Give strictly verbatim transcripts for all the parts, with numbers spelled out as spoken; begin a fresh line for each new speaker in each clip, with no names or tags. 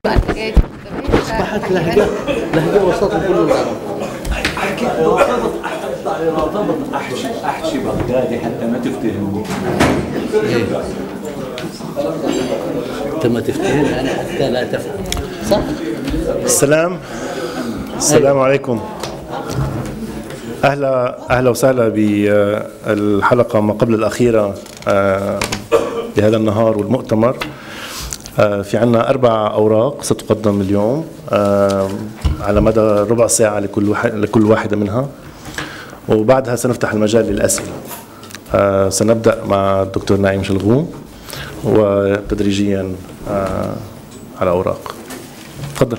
أصبحت لهجة لهجة وسط كل العرب.
احكي احكي بغدادي حتى ما تفتهمني.
انت ما تفتهمني يعني حتى لا تفهم. صح؟
السلام السلام عليكم. اهلا اهلا وسهلا بالحلقه ما قبل الاخيره لهذا النهار والمؤتمر. في عنا أربع أوراق ستقدم اليوم على مدى ربع ساعة لكل واحد لكل واحدة منها، وبعدها سنفتح المجال للأسئلة. سنبدأ مع الدكتور نعيم شلغوم وتدريجيا على أوراق. تفضل.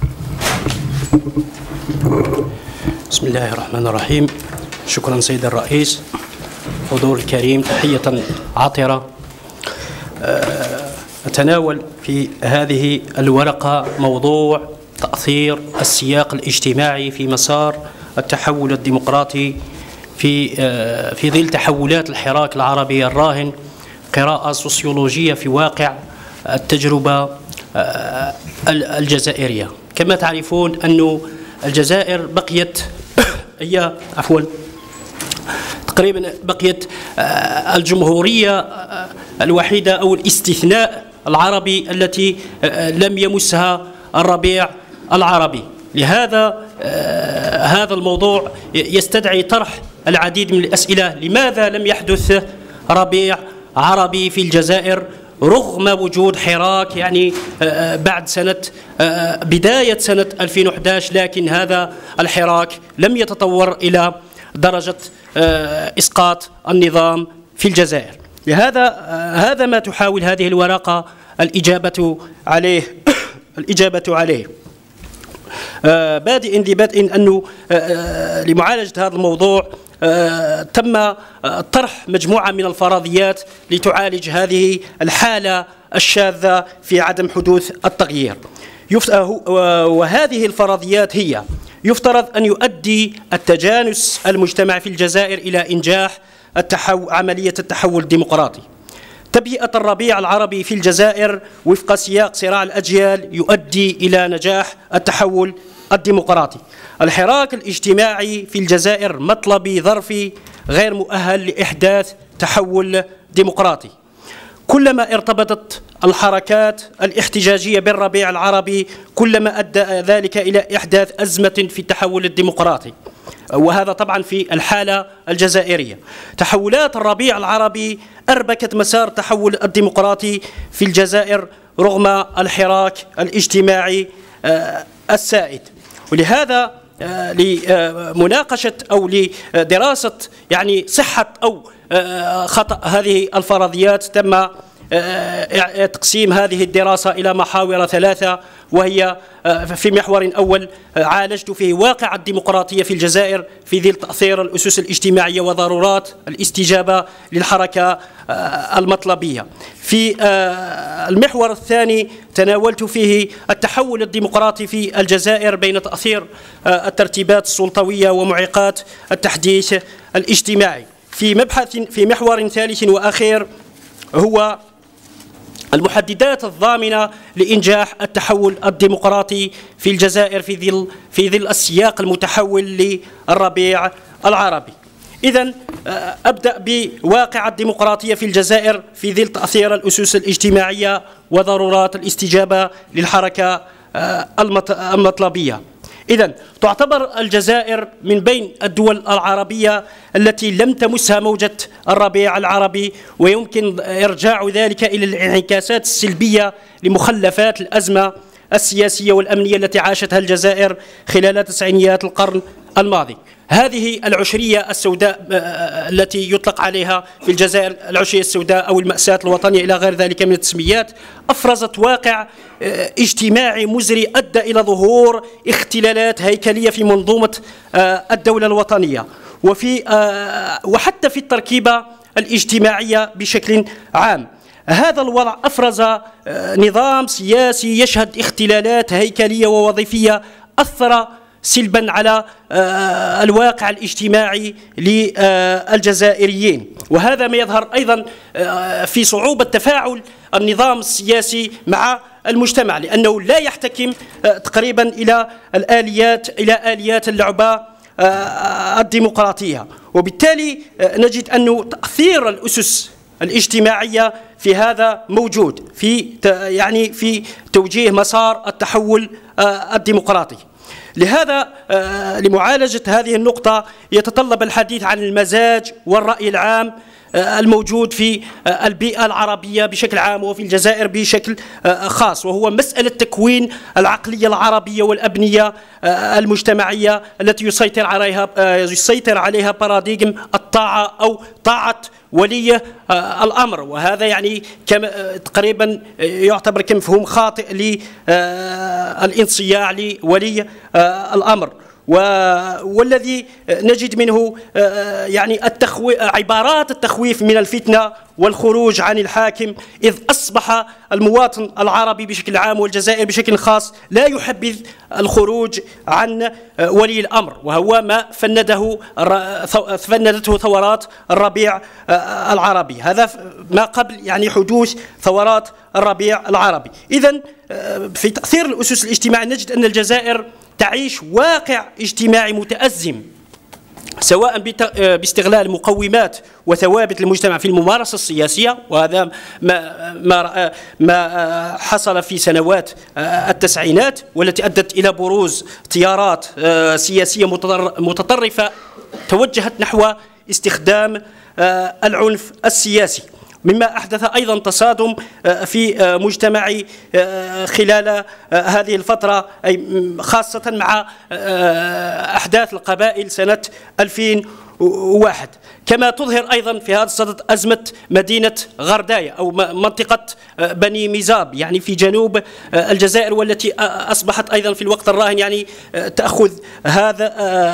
بسم الله الرحمن الرحيم. شكرا سيد الرئيس. حضور الكريم، تحية عطرة. أتناول في هذه الورقة موضوع تأثير السياق الاجتماعي في مسار التحول الديمقراطي في في ظل تحولات الحراك العربي الراهن، قراءة سوسيولوجية في واقع التجربة الجزائرية. كما تعرفون أن الجزائر بقيت هي عفوا تقريبا بقيت الجمهورية الوحيدة أو الاستثناء العربي التي لم يمسها الربيع العربي. لهذا هذا الموضوع يستدعي طرح العديد من الأسئلة. لماذا لم يحدث ربيع عربي في الجزائر رغم وجود حراك يعني بعد سنة بداية سنة ألفين وأحد عشر، لكن هذا الحراك لم يتطور إلى درجة إسقاط النظام في الجزائر. لهذا هذا ما تحاول هذه الورقة الإجابة عليه الإجابة عليه. بادئ ببدء أنه لمعالجة هذا الموضوع تم طرح مجموعة من الفرضيات لتعالج هذه الحالة الشاذة في عدم حدوث التغيير. وهذه الفرضيات هي: يفترض أن يؤدي التجانس المجتمع في الجزائر إلى إنجاح التحو... عملية التحول الديمقراطي. تبيئة الربيع العربي في الجزائر وفق سياق صراع الأجيال يؤدي إلى نجاح التحول الديمقراطي. الحراك الاجتماعي في الجزائر مطلبي ظرفي غير مؤهل لإحداث تحول ديمقراطي. كلما ارتبطت الحركات الاحتجاجية بالربيع العربي كلما أدى ذلك إلى إحداث أزمة في التحول الديمقراطي، وهذا طبعا في الحالة الجزائرية. تحولات الربيع العربي أربكت مسار التحول الديمقراطي في الجزائر رغم الحراك الاجتماعي السائد. ولهذا لمناقشة أو لدراسة يعني صحة أو خطأ هذه الفرضيات تم تقسيم هذه الدراسة إلى محاور ثلاثة، وهي في محور أول عالجت فيه واقع الديمقراطية في الجزائر في ظل تأثير الأسس الاجتماعية وضرورات الاستجابة للحركة المطلبية. في المحور الثاني تناولت فيه التحول الديمقراطي في الجزائر بين تأثير الترتيبات السلطوية ومعيقات التحديث الاجتماعي. في مبحث في محور ثالث وأخير هو المحددات الضامنة لإنجاح التحول الديمقراطي في الجزائر في ظل في ظل السياق المتحول للربيع العربي. إذن أبدأ بواقع الديمقراطية في الجزائر في ظل تأثير الأسس الاجتماعية وضرورات الاستجابة للحركة المطلبية. إذن تعتبر الجزائر من بين الدول العربية التي لم تمسها موجة الربيع العربي، ويمكن إرجاع ذلك إلى الانعكاسات السلبية لمخلفات الأزمة السياسية والأمنية التي عاشتها الجزائر خلال تسعينيات القرن الماضي. هذه العشرية السوداء التي يطلق عليها في الجزائر العشرية السوداء أو المأساة الوطنية إلى غير ذلك من التسميات أفرزت واقع اجتماعي مزري أدى إلى ظهور اختلالات هيكلية في منظومة الدولة الوطنية وفي وحتى في التركيبة الاجتماعية بشكل عام. هذا الوضع أفرز نظام سياسي يشهد اختلالات هيكلية ووظيفية أثر سلبا على الواقع الاجتماعي للجزائريين، وهذا ما يظهر أيضا في صعوبة تفاعل النظام السياسي مع المجتمع، لأنه لا يحتكم تقريبا إلى الآليات إلى آليات اللعبة الديمقراطية. وبالتالي نجد أن تأثير الأسس الاجتماعية في هذا موجود في يعني في توجيه مسار التحول الديمقراطي. لهذا لمعالجة هذه النقطة يتطلب الحديث عن المزاج والرأي العام الموجود في البيئة العربية بشكل عام وفي الجزائر بشكل خاص، وهو مسألة تكوين العقلية العربية والأبنية المجتمعية التي يسيطر عليها يسيطر عليها باراديغم الطاعة أو طاعة ولي الأمر. وهذا يعني تقريبا يعتبر كمفهوم خاطئ للانصياع لولي الأمر، والذي نجد منه يعني التخويف عبارات التخويف من الفتنة والخروج عن الحاكم، إذ أصبح المواطن العربي بشكل عام والجزائر بشكل خاص لا يحبذ الخروج عن ولي الأمر، وهو ما فنده فندته ثورات الربيع العربي، هذا ما قبل يعني حدوث ثورات الربيع العربي. إذن في تأثير الأسس الاجتماعية نجد أن الجزائر تعيش واقع اجتماعي متأزم، سواء باستغلال مقومات وثوابت المجتمع في الممارسة السياسية، وهذا ما ما ما حصل في سنوات التسعينات والتي أدت إلى بروز تيارات سياسية متطرفة توجهت نحو استخدام العنف السياسي، مما أحدث أيضا تصادم في مجتمع خلال هذه الفترة، أي خاصة مع أحداث القبائل سنة ألفين وواحد. كما تظهر أيضا في هذا الصدد أزمة مدينة غرداية أو منطقة بني ميزاب يعني في جنوب الجزائر، والتي أصبحت أيضا في الوقت الراهن يعني تأخذ هذا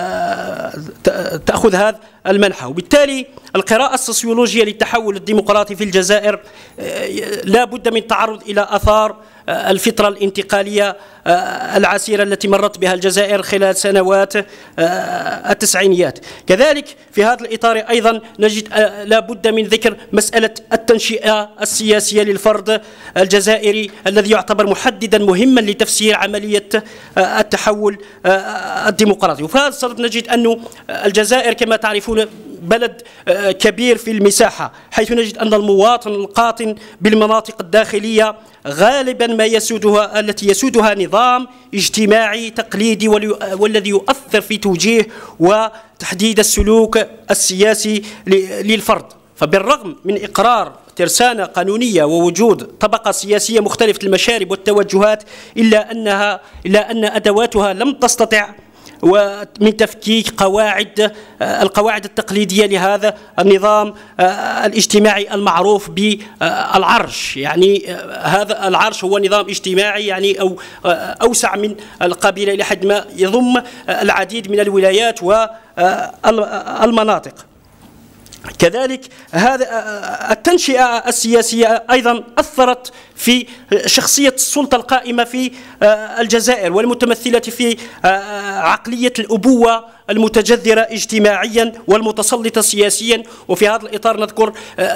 تأخذ هذا المنحى. وبالتالي القراءة السوسيولوجية للتحول الديمقراطي في الجزائر لا بد من التعرض إلى آثار الفترة الانتقالية العسيرة التي مرت بها الجزائر خلال سنوات التسعينيات. كذلك في هذا الإطار أيضا نجد لا بد من ذكر مسألة التنشئة السياسية للفرد الجزائري الذي يعتبر محددا مهما لتفسير عملية التحول الديمقراطي. وفي هذا الصدد نجد أن الجزائر كما تعرفون بلد كبير في المساحة، حيث نجد أن المواطن القاطن بالمناطق الداخلية غالبا ما يسودها التي يسودها نظام اجتماعي تقليدي والذي يؤثر في توجيه وتحديد السلوك السياسي للفرد. فبالرغم من إقرار ترسانة قانونية ووجود طبقة سياسية مختلفة المشارب والتوجهات، إلا أنها إلا أن أدواتها لم تستطع ومن تفكيك قواعد القواعد التقليدية لهذا النظام الاجتماعي المعروف بالعرش. يعني هذا العرش هو نظام اجتماعي يعني أو أوسع من القبيلة إلى حد ما، يضم العديد من الولايات والمناطق. كذلك هذا التنشئة السياسية أيضا أثرت في شخصية السلطة القائمة في الجزائر والمتمثلة في عقلية الأبوة المتجذرة اجتماعيا والمتسلطة سياسيا. وفي هذا الإطار نذكر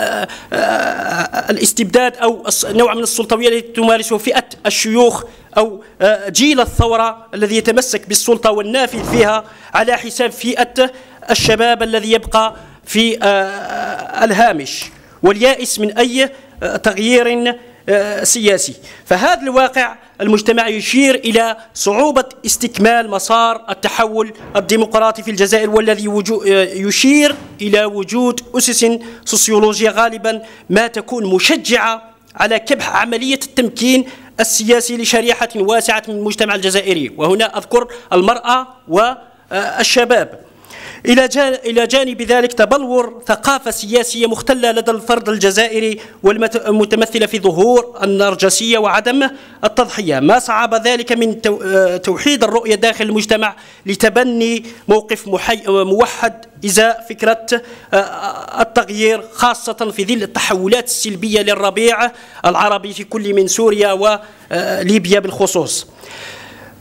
الاستبداد أو نوع من السلطوية التي تمارسه فئة الشيوخ أو جيل الثورة الذي يتمسك بالسلطة والنافذ فيها على حساب فئة الشباب الذي يبقى في الهامش واليائس من أي تغيير سياسي. فهذا الواقع المجتمع يشير إلى صعوبة استكمال مسار التحول الديمقراطي في الجزائر، والذي يشير إلى وجود أسس سوسيولوجية غالبا ما تكون مشجعة على كبح عملية التمكين السياسي لشريحة واسعة من المجتمع الجزائري، وهنا أذكر المرأة والشباب. إلى جانب ذلك تبلور ثقافة سياسية مختلة لدى الفرد الجزائري والمتمثلة في ظهور النرجسية وعدم التضحية، ما صعب ذلك من توحيد الرؤية داخل المجتمع لتبني موقف موحد إزاء فكرة التغيير، خاصة في ظل التحولات السلبية للربيع العربي في كل من سوريا وليبيا بالخصوص.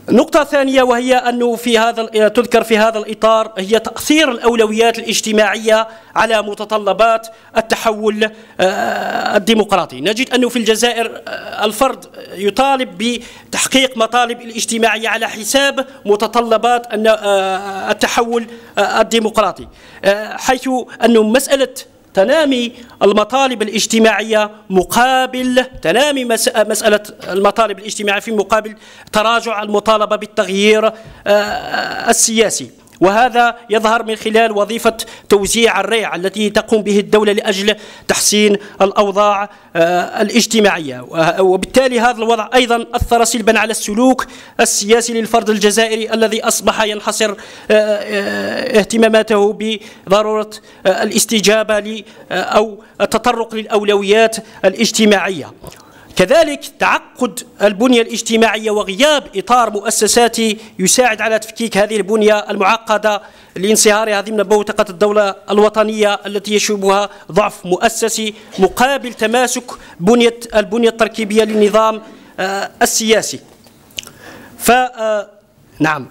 نقطة ثانية وهي أنه في هذا تذكر في هذا الإطار هي تأثير الأولويات الاجتماعية على متطلبات التحول الديمقراطي. نجد أنه في الجزائر الفرد يطالب بتحقيق مطالب الاجتماعية على حساب متطلبات التحول الديمقراطي، حيث أنه مسألة تنامي المطالب الاجتماعية مقابل تنامي مسألة المطالب الاجتماعية في مقابل تراجع المطالبة بالتغيير السياسي، وهذا يظهر من خلال وظيفة توزيع الريع التي تقوم به الدولة لأجل تحسين الأوضاع الاجتماعية. وبالتالي هذا الوضع أيضا أثر سلبا على السلوك السياسي للفرد الجزائري الذي أصبح ينحصر اهتماماته بضرورة الاستجابة ل أو التطرق للأولويات الاجتماعية. كذلك تعقد البنية الاجتماعية وغياب إطار مؤسساتي يساعد على تفكيك هذه البنية المعقدة لانصهارها ضمن بوتقة الدولة الوطنية التي يشوبها ضعف مؤسسي مقابل تماسك بنية البنية التركيبية للنظام السياسي. ف نعم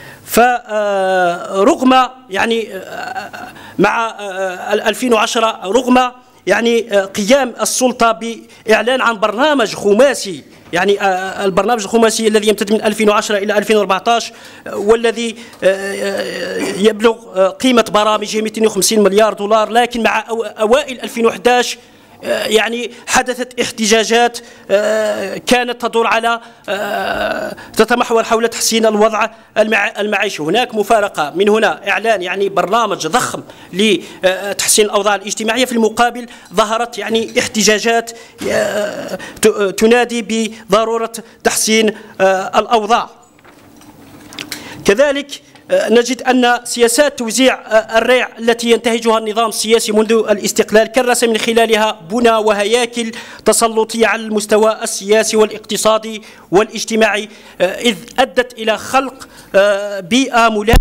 فرغم يعني مع ألفين وعشرة رغم يعني قيام السلطة بإعلان عن برنامج خماسي، يعني البرنامج الخماسي الذي يمتد من ألفين وعشرة إلى ألفين وأربعة عشر والذي يبلغ قيمة برامجه مئتين وخمسين مليار دولار، لكن مع أوائل ألفين وأحد عشر يعني حدثت احتجاجات كانت تدور على تتمحور حول تحسين الوضع المعيشي. هناك مفارقة من هنا إعلان يعني برنامج ضخم لتحسين الأوضاع الاجتماعية، في المقابل ظهرت يعني احتجاجات تنادي بضرورة تحسين الأوضاع. كذلك نجد أن سياسات توزيع الريع التي ينتهجها النظام السياسي منذ الاستقلال كرس من خلالها بنى وهياكل تسلطية على المستوى السياسي والاقتصادي والاجتماعي، إذ أدت إلى خلق بيئة ملائمة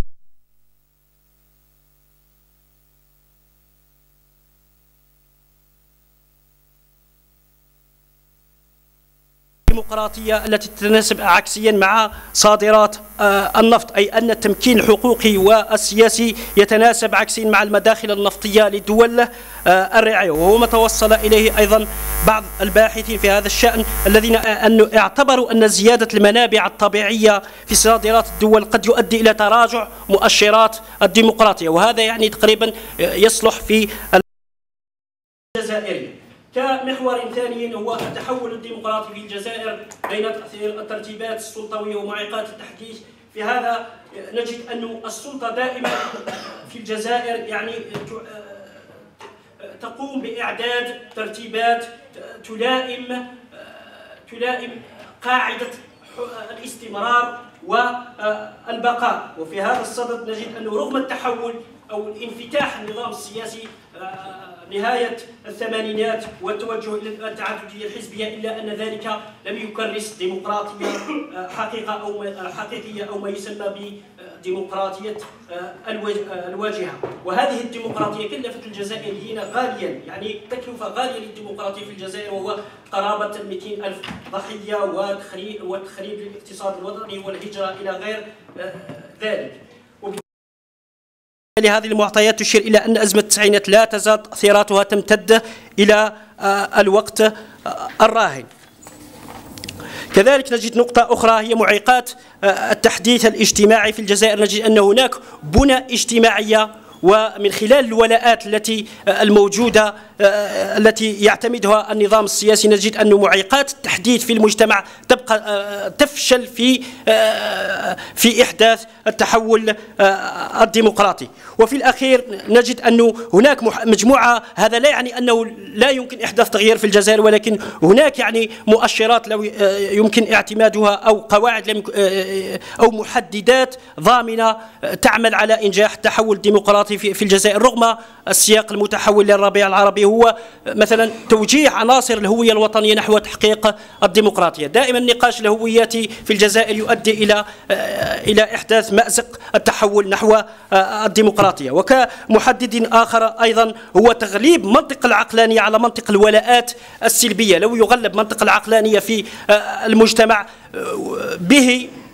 الديمقراطية التي تتناسب عكسيا مع صادرات النفط، أي أن التمكين الحقوقي والسياسي يتناسب عكسيا مع المداخل النفطية لدول الرعاية، وهو ما توصل إليه أيضا بعض الباحثين في هذا الشأن الذين اعتبروا أن زيادة المنابع الطبيعية في صادرات الدول قد يؤدي إلى تراجع مؤشرات الديمقراطية، وهذا يعني تقريبا يصلح في الجزائر. كمحور ثاني هو التحول الديمقراطي في الجزائر بين تأثير الترتيبات السلطوية ومعيقات التحديث. في هذا نجد أن السلطة دائما في الجزائر يعني تقوم بإعداد ترتيبات تلائم تلائم قاعدة الاستمرار والبقاء. وفي هذا الصدد نجد أنه رغم التحول أو الانفتاح النظام السياسي نهاية الثمانينات والتوجه إلى التعددية الحزبية، إلا أن ذلك لم يكرس ديمقراطية حقيقة أو حقيقية أو ما يسمى بديمقراطية الواجهة. وهذه الديمقراطية كلفت الجزائريين غاليا، يعني تكلفة غالية للديمقراطية في الجزائر، وهو قرابة مئتين ألف ضحية والتخريب للاقتصاد الوطني والهجرة إلى غير ذلك. لهذه المعطيات تشير إلى أن أزمة التسعينات لا تزال تأثيراتها تمتد إلى الوقت الراهن. كذلك نجد نقطة أخرى هي معيقات التحديث الاجتماعي في الجزائر. نجد أن هناك بنى اجتماعية، ومن خلال الولاءات التي الموجودة التي يعتمدها النظام السياسي نجد أن معيقات التحديث في المجتمع تبقى تفشل في في إحداث التحول الديمقراطي. وفي الأخير نجد أنه هناك مجموعة، هذا لا يعني أنه لا يمكن إحداث تغيير في الجزائر، ولكن هناك يعني مؤشرات لو يمكن اعتمادها أو قواعد أو محددات ضامنة تعمل على إنجاح التحول الديمقراطي في الجزائر، رغم السياق المتحول للربيع العربي، هو مثلا توجيه عناصر الهوية الوطنية نحو تحقيق الديمقراطية. دائما النقاش الهوياتي في الجزائر يؤدي إلى إلى إحداث مأزق التحول نحو الديمقراطية. وكمحدد آخر أيضا هو تغليب منطق العقلانية على منطق الولاءات السلبية. لو يغلب منطق العقلانية في المجتمع به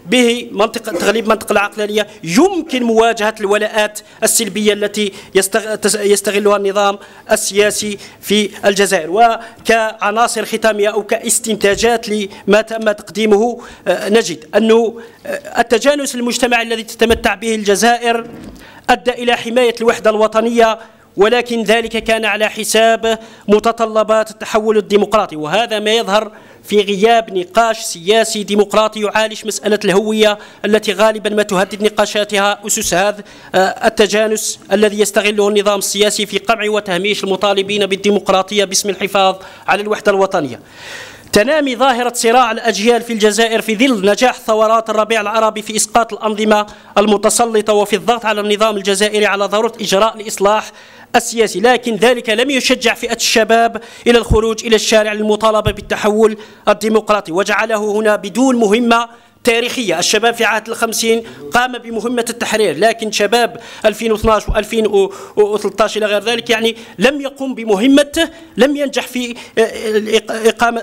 به منطقة تغليب منطقة العقلانية يمكن مواجهة الولاءات السلبية التي يستغلها النظام السياسي في الجزائر. وكعناصر ختامية أو كاستنتاجات لما تم تقديمه نجد أن التجانس المجتمعي الذي تتمتع به الجزائر أدى إلى حماية الوحدة الوطنية، ولكن ذلك كان على حساب متطلبات التحول الديمقراطي، وهذا ما يظهر في غياب نقاش سياسي ديمقراطي يعالج مسألة الهوية التي غالبا ما تهدد نقاشاتها أسس هذا التجانس الذي يستغله النظام السياسي في قمع وتهميش المطالبين بالديمقراطية باسم الحفاظ على الوحدة الوطنية. تنامي ظاهرة صراع الأجيال في الجزائر في ظل نجاح ثورات الربيع العربي في إسقاط الأنظمة المتسلطة وفي الضغط على النظام الجزائري على ضرورة إجراء الإصلاح السياسي، لكن ذلك لم يشجع فئة الشباب إلى الخروج إلى الشارع للمطالبة بالتحول الديمقراطي، وجعله هنا بدون مهمة تاريخية. الشباب في عهد الخمسين قام بمهمة التحرير، لكن شباب ألفين واثناعش وألفين وثلاثة عشر إلى غير ذلك يعني لم يقم بمهمته، لم ينجح في إقامة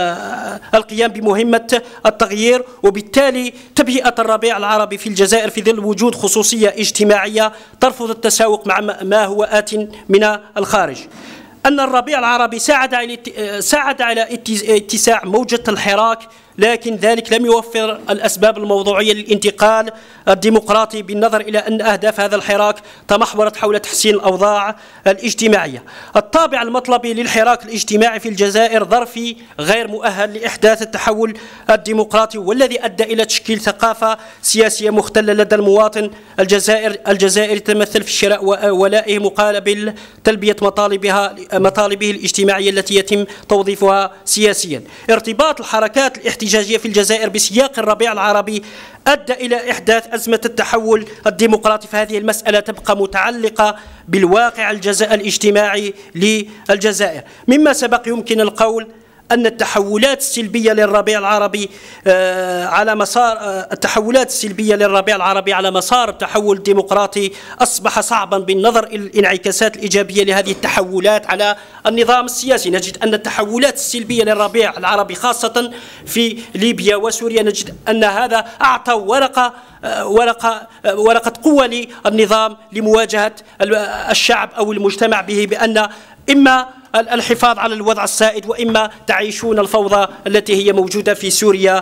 القيام بمهمة التغيير. وبالتالي تبهئة الربيع العربي في الجزائر في ظل وجود خصوصية اجتماعية ترفض التساوق مع ما هو آت من الخارج. أن الربيع العربي ساعد على ساعد على اتساع موجة الحراك، لكن ذلك لم يوفر الأسباب الموضوعية للانتقال الديمقراطي، بالنظر إلى أن أهداف هذا الحراك تمحورت حول تحسين الأوضاع الاجتماعية. الطابع المطلبي للحراك الاجتماعي في الجزائر ظرفي غير مؤهل لإحداث التحول الديمقراطي، والذي أدى إلى تشكيل ثقافة سياسية مختلة لدى المواطن الجزائر الجزائري تتمثل في شراء ولائه مقابل تلبية مطالبها مطالبه الاجتماعية التي يتم توظيفها سياسيا. ارتباط الحركات الاحتجاجية في الجزائر بسياق الربيع العربي أدى إلى إحداث أزمة التحول الديمقراطي، فهذه المسألة تبقى متعلقة بالواقع الاجتماعي للجزائر. مما سبق يمكن القول أن التحولات السلبية للربيع العربي على مسار التحولات السلبية للربيع العربي على مسار التحول الديمقراطي أصبح صعبا بالنظر إلى الانعكاسات الإيجابية لهذه التحولات على النظام السياسي. نجد أن التحولات السلبية للربيع العربي خاصة في ليبيا وسوريا نجد أن هذا أعطى ورقة ورقة ورقة قوة للنظام لمواجهة الشعب أو المجتمع به، بأن إما الحفاظ على الوضع السائد وإما تعيشون الفوضى التي هي موجودة في سوريا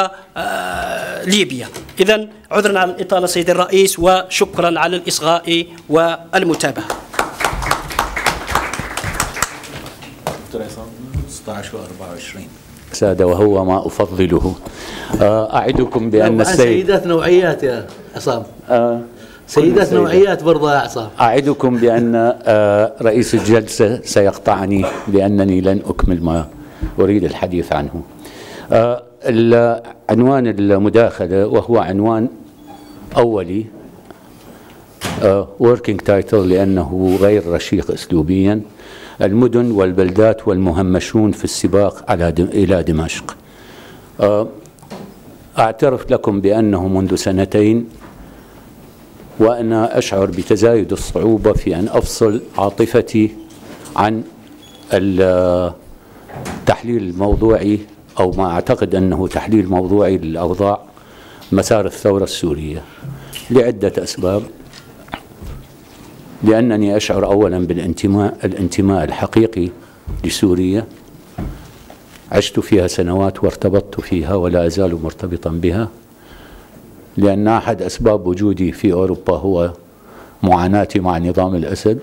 وليبيا. إذن عذرا على الإطالة سيد الرئيس، وشكرا على الإصغاء والمتابعة.
ستة عشر وأربعة وعشرين
سادة، وهو ما أفضله. أعدكم بأن السيد
سيدات نوعيات يا عصام
آه
سيدات نوعيات برضه يا عصام.
أعدكم بأن رئيس الجلسة سيقطعني لأنني لن أكمل ما أريد الحديث عنه. عنوان المداخلة وهو عنوان أولي working title لأنه غير رشيق أسلوبيا: المدن والبلدات والمهمشون في السباق على دم إلى دمشق. أعترف لكم بأنه منذ سنتين وأنا أشعر بتزايد الصعوبة في أن أفصل عاطفتي عن التحليل الموضوعي أو ما أعتقد أنه تحليل موضوعي للأوضاع مسار الثورة السورية لعدة أسباب. لأنني أشعر أولا بالانتماء الانتماء الحقيقي لسوريا، عشت فيها سنوات وارتبطت فيها ولا أزال مرتبطا بها، لأن أحد أسباب وجودي في أوروبا هو معاناتي مع نظام الأسد،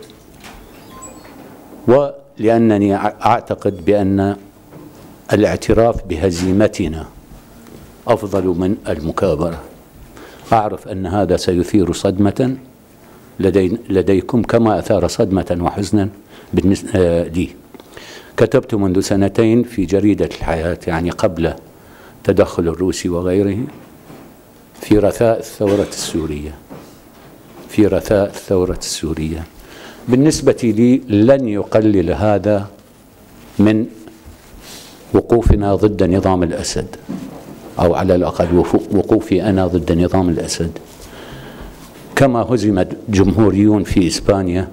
ولأنني أعتقد بأن الاعتراف بهزيمتنا أفضل من المكابرة. أعرف أن هذا سيثير صدمة لدي لديكم كما أثار صدمة وحزنا بالنسبة لي. كتبت منذ سنتين في جريدة الحياة، يعني قبل تدخل الروسي وغيره، في رثاء الثورة السورية في رثاء الثورة السورية. بالنسبة لي لن يقلل هذا من وقوفنا ضد نظام الأسد، أو على الأقل وقوفي أنا ضد نظام الأسد. كما هزم جمهوريون في إسبانيا،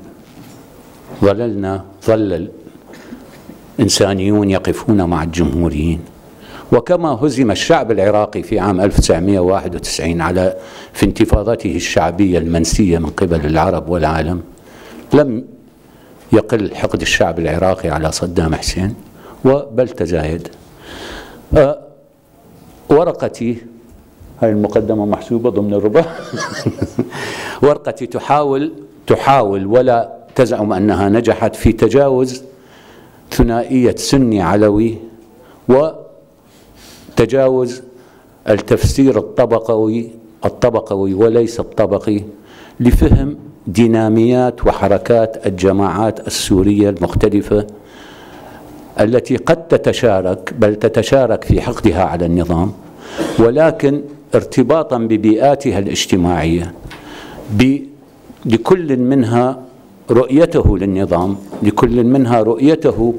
ظللنا ظل الإنسانيون يقفون مع الجمهوريين، وكما هزم الشعب العراقي في عام ألف وتسعمئة وواحد وتسعين على في انتفاضته الشعبية المنسية من قبل العرب والعالم، لم يقل حقد الشعب العراقي على صدام حسين وبل تزايد. أه ورقتي، هاي المقدمة محسوبة ضمن الربع ورقتي تحاول تحاول ولا تزعم أنها نجحت في تجاوز ثنائية سني علوي وتجاوز التفسير الطبقوي الطبقوي وليس الطبقي لفهم ديناميات وحركات الجماعات السورية المختلفة التي قد تتشارك بل تتشارك في حقدها على النظام، ولكن ارتباطا ببيئاتها الاجتماعية لكل منها رؤيته للنظام، لكل منها رؤيته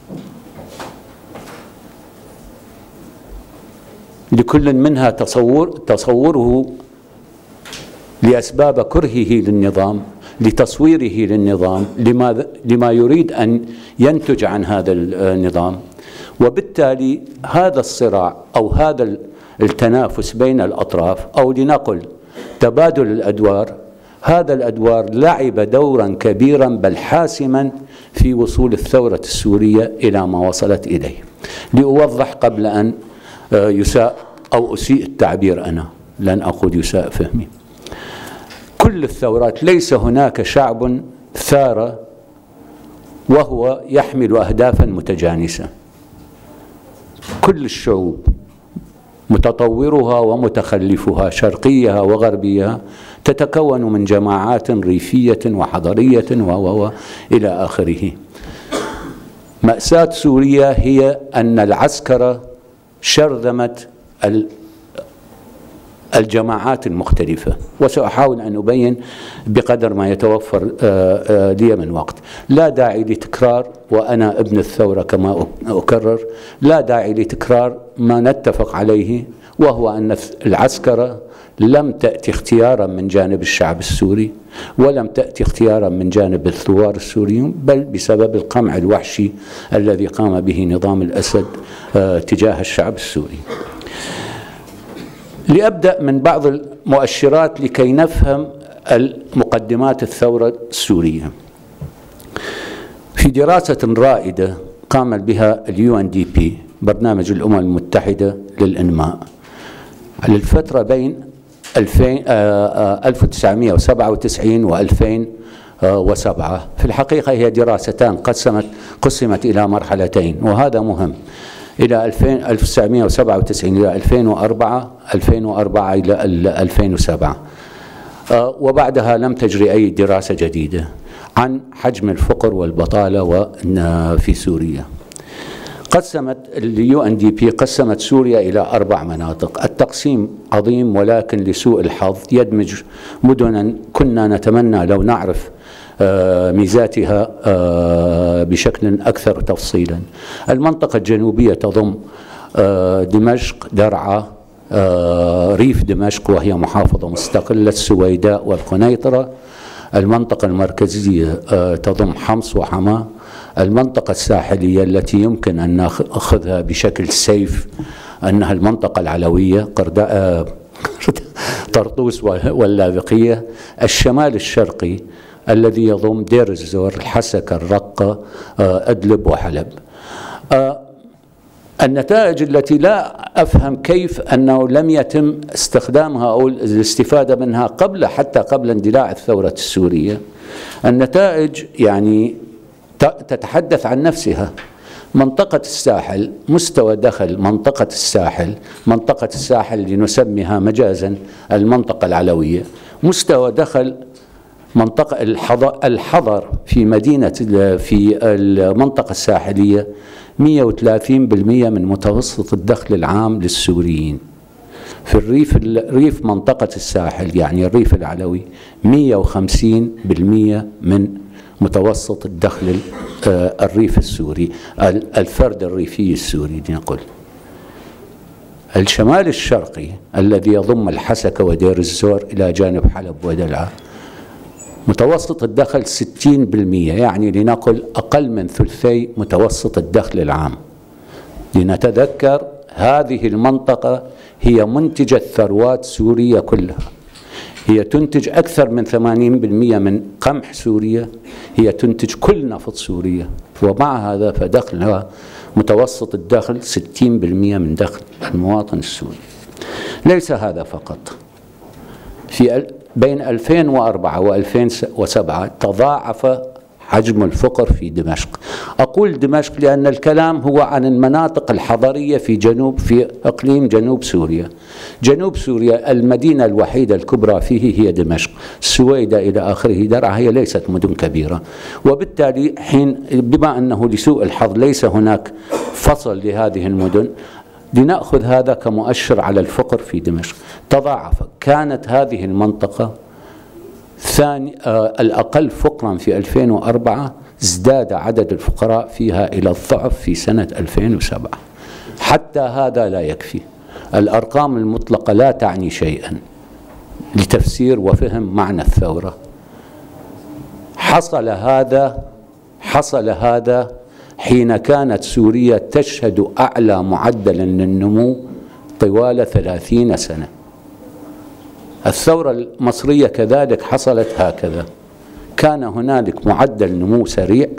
لكل منها تصور تصوره لأسباب كرهه للنظام، لتصويره للنظام، لما لما يريد أن ينتج عن هذا النظام. وبالتالي هذا الصراع أو هذا التنافس بين الأطراف، أو لنقل تبادل الأدوار، هذا الأدوار لعب دورا كبيرا بل حاسما في وصول الثورة السورية إلى ما وصلت إليه. لأوضح قبل أن يساء أو أسيء التعبير، أنا لن أقول يساء فهمي، كل الثورات ليس هناك شعب ثار وهو يحمل أهدافا متجانسة. كل الشعوب متطورها ومتخلفها شرقيها وغربيها تتكون من جماعات ريفية وحضرية و إلى آخره. مأساة سوريا هي أن العسكرة شرذمت الجماعات المختلفة، وسأحاول أن أبين بقدر ما يتوفر لي من وقت. لا داعي لتكرار، وأنا ابن الثورة كما أكرر، لا داعي لتكرار ما نتفق عليه، وهو أن العسكرة لم تأتي اختيارا من جانب الشعب السوري، ولم تأتي اختيارا من جانب الثوار السوريين، بل بسبب القمع الوحشي الذي قام به نظام الأسد تجاه الشعب السوري. لأبدأ من بعض المؤشرات لكي نفهم المقدمات الثورة السورية. في دراسة رائدة قام بها اليو ان دي بي، برنامج الأمم المتحدة للإنماء، للفترة بين ألف وتسعمئة وسبعة وتسعين و ألفين وسبعة. في الحقيقة هي دراستان قسمت قسمت إلى مرحلتين، وهذا مهم، إلى ألف وتسعمئة وسبعة وتسعين إلى ألفين وأربعة، ألفين وأربعة إلى ألفين وسبعة، وبعدها لم تجري أي دراسة جديدة عن حجم الفقر والبطالة في سوريا. قسمت اليو ان دي بي قسمت سوريا إلى أربع مناطق. التقسيم عظيم، ولكن لسوء الحظ يدمج مدنا كنا نتمنى لو نعرف ميزاتها بشكل أكثر تفصيلا. المنطقة الجنوبية تضم دمشق، درعا، ريف دمشق وهي محافظة مستقلة، السويداء والقنيطرة. المنطقة المركزية تضم حمص وحماة. المنطقة الساحلية التي يمكن أن نأخذها بشكل سيف أنها المنطقة العلوية، طرطوس واللاذقية. الشمال الشرقي الذي يضم دير الزور، الحسكة، الرقة، أدلب وحلب. النتائج التي لا أفهم كيف أنه لم يتم استخدامها أو الاستفادة منها قبل حتى قبل اندلاع الثورة السورية. النتائج يعني تتحدث عن نفسها. منطقة الساحل، مستوى دخل منطقة الساحل، منطقة الساحل لنسميها مجازا المنطقة العلوية، مستوى دخل منطقة الحضر, الحضر في مدينة في المنطقة الساحلية مئة وثلاثين بالمئة من متوسط الدخل العام للسوريين. في الريف ريف منطقة الساحل يعني الريف العلوي مئة وخمسين بالمئة من متوسط الدخل الريف السوري، الفرد الريفي السوري نقول. الشمال الشرقي الذي يضم الحسكة ودير الزور إلى جانب حلب ودلعا متوسط الدخل ستين بالمئة، يعني لنقل أقل من ثلثي متوسط الدخل العام. لنتذكر هذه المنطقة هي منتجة ثروات سوريا كلها، هي تنتج أكثر من ثمانين بالمئة من قمح سوريا، هي تنتج كل نفط سوريا، ومع هذا فدخلها متوسط الدخل ستين بالمئة من دخل المواطن السوري. ليس هذا فقط، في بين ألفين وأربعة وألفين وسبعة تضاعف حجم الفقر في دمشق. أقول دمشق لأن الكلام هو عن المناطق الحضرية في جنوب في إقليم جنوب سوريا. جنوب سوريا المدينة الوحيدة الكبرى فيه هي دمشق، سويدة إلى آخره، درعا هي ليست مدن كبيرة، وبالتالي حين بما أنه لسوء الحظ ليس هناك فصل لهذه المدن، لنأخذ هذا كمؤشر على الفقر في دمشق. تضاعف، كانت هذه المنطقة ثاني آه الأقل فقرا في ألفين وأربعة، ازداد عدد الفقراء فيها إلى الضعف في سنة ألفين وسبعة. حتى هذا لا يكفي، الأرقام المطلقة لا تعني شيئا لتفسير وفهم معنى الثورة. حصل هذا حصل هذا حين كانت سوريا تشهد أعلى معدل للنمو طوال ثلاثين سنة. الثورة المصرية كذلك حصلت هكذا، كان هنالك معدل نمو سريع،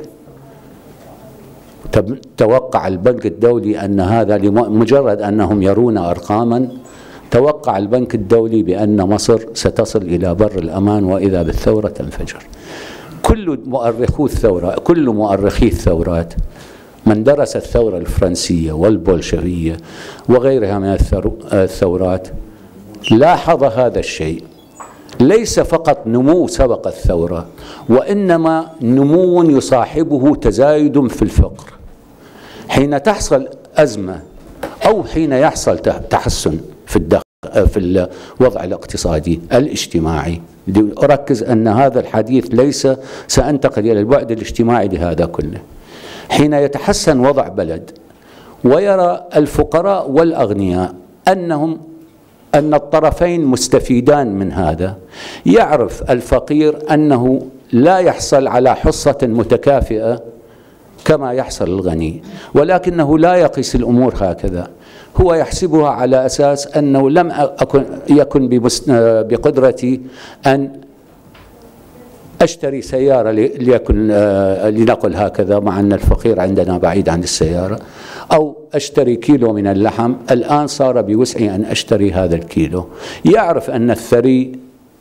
توقع البنك الدولي أن هذا مجرد أنهم يرون أرقاما، توقع البنك الدولي بأن مصر ستصل إلى بر الأمان، وإذا بالثورة تنفجر. كل مؤرخو الثورة كل مؤرخي الثورات، من درس الثورة الفرنسية والبولشفية وغيرها من الثورات، لاحظ هذا الشيء. ليس فقط نمو سبق الثورة، وإنما نمو يصاحبه تزايد في الفقر. حين تحصل أزمة أو حين يحصل تحسن في الدخل في الوضع الاقتصادي الاجتماعي، أركز أن هذا الحديث ليس سأنتقل إلى البعد الاجتماعي لهذا كله. حين يتحسن وضع بلد ويرى الفقراء والأغنياء أنهم أن الطرفين مستفيدان من هذا، يعرف الفقير أنه لا يحصل على حصة متكافئة كما يحصل الغني، ولكنه لا يقيس الأمور هكذا، هو يحسبها على أساس أنه لم أكن يكن بقدرتي أن أشتري سيارة ليكن لنقل هكذا، مع أن الفقير عندنا بعيد عن السيارة، أو أشتري كيلو من اللحم، الآن صار بوسعي أن أشتري هذا الكيلو. يعرف أن الثري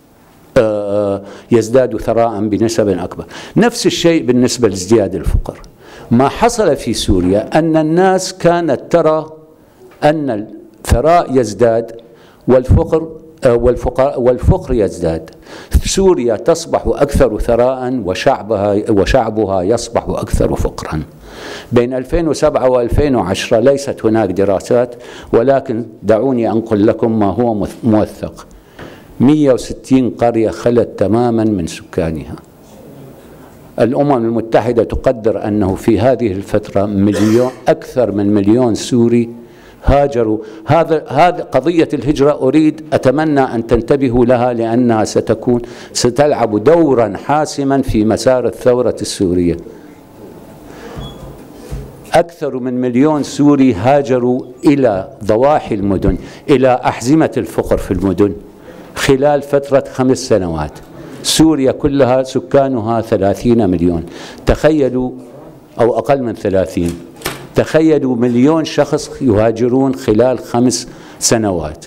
يزداد ثراء بنسب أكبر. نفس الشيء بالنسبة لازدياد الفقر. ما حصل في سوريا أن الناس كانت ترى أن الثراء يزداد والفقر والفقر والفقر يزداد. سوريا تصبح أكثر ثراء وشعبها وشعبها يصبح أكثر فقرا. بين ألفين وسبعة وألفين وعشرة ليست هناك دراسات، ولكن دعوني أنقل لكم ما هو موثق. مئة وستين قرية خلت تماما من سكانها. الأمم المتحدة تقدر أنه في هذه الفترة مليون أكثر من مليون سوري هاجروا. هذا هذا قضية الهجرة أريد أتمنى أن تنتبهوا لها، لأنها ستكون ستلعب دورا حاسما في مسار الثورة السورية. أكثر من مليون سوري هاجروا إلى ضواحي المدن، إلى أحزمة الفقر في المدن خلال فترة خمس سنوات. سوريا كلها سكانها ثلاثين مليون، تخيلوا، أو أقل من ثلاثين، تخيلوا مليون شخص يهاجرون خلال خمس سنوات.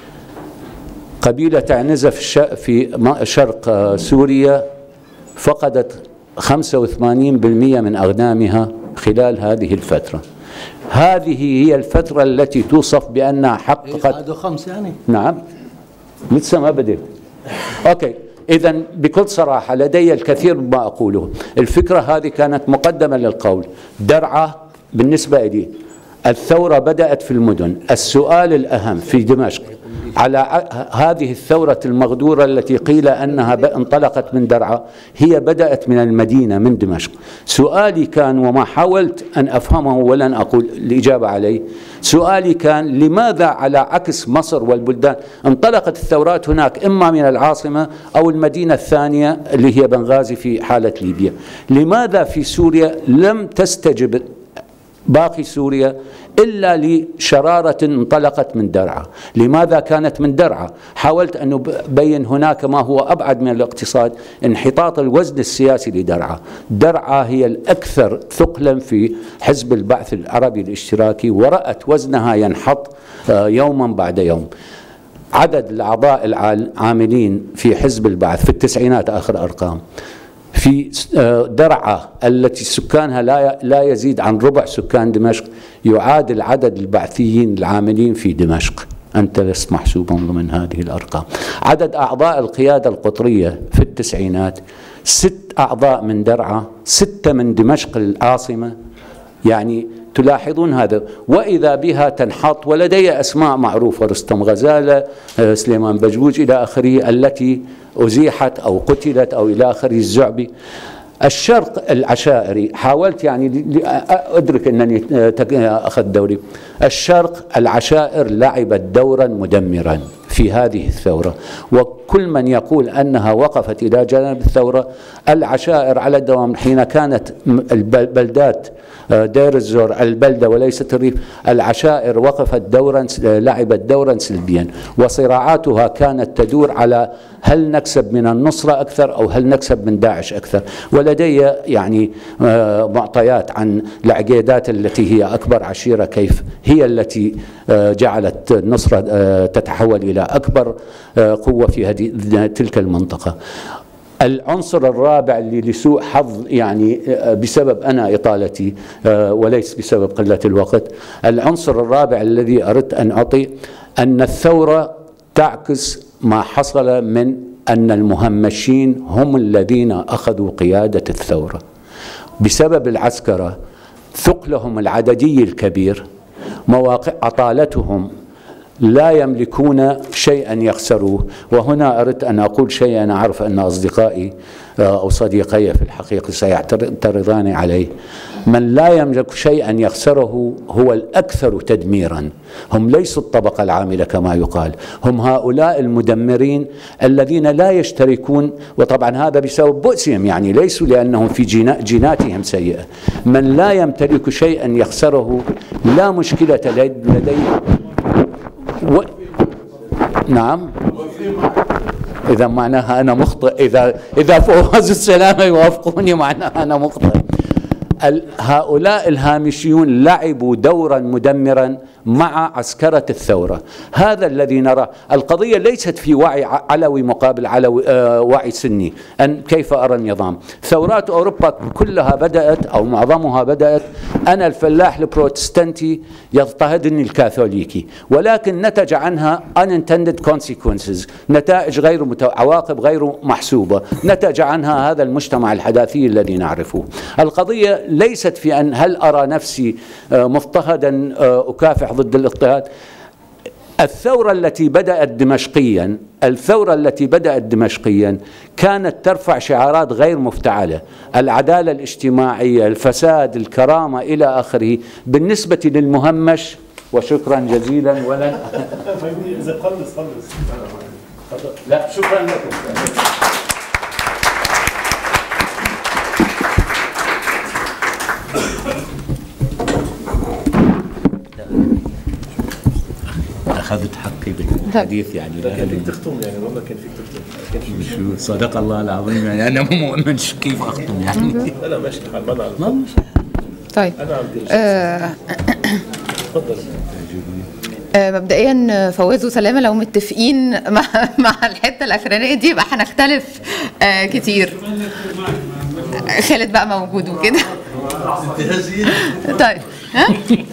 قبيلة عنزة في شرق سوريا فقدت خمسة وثمانين بالمئة من أغنامها خلال هذه الفترة. هذه هي الفترة التي توصف بأنها حققت
خمس يعني
نعم لسه ما بدأ. أوكي، إذن بكل صراحة لدي الكثير مما أقوله. الفكرة هذه كانت مقدمة للقول. درعا بالنسبة لي الثورة بدأت في المدن. السؤال الأهم في دمشق على هذه الثورة المغدورة التي قيل أنها انطلقت من درعا، هي بدأت من المدينة من دمشق. سؤالي كان، وما حاولت أن أفهمه ولن أقول الإجابة عليه، سؤالي كان لماذا على عكس مصر والبلدان انطلقت الثورات هناك إما من العاصمة أو المدينة الثانية اللي هي بنغازي في حالة ليبيا، لماذا في سوريا لم تستجب باقي سوريا إلا لشرارة انطلقت من درعا. لماذا كانت من درعا؟ حاولت أن أبين هناك ما هو أبعد من الاقتصاد، انحطاط الوزن السياسي لدرعا. درعا هي الأكثر ثقلا في حزب البعث العربي الاشتراكي، ورأت وزنها ينحط يوما بعد يوم. عدد الأعضاء العاملين في حزب البعث في التسعينات آخر أرقام في درعا التي سكانها لا لا يزيد عن ربع سكان دمشق يعادل عدد البعثيين العاملين في دمشق. أنت لست محسوبا ضمن هذه الأرقام. عدد أعضاء القيادة القطرية في التسعينات ست أعضاء من درعا، ستة من دمشق العاصمة. يعني تلاحظون هذا، وإذا بها تنحط، ولدي أسماء معروفة: رستم غزالة، سليمان بجوج إلى آخره، التي أزيحت أو قتلت أو إلى آخره، الزعبي. الشرق العشائري، حاولت يعني أدرك أنني أخذ دوري. الشرق العشائر لعبت دورا مدمرا في هذه الثورة، وكل من يقول أنها وقفت إلى جانب الثورة. العشائر على الدوام حين كانت البلدات دير الزور البلدة وليست الريف، العشائر وقفت دورا، لعبت دورا سلبيا، وصراعاتها كانت تدور على هل نكسب من النصرة أكثر أو هل نكسب من داعش أكثر. ولدي يعني معطيات عن العقيدات التي هي أكبر عشيرة، كيف هي التي جعلت النصرة تتحول إلى أكبر قوة في هذه تلك المنطقة. العنصر الرابع اللي لسوء حظ، يعني بسبب أنا إطالتي وليس بسبب قلة الوقت، العنصر الرابع الذي أردت أن أعطي أن الثورة تعكس ما حصل من أن المهمشين هم الذين أخذوا قيادة الثورة بسبب العسكرة، ثقلهم العددي الكبير، مواقع عطالتهم، لا يملكون شيئا يخسروه. وهنا أردت أن أقول شيئا أنا أعرف أن أصدقائي أو صديقي في الحقيقة سيعترضان عليه. من لا يملك شيئا يخسره هو الأكثر تدميرا. هم ليسوا الطبقة العاملة كما يقال، هم هؤلاء المدمرين الذين لا يشتركون، وطبعا هذا بسبب بؤسهم، يعني ليسوا لأنهم في جيناتهم سيئة. من لا يمتلك شيئا يخسره لا مشكلة لديه. و... نعم، إذا معناها أنا مخطئ، إذا إذا فوز السلامة يوافقوني معناها أنا مخطئ. هؤلاء الهامشيون لعبوا دورا مدمرا مع عسكرة الثورة. هذا الذي نرى. القضية ليست في وعي علوي مقابل علوي آه وعي سني، أن كيف أرى النظام. ثورات أوروبا كلها بدأت أو معظمها بدأت أنا الفلاح البروتستانتي يضطهدني الكاثوليكي، ولكن نتج عنها unintended consequences، نتائج غير مت... عواقب غير محسوبة، نتج عنها هذا المجتمع الحداثي الذي نعرفه. القضية ليست في أن هل أرى نفسي آه مضطهدا آه أكافح ضد الاضطهاد. الثورة التي بدأت دمشقيا الثورة التي بدأت دمشقيا كانت ترفع شعارات غير مفتعلة: العدالة الاجتماعية، الفساد، الكرامة إلى آخره. بالنسبة للمهمش، وشكرا جزيلا. ولن
إذا خلص خلص
لا شكرا لكم.
أخذت حقي بالحديث، يعني
كان فيك تختم، يعني والله كان فيك تختم.
شو صدق الله العظيم، يعني أنا مو مؤمن كيف أختم يعني.
أنا ماشي الحال، ما
ما
نعرف.
طيب
أنا عم تفضل.
مبدئيا فواز وسلامة لو متفقين مع مع الحته الاخرانيه دي يبقى هنختلف آه كتير. خالد بقى موجود وكده. طيب ها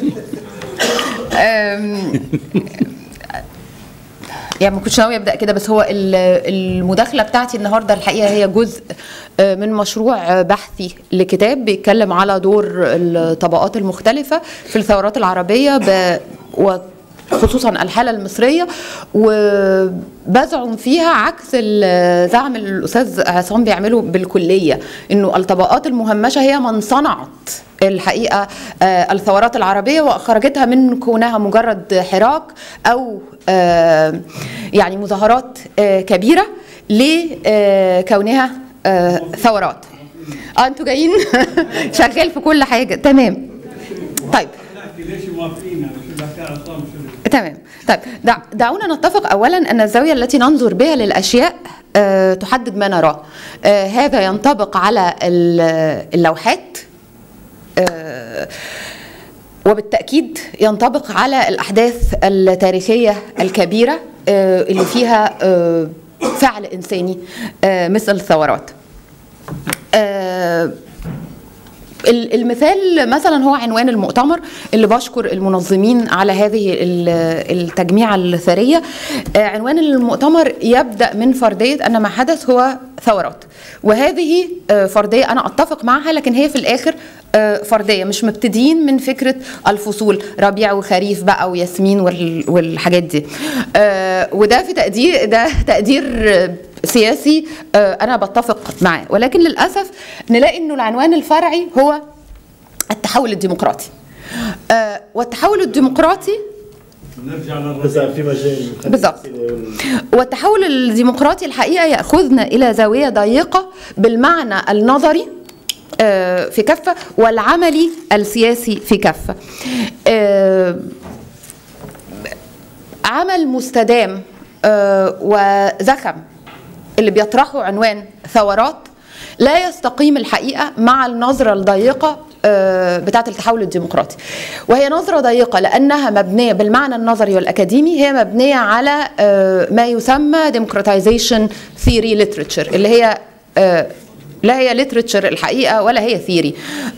يعني ما كنتش ناوي ابدا كده، بس هو المداخله بتاعتي النهارده الحقيقه هي جزء من مشروع بحثي لكتاب بيتكلم على دور الطبقات المختلفه في الثورات العربيه ب وخصوصا الحاله المصريه، وبزعم فيها عكس زعم الاستاذ عصام بيعمله بالكليه، انه الطبقات المهمشه هي من صنعت الحقيقه الثورات العربيه واخرجتها من كونها مجرد حراك او يعني مظاهرات كبيره لكونها ثورات. اه انتوا جايين شغال في كل حاجه، تمام. طيب
ليش موافقين يعني شو الحكايه عصام شو؟
تمام. طيب دع دعونا نتفق اولا ان الزاويه التي ننظر بها للاشياء أه تحدد ما نراه. أه هذا ينطبق على اللوحات أه وبالتاكيد ينطبق على الاحداث التاريخيه الكبيره أه اللي فيها أه فعل انساني أه مثل الثورات. أه المثال مثلا هو عنوان المؤتمر اللي بشكر المنظمين على هذه التجميعة الثرية. عنوان المؤتمر يبدأ من فرضية أن ما حدث هو ثورات، وهذه فرضية أنا أتفق معها، لكن هي في الآخر فرضية، مش مبتدين من فكرة الفصول ربيع وخريف بقى وياسمين والحاجات دي. وده في تقدير ده تقدير سياسي أنا بتفق معاه، ولكن للأسف نلاقي أنه العنوان الفرعي هو التحول الديمقراطي. والتحول الديمقراطي
نرجع في مجال
بالضبط. والتحول الديمقراطي الحقيقة يأخذنا إلى زاوية ضيقة بالمعنى النظري في كفة والعملي السياسي في كفة. عمل مستدام وزخم اللي بيطرحه عنوان ثورات لا يستقيم الحقيقة مع النظرة الضيقة بتاعة التحول الديمقراطي، وهي نظرة ضيقة لأنها مبنية بالمعنى النظري والأكاديمي، هي مبنية على ما يسمى democratization theory literature، اللي هي لا هي literature الحقيقة ولا هي theory،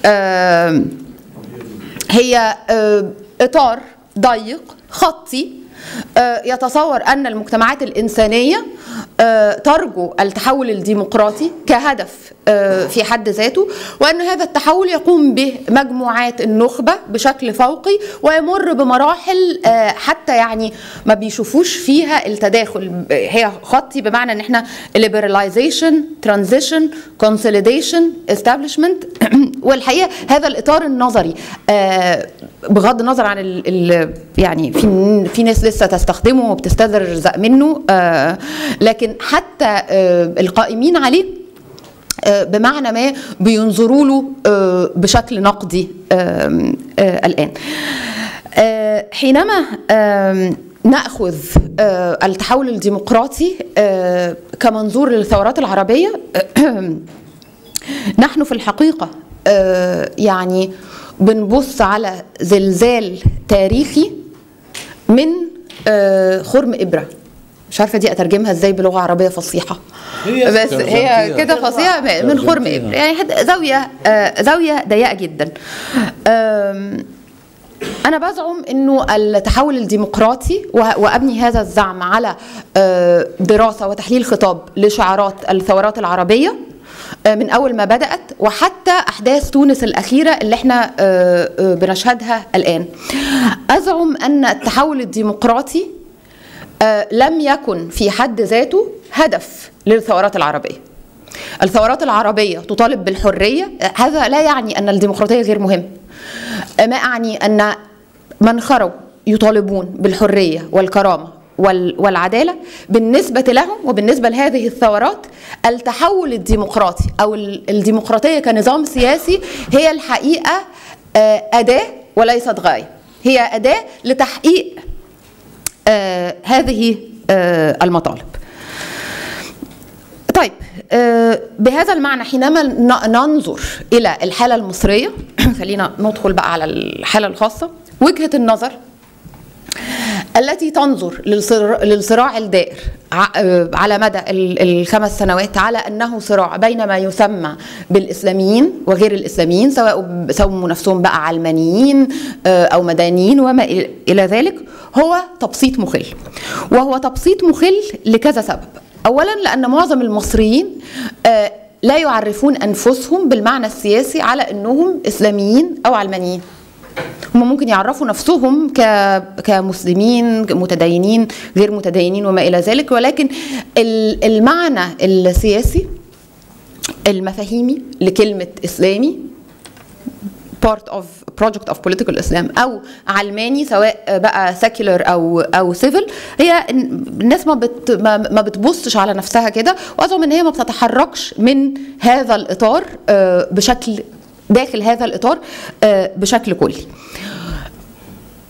هي إطار ضيق خطي يتصور أن المجتمعات الإنسانية ترجو التحول الديمقراطي كهدف في حد ذاته، وأن هذا التحول يقوم به مجموعات النخبة بشكل فوقي ويمر بمراحل حتى يعني ما بيشوفوش فيها التداخل. هي خطي بمعنى أن احنا liberalization, transition, consolidation, establishment. والحقيقة هذا الإطار النظري بغض النظر عن ال ال يعني في في ناس لسه تستخدمه وبتستدرج منه، لكن حتى القائمين عليه بمعنى ما بينظروا له بشكل نقدي الآن. حينما نأخذ التحول الديمقراطي كمنظور للثورات العربية، نحن في الحقيقة يعني بنبص على زلزال تاريخي من خرم إبرة. مش عارفه دي اترجمها ازاي بلغه عربيه فصيحه، بس هي كده فصيحه من خرم إبرة، يعني زاويه زاويه ضيقه جدا. أنا بزعم إنه التحول الديمقراطي، وأبني هذا الزعم على دراسة وتحليل خطاب لشعارات الثورات العربية من أول ما بدأت وحتى أحداث تونس الأخيرة اللي احنا بنشهدها الآن. أزعم أن التحول الديمقراطي لم يكن في حد ذاته هدف للثورات العربية. الثورات العربية تطالب بالحرية، هذا لا يعني أن الديمقراطية غير مهمة، ما أعني أن من خرجوا يطالبون بالحرية والكرامة والعدالة بالنسبة لهم وبالنسبة لهذه الثورات التحول الديمقراطي أو الديمقراطية كنظام سياسي هي الحقيقة أداة وليست غاية، هي أداة لتحقيق هذه المطالب. طيب بهذا المعنى حينما ننظر إلى الحالة المصرية، خلينا ندخل بقى على الحالة الخاصة، وجهة النظر التي تنظر للصراع الدائر على مدى الخمس سنوات على أنه صراع بين ما يسمى بالإسلاميين وغير الإسلاميين، سواء سموا نفسهم بقى علمانيين أو مدنيين وما إلى ذلك، هو تبسيط مخل. وهو تبسيط مخل لكذا سبب. أولا لأن معظم المصريين لا يعرفون أنفسهم بالمعنى السياسي على أنهم إسلاميين أو علمانيين. هم ممكن يعرفوا نفسهم كمسلمين متدينين غير متدينين وما إلى ذلك، ولكن المعنى السياسي المفاهيمي لكلمة إسلامي part of project of political Islam أو علماني سواء بقى secular أو أو civil، هي الناس ما بت ما بتبصش على نفسها كده، وأظن إن هي ما بتتحركش من هذا الإطار بشكل داخل هذا الإطار بشكل كلي.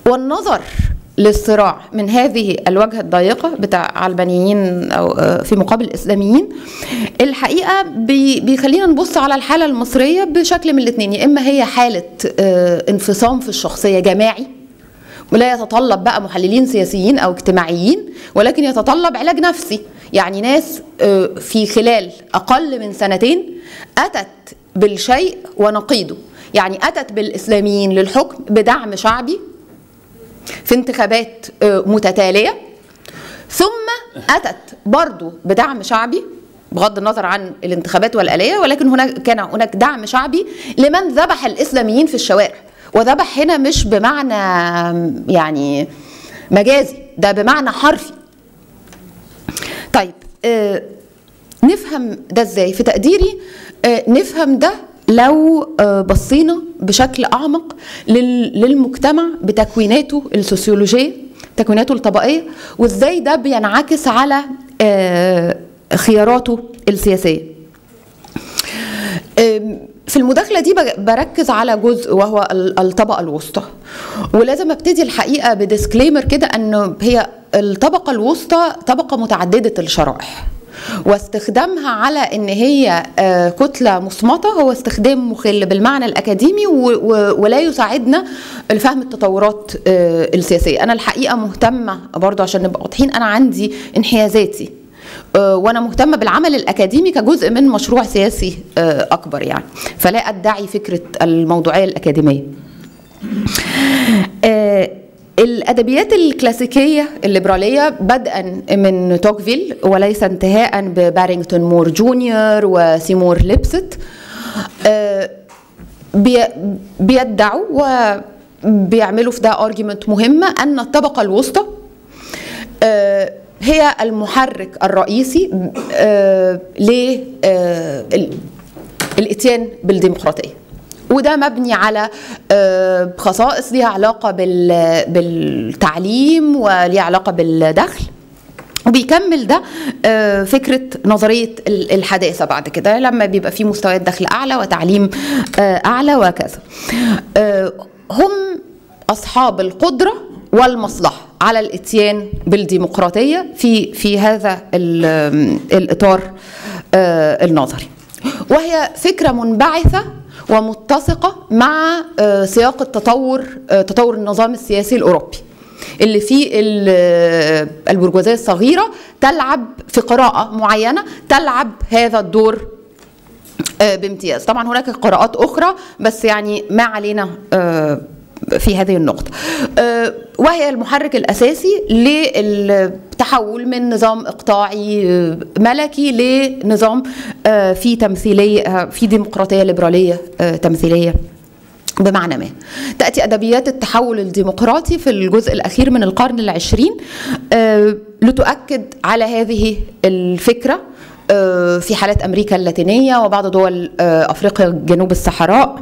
والنظر للصراع من هذه الوجهة الضيقة بتاع علمانيين أو في مقابل الإسلاميين الحقيقة بيخلينا نبص على الحالة المصرية بشكل من الاثنين، يا إما هي حالة انفصام في الشخصية جماعي ولا يتطلب بقى محللين سياسيين أو اجتماعيين، ولكن يتطلب علاج نفسي. يعني ناس في خلال أقل من سنتين أتت بالشيء ونقيضه، يعني أتت بالإسلاميين للحكم بدعم شعبي في انتخابات متتالية، ثم أتت برضو بدعم شعبي بغض النظر عن الانتخابات والآلية، ولكن هناك كان هناك دعم شعبي لمن ذبح الإسلاميين في الشوارع. وذبح هنا مش بمعنى يعني مجازي، ده بمعنى حرفي. طيب آه نفهم ده ازاي؟ في تقديري آه نفهم ده لو آه بصينا بشكل أعمق للمجتمع بتكويناته السوسيولوجية، تكويناته الطبقية، وازاي ده بينعكس على آه خياراته السياسية. آه في المداخلة دي بركز على جزء وهو الطبقة الوسطى، ولازم ابتدي الحقيقة بديسكليمر كده انه هي الطبقة الوسطى طبقة متعددة الشرائح، واستخدامها على ان هي كتلة مصمتة هو استخدام مخل بالمعنى الاكاديمي ولا يساعدنا لفهم التطورات السياسية. انا الحقيقة مهتمة برضو عشان نبقى واضحين، انا عندي انحيازاتي وانا مهتمه بالعمل الاكاديمي كجزء من مشروع سياسي اكبر يعني، فلا ادعي فكره الموضوعيه الاكاديميه. الادبيات الكلاسيكيه الليبراليه بدءا من توكفيل وليس انتهاء ببارينغتون مور جونيور وسيمور ليبست بيدعوا وبيعملوا في ده ارجيومنت مهمه ان الطبقه الوسطى هي المحرك الرئيسي للاتيان بالديمقراطيه، وده مبني على خصائص ليها علاقه بالتعليم وليها علاقه بالدخل، وبيكمل ده فكره نظريه الحداثه بعد كده لما بيبقى في مستويات دخل اعلى وتعليم اعلى وكذا. هم اصحاب القدره والمصلحه على الاتيان بالديمقراطيه في في هذا الاطار النظري، وهي فكره منبعثه ومتسقه مع سياق التطور تطور النظام السياسي الاوروبي اللي فيه البرجوازيه الصغيره تلعب في قراءه معينه تلعب هذا الدور بامتياز. طبعا هناك قراءات اخرى بس يعني ما علينا في هذه النقطة، وهي المحرك الأساسي للتحول من نظام إقطاعي ملكي لنظام في تمثيلية في ديمقراطية ليبرالية تمثيلية بمعنى ما. تأتي أدبيات التحول الديمقراطي في الجزء الأخير من القرن العشرين لتؤكد على هذه الفكرة في حالات أمريكا اللاتينية وبعض دول أفريقيا جنوب الصحراء،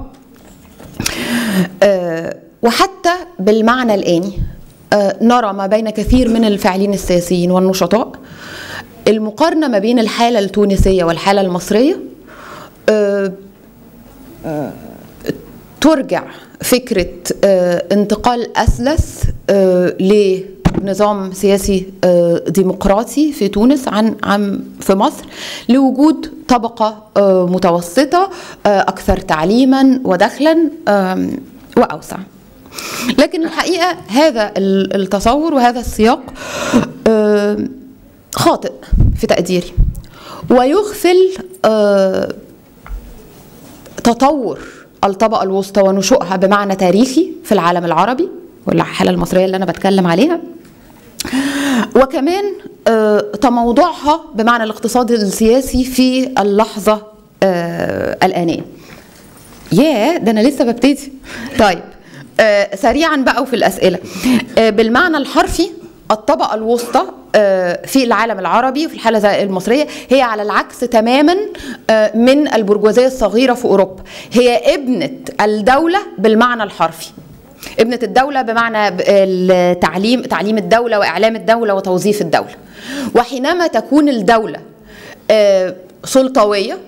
وحتى بالمعنى الآني نرى ما بين كثير من الفاعلين السياسيين والنشطاء المقارنة ما بين الحالة التونسية والحالة المصرية ترجع فكرة انتقال أسلس لنظام سياسي ديمقراطي في تونس عن عن في مصر لوجود طبقة متوسطة أكثر تعليما ودخلا وأوسع. لكن الحقيقة هذا التصور وهذا السياق خاطئ في تقديري، ويغفل تطور الطبقة الوسطى ونشوئها بمعنى تاريخي في العالم العربي والحالة المصرية اللي أنا بتكلم عليها، وكمان تموضعها بمعنى الاقتصاد السياسي في اللحظة الآنية. ياه ده أنا لسه ببتدي. طيب آه سريعا بقى وفي الأسئلة. آه بالمعنى الحرفي الطبقة الوسطى آه في العالم العربي وفي الحالة المصرية هي على العكس تماما آه من البرجوازية الصغيرة في أوروبا، هي ابنة الدولة بالمعنى الحرفي، ابنة الدولة بمعنى التعليم تعليم الدولة وإعلام الدولة وتوظيف الدولة. وحينما تكون الدولة آه سلطوية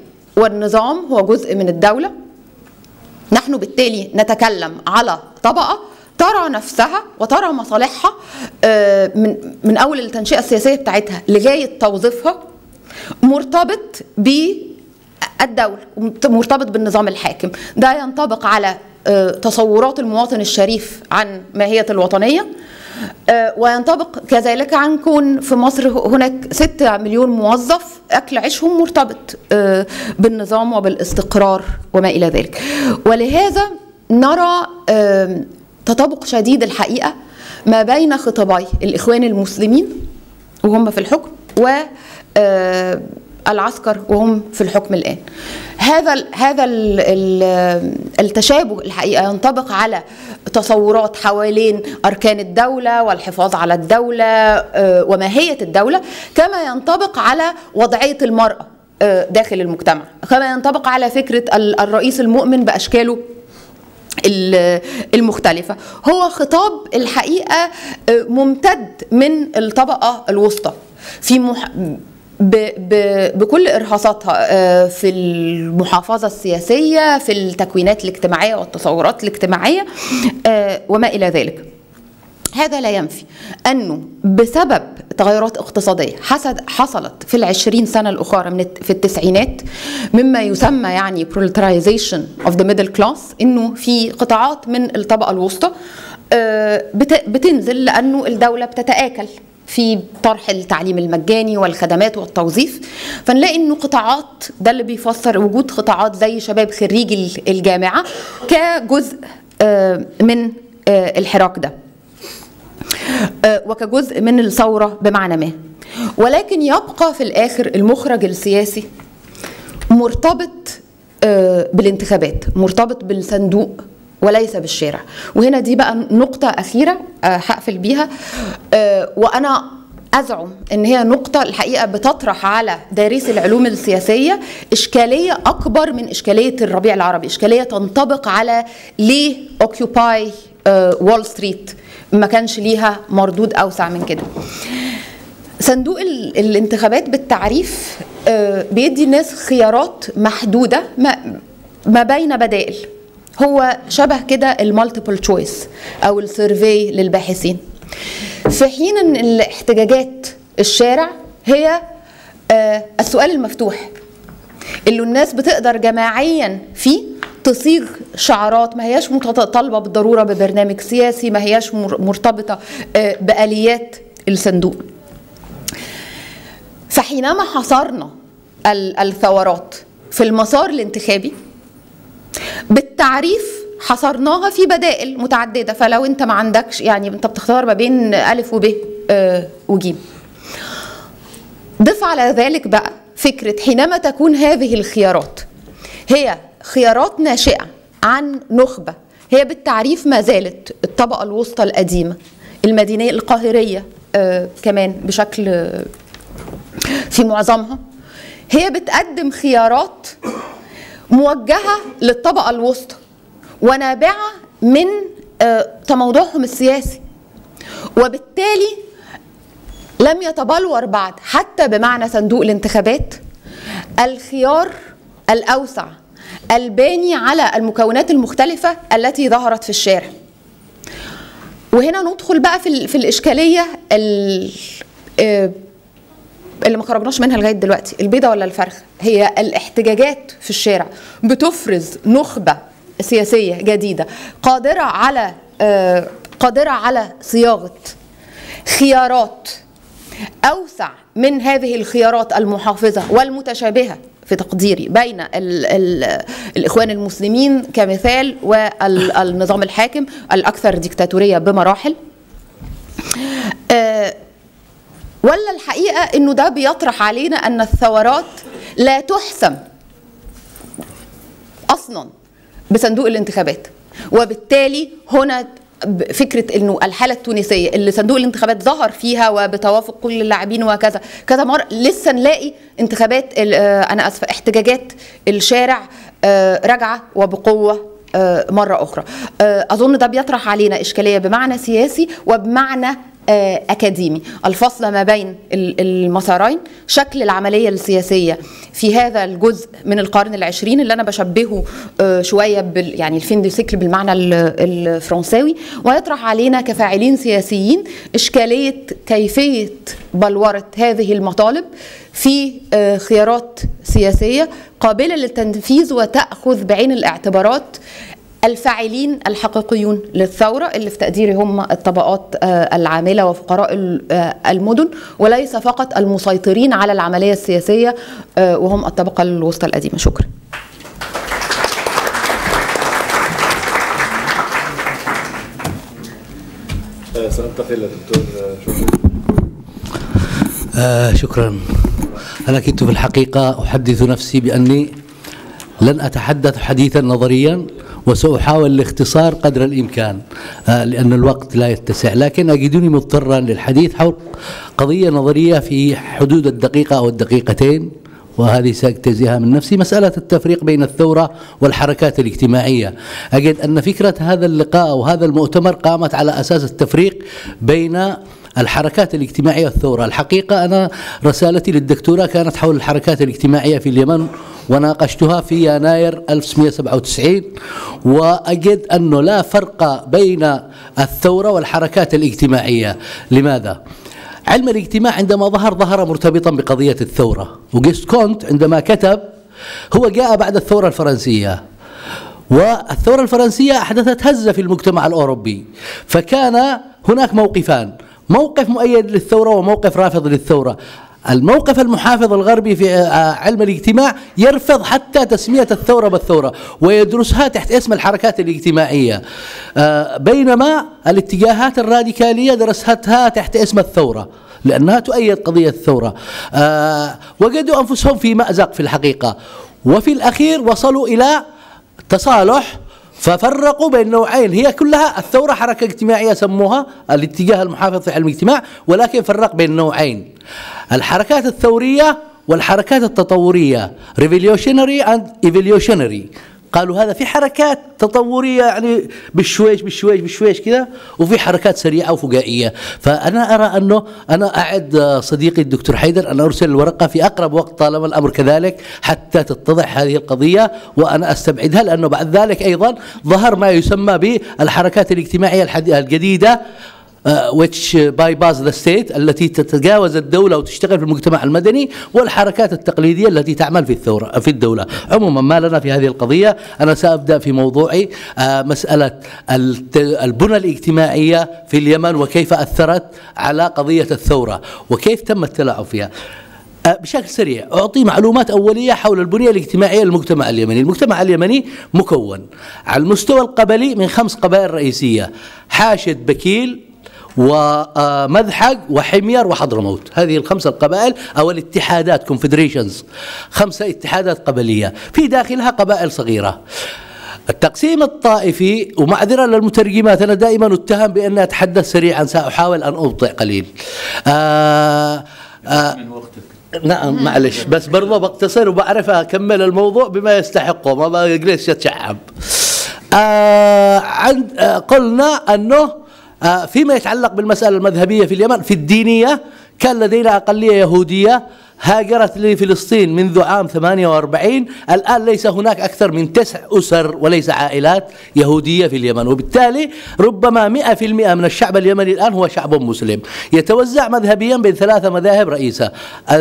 والنظام هو جزء من الدولة، نحن بالتالي نتكلم على طبقة ترى نفسها وترى مصالحها من من اول التنشئه السياسيه بتاعتها لغايه توظيفها مرتبط بالدوله، مرتبط بالنظام الحاكم. ده ينطبق على تصورات المواطن الشريف عن ماهيه الوطنيه، وينطبق كذلك عن كون في مصر هناك ستة مليون موظف أكل عيشهم مرتبط بالنظام وبالاستقرار وما إلى ذلك. ولهذا نرى تطابق شديد الحقيقة ما بين خطابي الإخوان المسلمين وهم في الحكم والعسكر وهم في الحكم الآن. هذا هذا التشابه الحقيقة ينطبق على تصورات حوالين أركان الدولة والحفاظ على الدولة وماهية الدولة، كما ينطبق على وضعية المرأة داخل المجتمع، كما ينطبق على فكرة الرئيس المؤمن بأشكاله المختلفة. هو خطاب الحقيقة ممتد من الطبقة الوسطى في مح... ب... ب... بكل إرهاصاتها في المحافظة السياسية، في التكوينات الاجتماعية والتصورات الاجتماعية وما إلى ذلك. هذا لا ينفي أنه بسبب تغيرات اقتصادية حصلت في العشرين سنة الأخرى من في التسعينات مما يسمى يعني proletarialization of the middle class، إنه في قطاعات من الطبقة الوسطى بتنزل لأنه الدولة بتتآكل في طرح التعليم المجاني والخدمات والتوظيف، فنلاقي انه قطاعات، ده اللي بيفسر وجود قطاعات زي شباب خريجي الجامعة كجزء من الحراك ده وكجزء من الثورة بمعنى ما. ولكن يبقى في الآخر المخرج السياسي مرتبط بالانتخابات، مرتبط بالصندوق وليس بالشارع. وهنا دي بقى نقطة أخيرة هقفل بيها، وأنا أزعم أن هي نقطة الحقيقة بتطرح على دارسي العلوم السياسية إشكالية أكبر من إشكالية الربيع العربي، إشكالية تنطبق على ليه أوكيوباي وول ستريت ما كانش ليها مردود أوسع من كده. صندوق الانتخابات بالتعريف بيدي الناس خيارات محدودة ما بين بدائل، هو شبه كده المالتيبل تشويس أو السيرفي للباحثين، في حين أن الاحتجاجات الشارع هي السؤال المفتوح اللي الناس بتقدر جماعيا فيه تصيغ شعارات ما هياش متطلبة بالضرورة ببرنامج سياسي، ما هياش مرتبطة بآليات الصندوق. فحينما حصرنا الثورات في المسار الانتخابي بالتعريف حصرناها في بدائل متعددة، فلو انت ما عندكش يعني انت بتختار ما بين ألف وب وجيم. ضف على ذلك بقى فكرة حينما تكون هذه الخيارات هي خيارات ناشئة عن نخبة، هي بالتعريف ما زالت الطبقة الوسطى القديمة المدينية القاهرية آه كمان بشكل آه في معظمها، هي بتقدم خيارات موجهة للطبقة الوسطى ونابعة من آه تموضعهم السياسي، وبالتالي لم يتبلور بعد حتى بمعنى صندوق الانتخابات الخيار الأوسع الباني على المكونات المختلفة التي ظهرت في الشارع. وهنا ندخل بقى في, في الإشكالية اللي ما خرجناش منها لغاية دلوقتي، البيضة ولا الفرخة. هي الاحتجاجات في الشارع بتفرز نخبة سياسية جديدة قادرة على قادرة على صياغة خيارات أوسع من هذه الخيارات المحافظة والمتشابهة في تقديري بين ال ال الإخوان المسلمين كمثال والنظام الحاكم الأكثر ديكتاتورية بمراحل. أه ولا الحقيقة أنه ده بيطرح علينا أن الثورات لا تحسم أصلا بصندوق الانتخابات، وبالتالي هنا فكرة انه الحالة التونسية اللي صندوق الانتخابات ظهر فيها وبتوافق كل اللاعبين وكذا كذا مرة، لسه نلاقي انتخابات انا اسفة احتجاجات الشارع راجعة وبقوة مرة اخرى. اظن ده بيطرح علينا اشكالية بمعنى سياسي وبمعنى أكاديمي. الفصل ما بين المسارين، شكل العملية السياسية في هذا الجزء من القرن العشرين اللي أنا بشبهه شوية بال يعني الفين دي سيكل بالمعنى الفرنساوي، ويطرح علينا كفاعلين سياسيين إشكالية كيفية بلورة هذه المطالب في خيارات سياسية قابلة للتنفيذ وتأخذ بعين الاعتبارات الفاعلين الحقيقيون للثورة اللي في تقديري هم الطبقات العاملة وفقراء المدن، وليس فقط المسيطرين على العملية السياسية وهم الطبقة الوسطى القديمة. شكرا.
سننتقل للدكتور شكرا.
آه شكرا. أنا كنت في الحقيقة أحدث نفسي بأني لن أتحدث حديثا نظريا، وسأحاول الاختصار قدر الإمكان آه لأن الوقت لا يتسع، لكن أجدني مضطرا للحديث حول قضية نظرية في حدود الدقيقة أو الدقيقتين، وهذه سأجتزيها من نفسي. مسألة التفريق بين الثورة والحركات الاجتماعية. أجد أن فكرة هذا اللقاء أو هذا المؤتمر قامت على أساس التفريق بين الحركات الاجتماعية والثورة. الحقيقة أنا رسالتي للدكتوراه كانت حول الحركات الاجتماعية في اليمن، وناقشتها في يناير ألف وتسعمئة وسبعة وتسعين، وأجد أنه لا فرق بين الثورة والحركات الاجتماعية. لماذا؟ علم الاجتماع عندما ظهر ظهر مرتبطا بقضية الثورة، وجيست كونت عندما كتب هو جاء بعد الثورة الفرنسية، والثورة الفرنسية أحدثت هزة في المجتمع الأوروبي، فكان هناك موقفان، موقف مؤيد للثورة وموقف رافض للثورة. الموقف المحافظ الغربي في علم الاجتماع يرفض حتى تسمية الثورة بالثورة ويدرسها تحت اسم الحركات الاجتماعية، بينما الاتجاهات الراديكالية درستها تحت اسم الثورة لأنها تؤيد قضية الثورة. وجدوا أنفسهم في مأزق في الحقيقة، وفي الأخير وصلوا إلى تصالح ففرقوا بين نوعين، هي كلها الثورة حركة اجتماعية سموها الاتجاه المحافظ في علم الاجتماع، ولكن فرق بين نوعين: الحركات الثورية والحركات التطورية، revolutionary and evolutionary. قالوا هذا في حركات تطورية يعني بالشويش بالشويش بالشويش كذا، وفي حركات سريعة وفجائية. فأنا أرى أنه أنا أعد صديقي الدكتور حيدر أن أرسل الورقة في أقرب وقت طالما الأمر كذلك حتى تتضح هذه القضية، وأنا أستبعدها لأنه بعد ذلك أيضا ظهر ما يسمى بالحركات الاجتماعية الجديدة Uh, which bypass the state، التي تتجاوز الدولة وتشتغل في المجتمع المدني، والحركات التقليدية التي تعمل في الثورة في الدولة. عموما ما لنا في هذه القضية. أنا سأبدأ في موضوعي uh, مسألة البنى الاجتماعية في اليمن وكيف أثرت على قضية الثورة وكيف تم التلاعب فيها. بشكل سريع أعطي معلومات أولية حول البنية الاجتماعية للمجتمع اليمني. المجتمع اليمني مكون على المستوى القبلي من خمس قبائل رئيسية: حاشد، بكيل، ومذحق، وحمير، وحضرموت. هذه الخمسة القبائل أو الاتحادات كونفدريشنز، خمسة اتحادات قبلية في داخلها قبائل صغيرة. التقسيم الطائفي، ومعذرة للمترجمات أنا دائما أتهم بأن أتحدث سريعا، سأحاول أن أبطئ قليل. آآ آآ نعم معلش، بس برضه بقتصر وبعرف أكمل الموضوع بما يستحقه، ما بجلس أتشعب. عند قلنا أنه فيما يتعلق بالمسألة المذهبية في اليمن، في الدينية كان لدينا أقلية يهودية هاجرت لفلسطين منذ عام ثمانية وأربعين. الآن ليس هناك أكثر من تسع أسر وليس عائلات يهودية في اليمن، وبالتالي ربما مئة في المئة من الشعب اليمني الآن هو شعب مسلم يتوزع مذهبيا بين ثلاثة مذاهب رئيسة: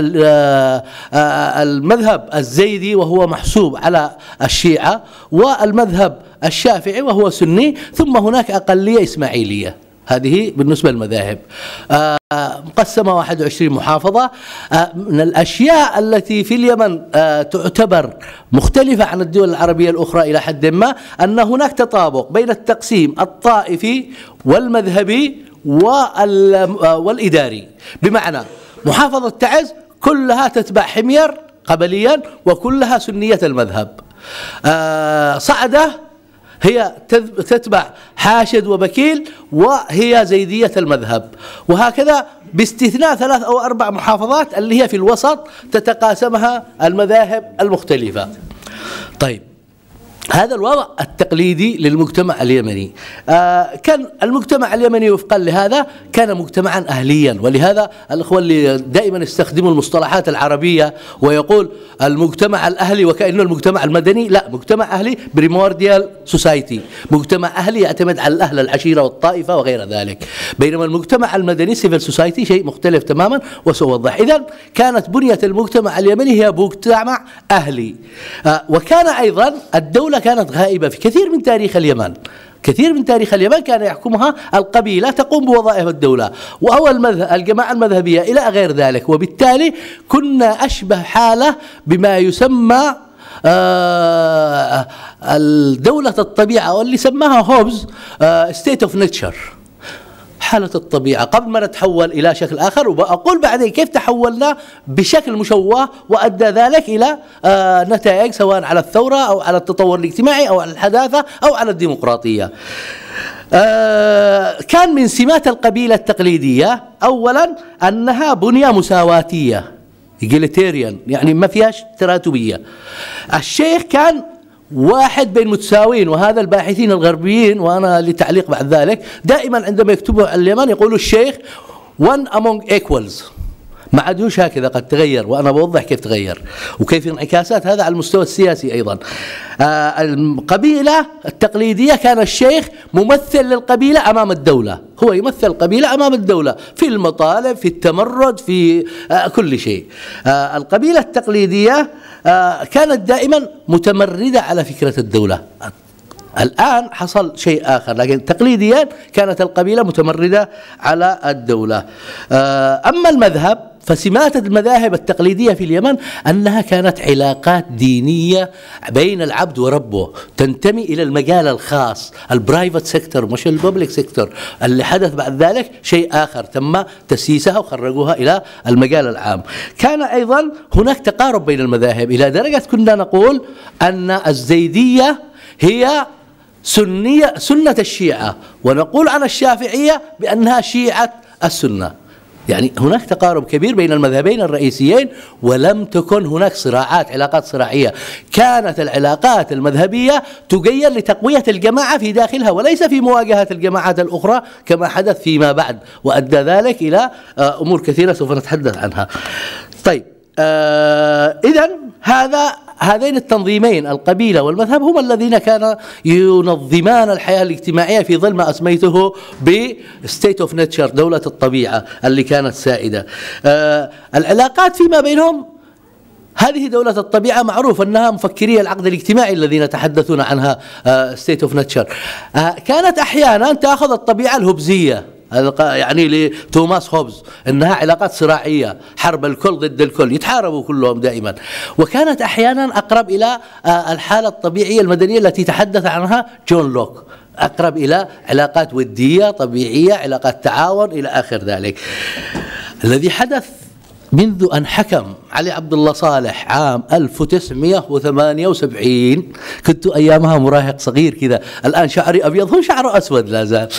المذهب الزيدي وهو محسوب على الشيعة، والمذهب الشافعي وهو سني، ثم هناك أقلية إسماعيلية. هذه بالنسبة للمذاهب. آه مقسمة واحد وعشرين محافظة. آه من الأشياء التي في اليمن آه تعتبر مختلفة عن الدول العربية الأخرى إلى حد ما أن هناك تطابق بين التقسيم الطائفي والمذهبي والإداري. بمعنى محافظة تعز كلها تتبع حمير قبليا وكلها سنية المذهب. آه صعدة هي تتبع حاشد وبكيل وهي زيدية المذهب، وهكذا باستثناء ثلاث أو أربع محافظات اللي هي في الوسط تتقاسمها المذاهب المختلفة. طيب، هذا الوضع التقليدي للمجتمع اليمني. آه كان المجتمع اليمني وفقا لهذا كان مجتمعا أهليا، ولهذا الأخوة اللي دائما يستخدموا المصطلحات العربية ويقول المجتمع الأهلي وكأنه المجتمع المدني، لا، مجتمع أهلي بريمورديال سوسايتي، مجتمع أهلي يعتمد على الأهل، العشيرة والطائفة وغير ذلك، بينما المجتمع المدني سيفل سوسايتي شيء مختلف تماما وسأوضح. إذن كانت بنية المجتمع اليمني هي مجتمع أهلي. آه وكان أيضا الدولة كانت غائبة في كثير من تاريخ اليمن. كثير من تاريخ اليمن كان يحكمها القبيلة تقوم بوظائف الدولة أو المذهب الجماعة المذهبية إلى غير ذلك، وبالتالي كنا أشبه حالة بما يسمى آه الدولة الطبيعة، واللي سماها هوبز آه state of nature، حالة الطبيعة، قبل ما نتحول إلى شكل آخر. وأقول بعدين كيف تحولنا بشكل مشوه وأدى ذلك إلى آه نتائج سواء على الثورة أو على التطور الاجتماعي أو على الحداثة أو على الديمقراطية. آه كان من سمات القبيلة التقليدية أولا أنها بنية مساواتية، إيجاليتيريان، يعني ما فيهاش تراتبية. الشيخ كان واحد بين متساوين، وهذا الباحثين الغربيين، وأنا لتعليق بعد ذلك، دائما عندما يكتبوا عن اليمن يقولوا الشيخ one among equals، ما عادوش هكذا، قد تغير، وأنا بوضح كيف تغير وكيف انعكاسات هذا على المستوى السياسي أيضا. آه القبيلة التقليدية كان الشيخ ممثل للقبيلة أمام الدولة، هو يمثل القبيلة أمام الدولة في المطالب، في التمرد، في آه كل شيء. آه القبيلة التقليدية آه كانت دائما متمردة على فكرة الدولة. الآن حصل شيء آخر، لكن تقليديا كانت القبيلة متمردة على الدولة. أما المذهب فسمات المذاهب التقليدية في اليمن أنها كانت علاقات دينية بين العبد وربه، تنتمي إلى المجال الخاص، البرايفت سيكتور مش الببليك سيكتور. اللي حدث بعد ذلك شيء آخر، تم تسييسها وخرجوها إلى المجال العام. كان أيضا هناك تقارب بين المذاهب إلى درجة كنا نقول أن الزيدية هي سنية سنة الشيعة، ونقول عن الشافعية بأنها شيعة السنة. يعني هناك تقارب كبير بين المذهبين الرئيسيين، ولم تكن هناك صراعات، علاقات صراعية. كانت العلاقات المذهبية تغير لتقوية الجماعة في داخلها، وليس في مواجهة الجماعات الأخرى كما حدث فيما بعد، وأدى ذلك إلى أمور كثيرة سوف نتحدث عنها. طيب، آه إذن هذا هذين التنظيمين القبيلة والمذهب هم الذين كانوا ينظمان الحياة الاجتماعية في ظل ما أسميته ب state of nature، دولة الطبيعة اللي كانت سائدة. آه العلاقات فيما بينهم، هذه دولة الطبيعة معروف أنها مفكري العقد الاجتماعي الذين يتحدثون عنها آه state of nature. آه كانت أحيانا تأخذ الطبيعة الهبزية، يعني لتوماس هوبز، انها علاقات صراعيه، حرب الكل ضد الكل، يتحاربوا كلهم دائما. وكانت احيانا اقرب الى الحاله الطبيعيه المدنيه التي تحدث عنها جون لوك، اقرب الى علاقات وديه طبيعيه، علاقات تعاون الى اخر ذلك. الذي حدث منذ أن حكم علي عبد الله صالح عام ألف وتسعمئة وثمانية وسبعين، كنت أيامها مراهق صغير كذا، الآن شعري أبيض، هو شعره أسود لا زال.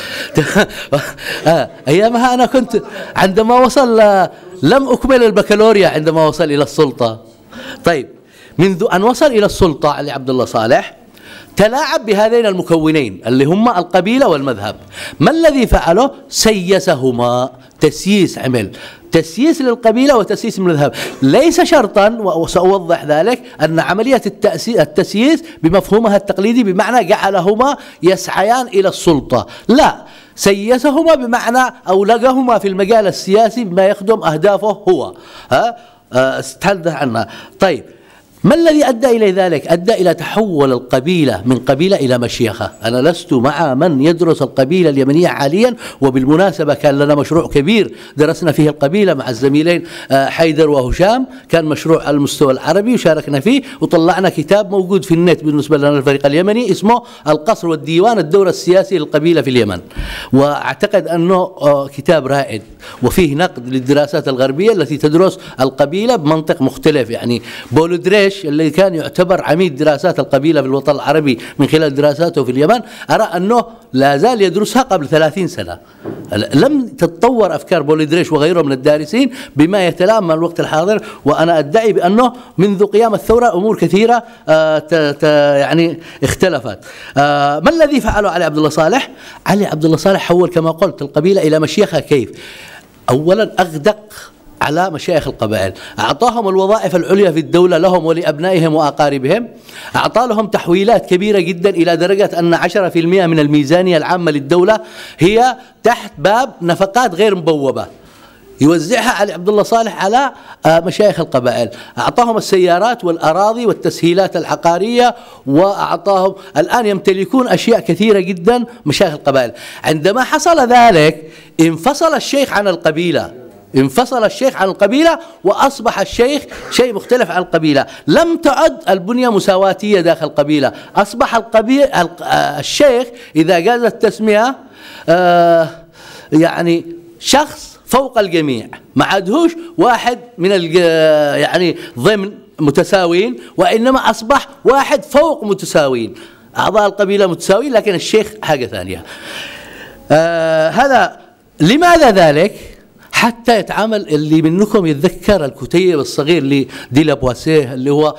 أيامها أنا كنت عندما وصل، لم أكمل البكالوريا عندما وصل إلى السلطة. طيب، منذ أن وصل إلى السلطة علي عبد الله صالح تلاعب بهذين المكونين اللي هما القبيلة والمذهب. ما الذي فعله؟ سيسهما، تسييس، عمل تسييس للقبيلة وتسييس للمذهب. ليس شرطا، وسأوضح ذلك، أن عملية التسييس بمفهومها التقليدي بمعنى جعلهما يسعيان إلى السلطة، لا، سيسهما بمعنى أولجهما في المجال السياسي بما يخدم أهدافه هو. ها استحدث عنها. طيب، ما الذي أدى إلى ذلك؟ أدى إلى تحول القبيلة من قبيلة إلى مشيخة. أنا لست مع من يدرس القبيلة اليمنية حاليا، وبالمناسبة كان لنا مشروع كبير درسنا فيه القبيلة مع الزميلين حيدر وهشام، كان مشروع على المستوى العربي وشاركنا فيه، وطلعنا كتاب موجود في النت بالنسبة لنا الفريق اليمني اسمه القصر والديوان، الدور السياسي للقبيلة في اليمن. وأعتقد أنه كتاب رائد، وفيه نقد للدراسات الغربية التي تدرس القبيلة بمنطق مختلف. يعني بولودريج دريش الذي كان يعتبر عميد دراسات القبيلة في الوطن العربي من خلال دراساته في اليمن، أرى أنه لا زال يدرسها قبل ثلاثين سنة. لم تتطور أفكار بولي دريش وغيره من الدارسين بما يتلائم مع الوقت الحاضر، وأنا أدعي بأنه منذ قيام الثورة أمور كثيرة آه يعني اختلفت. آه ما الذي فعله علي عبد الله صالح؟ علي عبد الله صالح حول كما قلت القبيلة إلى مشيخها. كيف؟ أولا أغدق على مشايخ القبائل، أعطاهم الوظائف العليا في الدولة لهم ولأبنائهم وأقاربهم، أعطى لهم تحويلات كبيرة جدا إلى درجة أن عشرة بالمئة من الميزانية العامة للدولة هي تحت باب نفقات غير مبوبة يوزعها علي عبد الله صالح على مشايخ القبائل. أعطاهم السيارات والأراضي والتسهيلات العقارية، وأعطاهم الآن يمتلكون أشياء كثيرة جدا مشايخ القبائل. عندما حصل ذلك انفصل الشيخ عن القبيلة، انفصل الشيخ عن القبيلة وأصبح الشيخ شيء مختلف عن القبيلة. لم تعد البنية مساواتية داخل القبيلة، أصبح القبيلة الشيخ إذا جاز التسمية آه يعني شخص فوق الجميع، ما عادهوش واحد من يعني ضمن متساويين، وإنما أصبح واحد فوق متساويين. أعضاء القبيلة متساويين لكن الشيخ حاجة ثانية. آه هذا لماذا ذلك؟ حتى يتعامل اللي منكم يتذكر الكتيب الصغير لدي لابواسيه اللي هو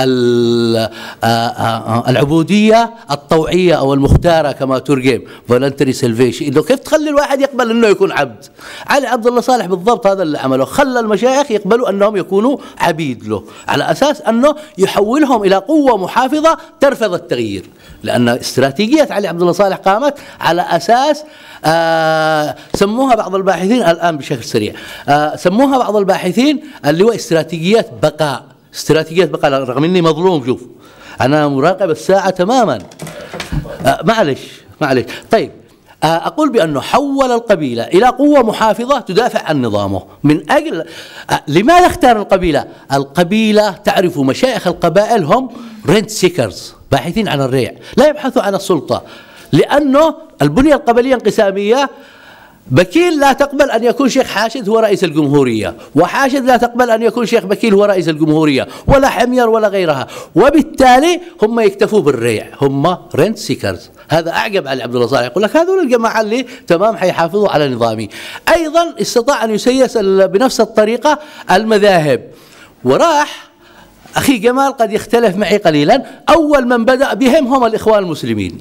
العبودية الطوعية أو المختارة كما ترجم voluntary salvation، إنه كيف تخلي الواحد يقبل أنه يكون عبد. علي عبد الله صالح بالضبط هذا اللي عمله، خلى المشايخ يقبلوا أنهم يكونوا عبيد له على أساس أنه يحولهم إلى قوة محافظة ترفض التغيير، لأن استراتيجية علي عبد الله صالح قامت على أساس آه سموها بعض الباحثين الآن بشكل سريع آه سموها بعض الباحثين اللي هو استراتيجيات بقاء. استراتيجيات بقاء، رغم اني مظلوم، شوف انا مراقب الساعه تماما. آه معلش معلش طيب آه اقول بانه حول القبيله الى قوه محافظه تدافع عن نظامه من اجل آه لماذا اختار القبيله؟ القبيله تعرف مشايخ القبائل هم رنت سيكرز، باحثين عن الريع، لا يبحثوا عن السلطه، لانه البنيه القبليه انقساميه. بكيل لا تقبل أن يكون شيخ حاشد هو رئيس الجمهورية، وحاشد لا تقبل أن يكون شيخ بكيل هو رئيس الجمهورية، ولا حمير ولا غيرها، وبالتالي هم يكتفوا بالريع، هم رنت سيكرز. هذا أعجب علي عبد الله صالح، يقول لك هذول الجماعة اللي تمام حيحافظوا على نظامي. أيضا استطاع أن يسيس بنفس الطريقة المذاهب، وراح أخي جمال قد يختلف معي قليلا، أول من بدأ بهم هم الإخوان المسلمين.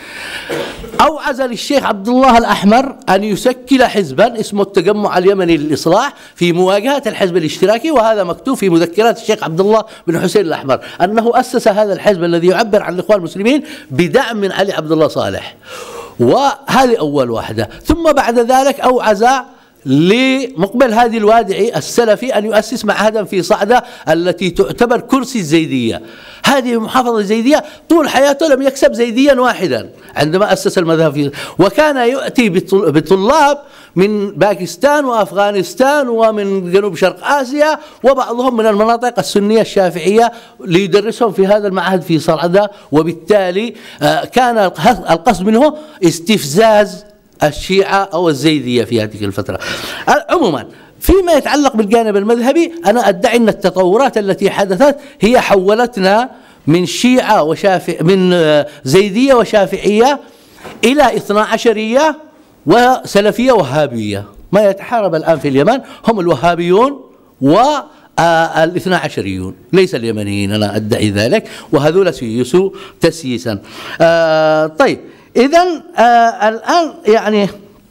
أوعز للشيخ عبد الله الأحمر أن يشكل حزبا اسمه التجمع اليمني للإصلاح في مواجهة الحزب الاشتراكي، وهذا مكتوب في مذكرات الشيخ عبد الله بن حسين الأحمر أنه أسس هذا الحزب الذي يعبر عن الإخوان المسلمين بدعم من علي عبد الله صالح، وهذه أول واحدة. ثم بعد ذلك أوعز لمقبل هادي الوادعي السلفي أن يؤسس معهدا في صعدة التي تعتبر كرسي الزيدية. هذه محافظة الزيدية طول حياته لم يكسب زيديا واحدا عندما أسس المذهب فيه، وكان يأتي بطلاب من باكستان وأفغانستان ومن جنوب شرق آسيا وبعضهم من المناطق السنية الشافعية ليدرسهم في هذا المعهد في صعدة، وبالتالي كان القصد منه استفزاز الشيعة أو الزيدية في هذه الفترة. عموما فيما يتعلق بالجانب المذهبي أنا أدعي أن التطورات التي حدثت هي حولتنا من شيعة وشافع من زيدية وشافعية إلى اثنا عشرية وسلفية وهابية. ما يتحارب الآن في اليمن هم الوهابيون والاثنا عشريون، ليس اليمنيين، أنا أدعي ذلك، وهذول سيسوا تسييسا. آه طيب إذن آه الآن يعني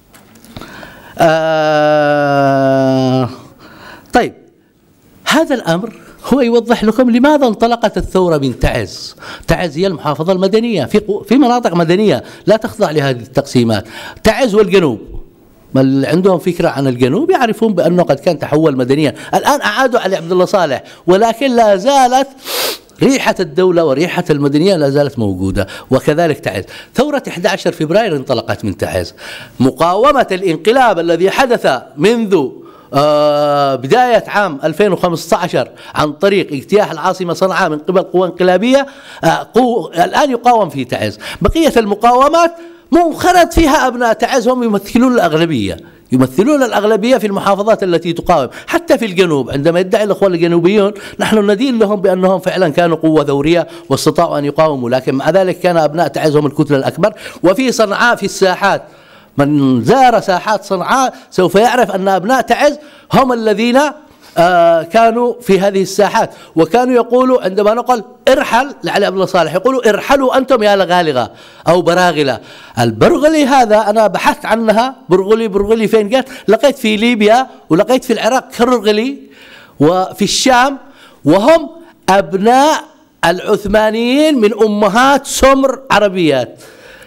آه طيب هذا الأمر هو يوضح لكم لماذا انطلقت الثورة من تعز. تعز هي المحافظة المدنية في في مناطق مدنية لا تخضع لهذه التقسيمات. تعز والجنوب، اللي عندهم فكرة عن الجنوب يعرفون بأنه قد كان تحول مدنيا. الآن أعادوا علي عبد الله صالح، ولكن لا زالت ريحة الدولة وريحة المدنية لا زالت موجودة، وكذلك تعز. ثورة أحد عشر فبراير انطلقت من تعز. مقاومة الانقلاب الذي حدث منذ آه بداية عام ألفين وخمسة عشر عن طريق اجتياح العاصمة صنعاء من قبل قوى انقلابية آه قو الآن يقاوم في تعز. بقية المقاومات منخرط فيها أبناء تعز هم يمثلون الأغلبية، يمثلون الأغلبية في المحافظات التي تقاوم. حتى في الجنوب عندما يدعي الأخوان الجنوبيون نحن ندين لهم بأنهم فعلا كانوا قوة ثورية واستطاعوا أن يقاوموا، لكن مع ذلك كان أبناء تعز هم الكتلة الأكبر. وفي صنعاء في الساحات، من زار ساحات صنعاء سوف يعرف أن أبناء تعز هم الذين آه كانوا في هذه الساحات، وكانوا يقولوا عندما نقل ارحل لعلي عبد الله صالح يقولوا ارحلوا أنتم يا لغالغة أو براغلة. البرغلي هذا أنا بحثت عنها، برغلي برغلي فين جات؟ لقيت في ليبيا ولقيت في العراق كرغلي وفي الشام، وهم أبناء العثمانيين من أمهات سمر عربيات.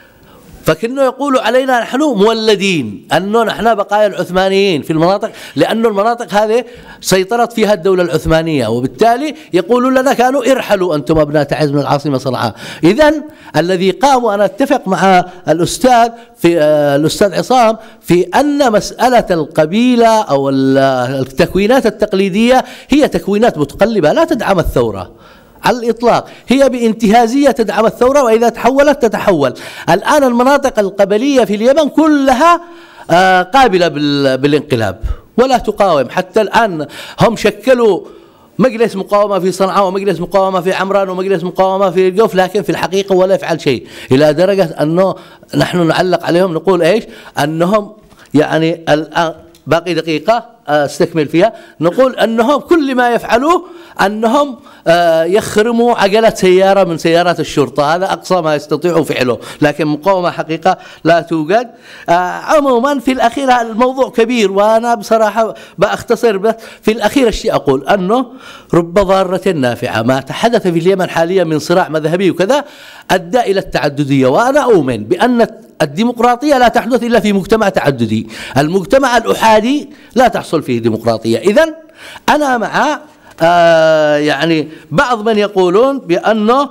فكانوا يقولوا علينا نحن مولدين، أنه نحن بقايا العثمانيين في المناطق، لأن المناطق هذه سيطرت فيها الدولة العثمانية، وبالتالي يقولون لنا كانوا ارحلوا أنتم أبناء تعز من العاصمة صنعاء. إذن الذي قام، وأنا أتفق مع الأستاذ في آه الأستاذ عصام في أن مسألة القبيلة أو التكوينات التقليدية هي تكوينات متقلبة لا تدعم الثورة على الإطلاق، هي بانتهازية تدعم الثورة، وإذا تحولت تتحول. الآن المناطق القبلية في اليمن كلها قابلة بالانقلاب ولا تقاوم. حتى الآن هم شكلوا مجلس مقاومة في صنعاء ومجلس مقاومة في عمران ومجلس مقاومة في الجوف، لكن في الحقيقة ولا يفعل شيء، إلى درجة أنه نحن نعلق عليهم نقول إيش؟ أنهم يعني الآن باقي دقيقة استكمل فيها، نقول أنهم كل ما يفعلوه أنهم يخرموا عجلة سيارة من سيارات الشرطة، هذا أقصى ما يستطيعوا فعله، لكن مقاومة حقيقة لا توجد. عموما في الأخير الموضوع كبير، وأنا بصراحة بأختصر بس في الأخير الشيء أقول أنه رب ضارة نافعة. ما حدث في اليمن حاليا من صراع مذهبي وكذا أدى إلى التعددية، وأنا أؤمن بأن الديمقراطية لا تحدث إلا في مجتمع تعددي، المجتمع الأحادي لا تحصل فيه ديمقراطية. إذن أنا مع آه يعني بعض من يقولون بأنه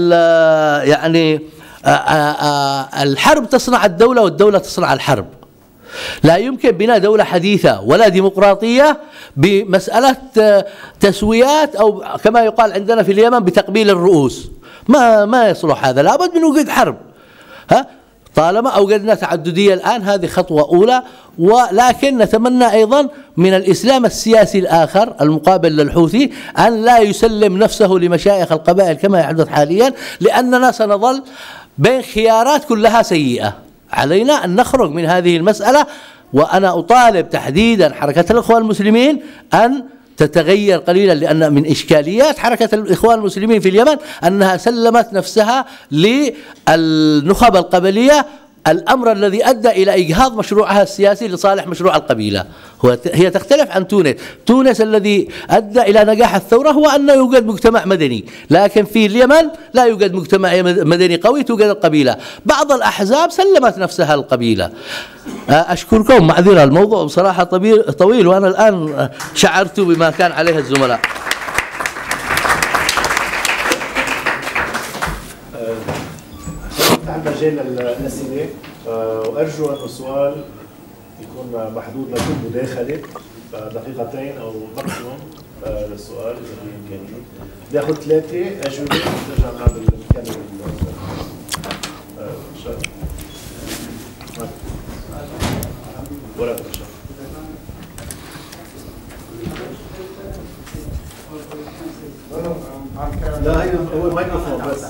يعني آه آه الحرب تصنع الدولة والدولة تصنع الحرب. لا يمكن بناء دولة حديثة ولا ديمقراطية بمسألة تسويات أو كما يقال عندنا في اليمن بتقبيل الرؤوس، ما ما يصلح هذا، لابد من وجود حرب. ها طالما أوجدنا تعددية الآن هذه خطوة أولى، ولكن نتمنى أيضا من الإسلام السياسي الآخر المقابل للحوثي أن لا يسلم نفسه لمشايخ القبائل كما يحدث حاليا، لأننا سنظل بين خيارات كلها سيئة. علينا أن نخرج من هذه المسألة، وأنا أطالب تحديدا حركة الإخوان المسلمين أن تتغير قليلا، لأن من إشكاليات حركة الإخوان المسلمين في اليمن أنها سلمت نفسها للنخب القبلية، الأمر الذي أدى إلى إجهاض مشروعها السياسي لصالح مشروع القبيلة. هي تختلف عن تونس. تونس الذي أدى إلى نجاح الثورة هو أن يوجد مجتمع مدني، لكن في اليمن لا يوجد مجتمع مدني قوي، توجد القبيلة. بعض الأحزاب سلمت نفسها القبيلة. أشكركم، معذرة الموضوع بصراحة طويل، وأنا الآن شعرت بما كان عليه الزملاء.
مجال الأسئلة، وأرجو أن السؤال يكون محدود لكل مداخلة، دقيقتين أو ماكسيموم للسؤال إذا في إمكانية. بياخذ ثلاثة أجوبة نرجع نعمل نكمل ولا ترجع. لا هي هو الميكروفون بس.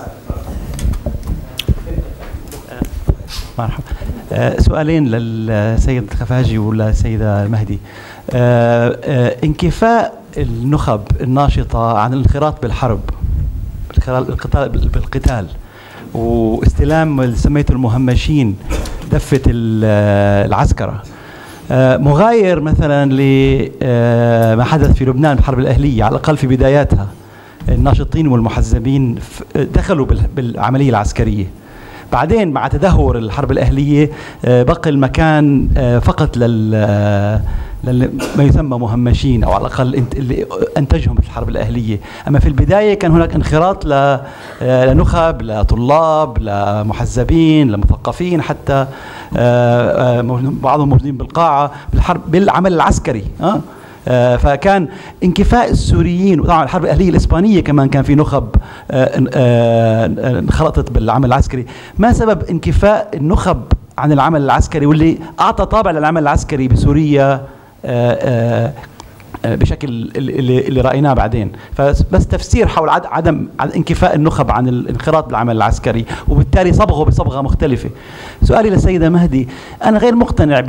مرحبا. أه سؤالين للسيد خفاجي وللسيدة مهدي. أه أه انكفاء النخب الناشطة عن الانخراط بالحرب، القتال بالقتال، واستلام اللي سميته المهمشين دفة العسكرة، أه مغاير مثلا لما حدث في لبنان بالحرب الأهلية، على الأقل في بداياتها الناشطين والمحزبين دخلوا بالعملية العسكرية. بعدين مع تدهور الحرب الأهلية بقى المكان فقط لل ما يسمى مهمشين، أو على الأقل اللي أنتجهم في الحرب الأهلية. أما في البداية كان هناك انخراط لنخب، لطلاب، لمحزبين، لمثقفين، حتى بعضهم موجودين بالقاعة بالحرب بالعمل العسكري. آه فكان انكفاء السوريين، وطبعا الحرب الأهلية الإسبانية كمان كان في نخب آه آه انخلطت بالعمل العسكري. ما سبب انكفاء النخب عن العمل العسكري واللي أعطى طابع للعمل العسكري بسوريا آه آه بشكل اللي, اللي رأيناه بعدين؟ فبس تفسير حول عدم انكفاء النخب عن الانخراط بالعمل العسكري، وبالتالي صبغه بصبغة مختلفة. سؤالي للسيدة مهدي، أنا غير مقتنع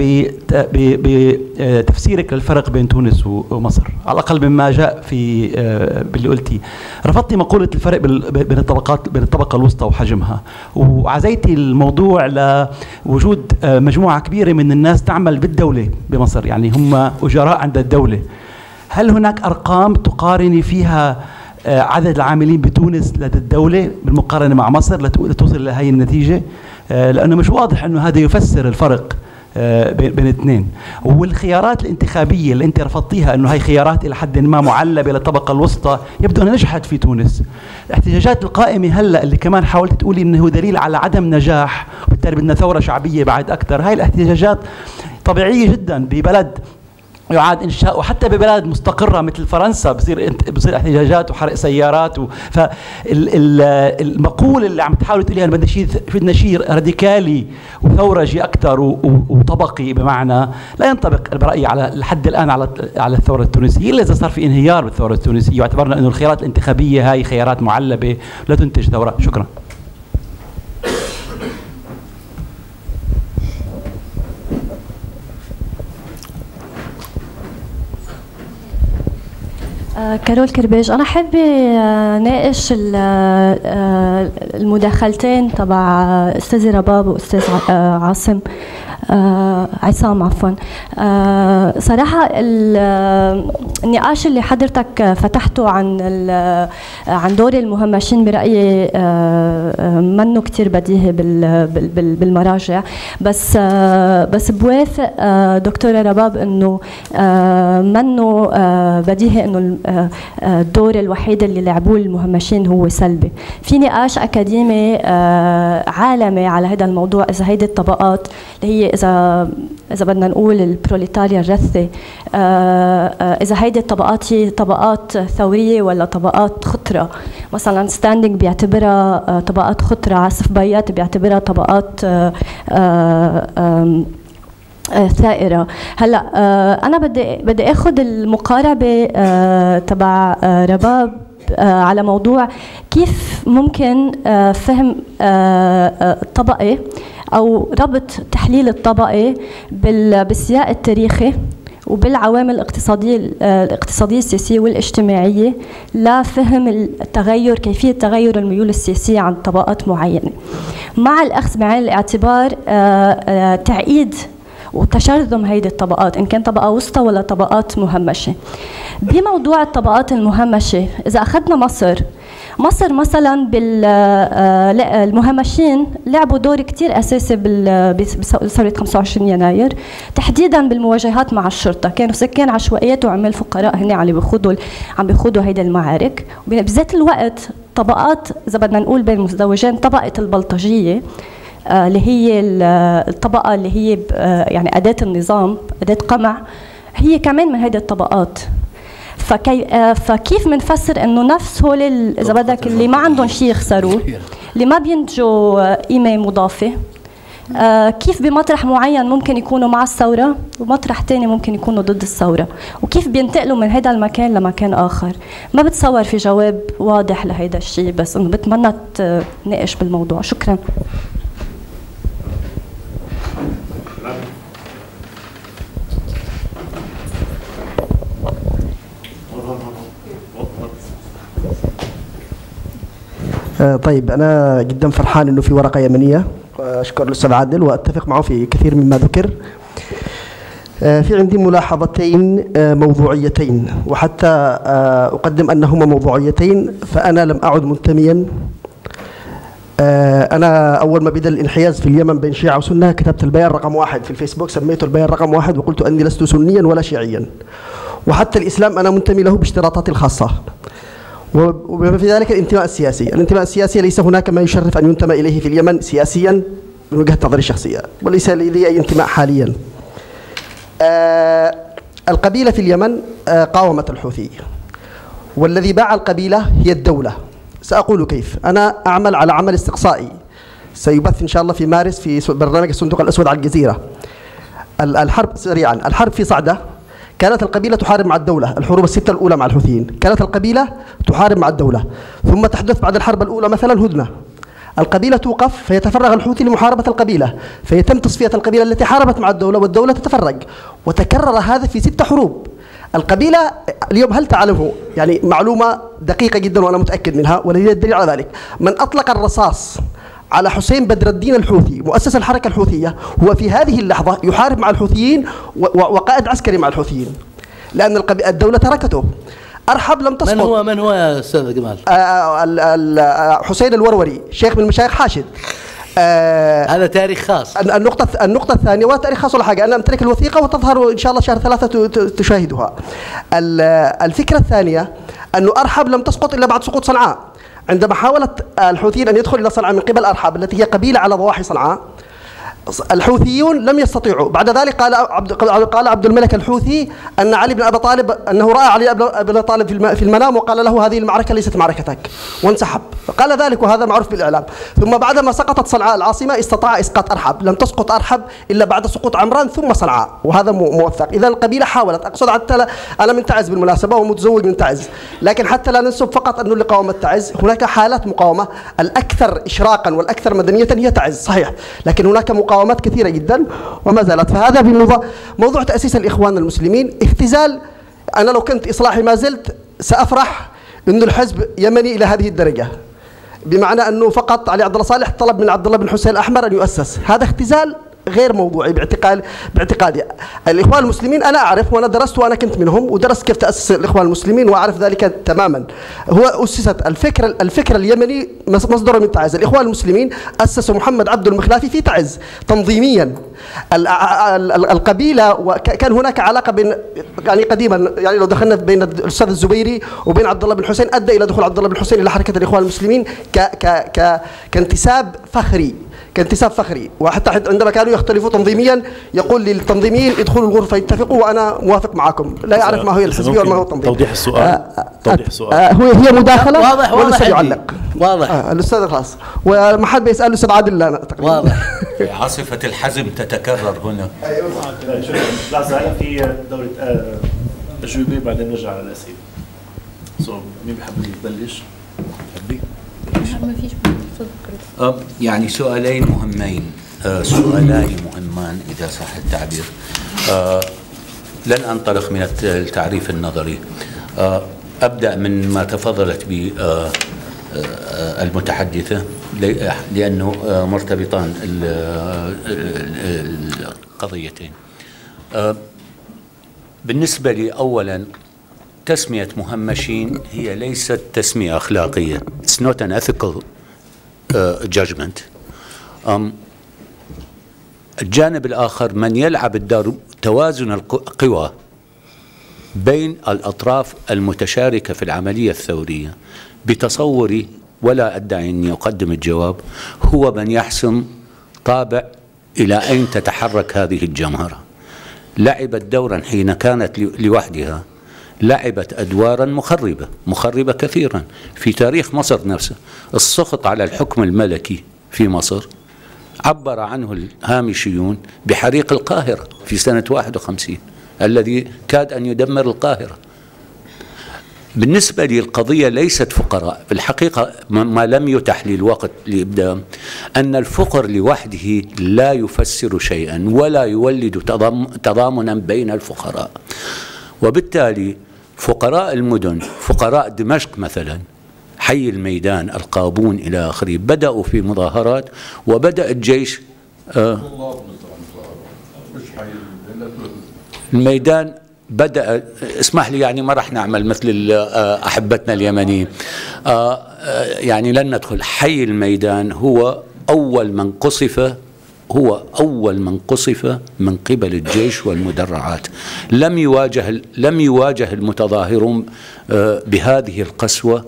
بتفسيرك للفرق بين تونس ومصر، على الأقل مما جاء في باللي قلتي. رفضتي مقولة الفرق بين الطبقات، بين الطبقة الوسطى وحجمها، وعزيتي الموضوع لوجود مجموعة كبيرة من الناس تعمل بالدولة بمصر، يعني هم أجراء عند الدولة. هل هناك أرقام تقارني فيها عدد العاملين بتونس لدى الدولة بالمقارنة مع مصر لتوصل لهي النتيجة؟ لأنه مش واضح أنه هذا يفسر الفرق بين الاثنين. والخيارات الانتخابية اللي أنت رفضتيها أنه هي خيارات إلى حد ما معلبة للطبقة الوسطى، يبدو أنها نجحت في تونس. الاحتجاجات القائمة هلا اللي كمان حاولت تقولي أنه دليل على عدم نجاح، وبالتالي بدنا ثورة شعبية بعد أكثر، هاي الاحتجاجات طبيعية جدا ببلد يعاد انشاء، وحتى ببلاد مستقره مثل فرنسا بصير بصير احتجاجات وحرق سيارات. فالمقوله اللي عم تحاولوا تقوليها بدنا شيء بدنا شيء راديكالي وثورجي اكثر وطبقي بمعنى لا ينطبق برايي على لحد الان على على الثوره التونسيه، الا اذا صار في انهيار بالثوره التونسيه واعتبرنا انه الخيارات الانتخابيه هاي خيارات معلبه لا تنتج ثوره. شكرا.
كارول كرباج، أنا حابة ناقش المداخلتين تبع أستاذ رباب وأستاذ عاصم آه عصام عفوا. آه صراحة النقاش اللي حضرتك فتحته عن عن دور المهمشين برأيي آه منه كتير بديهي بالمراجع، بس آه بس بوافق آه دكتورة رباب انه آه منه آه بديهي انه الدور الوحيد اللي لعبوه المهمشين هو سلبي. في نقاش اكاديمي آه عالمي على هذا الموضوع، اذا هيدي الطبقات اللي هي اذا اذا بدنا نقول البروليتاريا الرثه، اذا هيدي الطبقات هي طبقات ثوريه ولا طبقات خطره. مثلا ستاندينج بيعتبرها طبقات خطره، عاصف بيات بيعتبرها طبقات ثائره. هلا انا بدي بدي اخذ المقاربه تبع رباب على موضوع كيف ممكن فهم الطبقه او ربط تحليل الطبقه بالسياق التاريخي وبالعوامل الاقتصاديه الاقتصاديه السياسيه والاجتماعيه لفهم التغير، كيفيه تغير الميول السياسيه عند طبقات معينه، مع الاخذ بعين الاعتبار تعقيد وتشرذم هيدي الطبقات، ان كان طبقه وسطى ولا طبقات مهمشه. بموضوع الطبقات المهمشه، اذا اخذنا مصر مصر مثلا بالمهمشين لعبوا دور كتير اساسي بثوره خمسة وعشرين يناير، تحديدا بالمواجهات مع الشرطه، كانوا سكان عشوائيات وعمال فقراء هن عم بيخوضوا عم بيخوضوا هيدي المعارك. بذات الوقت طبقات اذا بدنا نقول بين المزدوجين، طبقه البلطجيه اللي هي الطبقه اللي هي يعني اداه النظام، اداه قمع، هي كمان من هيدي الطبقات. فكي فكيف بنفسر انه نفس هول اذا بدك اللي ما عندهم شيء يخسروه، اللي ما بينتجوا قيمه مضافه، آه كيف بمطرح معين ممكن يكونوا مع الثوره ومطرح ثاني ممكن يكونوا ضد الثوره، وكيف بينتقلوا من هذا المكان لمكان اخر. ما بتصور في جواب واضح لهيدا الشيء، بس انه بتمنى تناقش بالموضوع. شكرا.
طيب أنا جدا فرحان إنه في ورقة يمنية، أشكر الأستاذ عادل وأتفق معه في كثير مما ذكر. في عندي ملاحظتين موضوعيتين، وحتى أقدم أنهما موضوعيتين فأنا لم أعد منتميا. أنا أول ما بدأ الانحياز في اليمن بين شيعة وسنة كتبت البيان رقم واحد في الفيسبوك، سميته البيان رقم واحد، وقلت أني لست سنيا ولا شيعيا، وحتى الإسلام أنا منتمي له باشتراطاتي الخاصة، وبما في ذلك الانتماء السياسي. الانتماء السياسي ليس هناك ما يشرف أن ينتمى إليه في اليمن سياسيا من وجهة نظري الشخصية، وليس لي أي انتماء حاليا. آه القبيلة في اليمن قاومت الحوثي، والذي باع القبيلة هي الدولة. سأقول كيف. أنا أعمل على عمل استقصائي سيبث إن شاء الله في مارس في برنامج الصندوق الأسود على الجزيرة. الحرب سريعا، الحرب في صعدة كانت القبيلة تحارب مع الدولة، الحروب الستة الأولى مع الحوثيين كانت القبيلة تحارب مع الدولة، ثم تحدث بعد الحرب الأولى مثلا هدنة، القبيلة توقف فيتفرغ الحوثي لمحاربة القبيلة، فيتم تصفية القبيلة التي حاربت مع الدولة والدولة تتفرق، وتكرر هذا في ست حروب. القبيلة اليوم هل تعلموا يعني معلومة دقيقة جدا وأنا متأكد منها ولدي الدليل على ذلك، من أطلق الرصاص على حسين بدر الدين الحوثي مؤسس الحركة الحوثية هو في هذه اللحظة يحارب مع الحوثيين وقائد عسكري مع الحوثيين، لأن الدولة تركته. أرحب لم تسقط.
من هو من هو يا أستاذ جمال؟
حسين الوروري شيخ من مشايخ حاشد.
آه هذا تاريخ خاص.
النقطة النقطة الثانية ولا تاريخ خاص ولا حاجة، أنا أمتلك الوثيقة وتظهر إن شاء الله شهر ثلاثة تشاهدها. الفكرة الثانية أنه أرحب لم تسقط إلا بعد سقوط صنعاء، عندما حاولت الحوثيين أن يدخلوا إلى صنعاء من قبل أرحب التي هي قبيلة على ضواحي صنعاء، الحوثيون لم يستطيعوا. بعد ذلك قال عبد قال عبد الملك الحوثي أن علي بن أبي طالب أنه رأى علي بن أبي طالب في المنام وقال له هذه المعركة ليست معركتك وانسحب، قال ذلك وهذا معروف بالإعلام. ثم بعدما سقطت صنعاء العاصمة استطاع إسقاط أرحب، لم تسقط أرحب إلا بعد سقوط عمران ثم صنعاء، وهذا موثق. إذا القبيلة حاولت، أقصد حتى أنا من تعز بالمناسبة ومتزوج من تعز، لكن حتى لا ننسب فقط أنه اللي قاومت تعز، هناك حالات مقاومة، الأكثر إشراقا والأكثر مدنية هي تعز صحيح، لكن هناك مقاومات كثيرة جدا وما زالت. فهذا بموضوع موضوع تأسيس الإخوان المسلمين اختزال. أنا لو كنت إصلاحي ما زلت سأفرح أن الحزب يمني إلى هذه الدرجة، بمعنى أنه فقط علي عبد الله صالح طلب من عبد الله بن حسين الأحمر أن يؤسس، هذا اختزال غير موضوعي باعتقاد باعتقادي. الإخوان المسلمين أنا أعرف وأنا درست وأنا كنت منهم ودرست كيف تأسس الإخوان المسلمين وأعرف ذلك تماما. هو أسست الفكر الفكر اليمني مصدره من تعز. الإخوان المسلمين أسسوا محمد عبد المخلافي في تعز تنظيميا. القبيلة وكان هناك علاقة بين يعني قديما، يعني لو دخلنا بين الأستاذ الزبيري وبين عبد الله بن حسين أدى إلى دخول عبد الله بن حسين إلى حركة الإخوان المسلمين ك ك ك كانتساب فخري كانتساب فخري وحتى عندما كانوا يختلفوا تنظيميا يقول للتنظيميين ادخلوا الغرفة يتفقوا وأنا موافق معكم، لا يعرف ما هو الحزبية وما هو التنظيم.
توضيح السؤال. آه توضيح السؤال.
آه هو هي مداخلة
واضح واضح
يعلق.
واضح.
آه الأستاذ خلاص وما حد بيسأل الأستاذ عادل أنا تقريبا.
واضح.
عاصفة الحزم تتكرر هنا.
لحظة هلا في دورة أجوبة بعدين نرجع على الأسئلة. سو مين بحب يبلش؟ حبي؟
ما فيش
أه يعني سؤالين مهمين، أه سؤالان مهمان إذا صح التعبير. أه لن أنطلق من التعريف النظري، أه أبدأ من ما تفضلت به أه أه المتحدثة لأنه أه مرتبطان القضيتين. أه بالنسبة لي أولا تسمية مهمشين هي ليست تسمية أخلاقية. It's not an ethical uh, judgment. um, الجانب الآخر من يلعب الدور توازن القوى بين الأطراف المتشاركة في العملية الثورية بتصوري ولا أدعي أني أقدم الجواب هو من يحسم طابع إلى أين تتحرك هذه الجمهرة. لعبت دورا حين كانت لوحدها، لعبت أدوارا مخربة مخربة كثيرا في تاريخ مصر نفسه. السخط على الحكم الملكي في مصر عبر عنه الهامشيون بحريق القاهرة في سنة واحد وخمسين الذي كاد أن يدمر القاهرة. بالنسبة لي القضية ليست فقراء، في الحقيقة ما لم يتح لي الوقت لإبداء أن الفقر لوحده لا يفسر شيئا ولا يولد تضامنا بين الفقراء، وبالتالي فقراء المدن فقراء دمشق مثلا حي الميدان القابون إلى آخره بدأوا في مظاهرات وبدأ الجيش آه الميدان بدأ اسمح لي يعني ما راح نعمل مثل أحبتنا اليمنيين آه يعني لن ندخل. حي الميدان هو أول من قصف هو أول من قصف من قبل الجيش والمدرعات. لم يواجه لم يواجه المتظاهرون بهذه القسوة.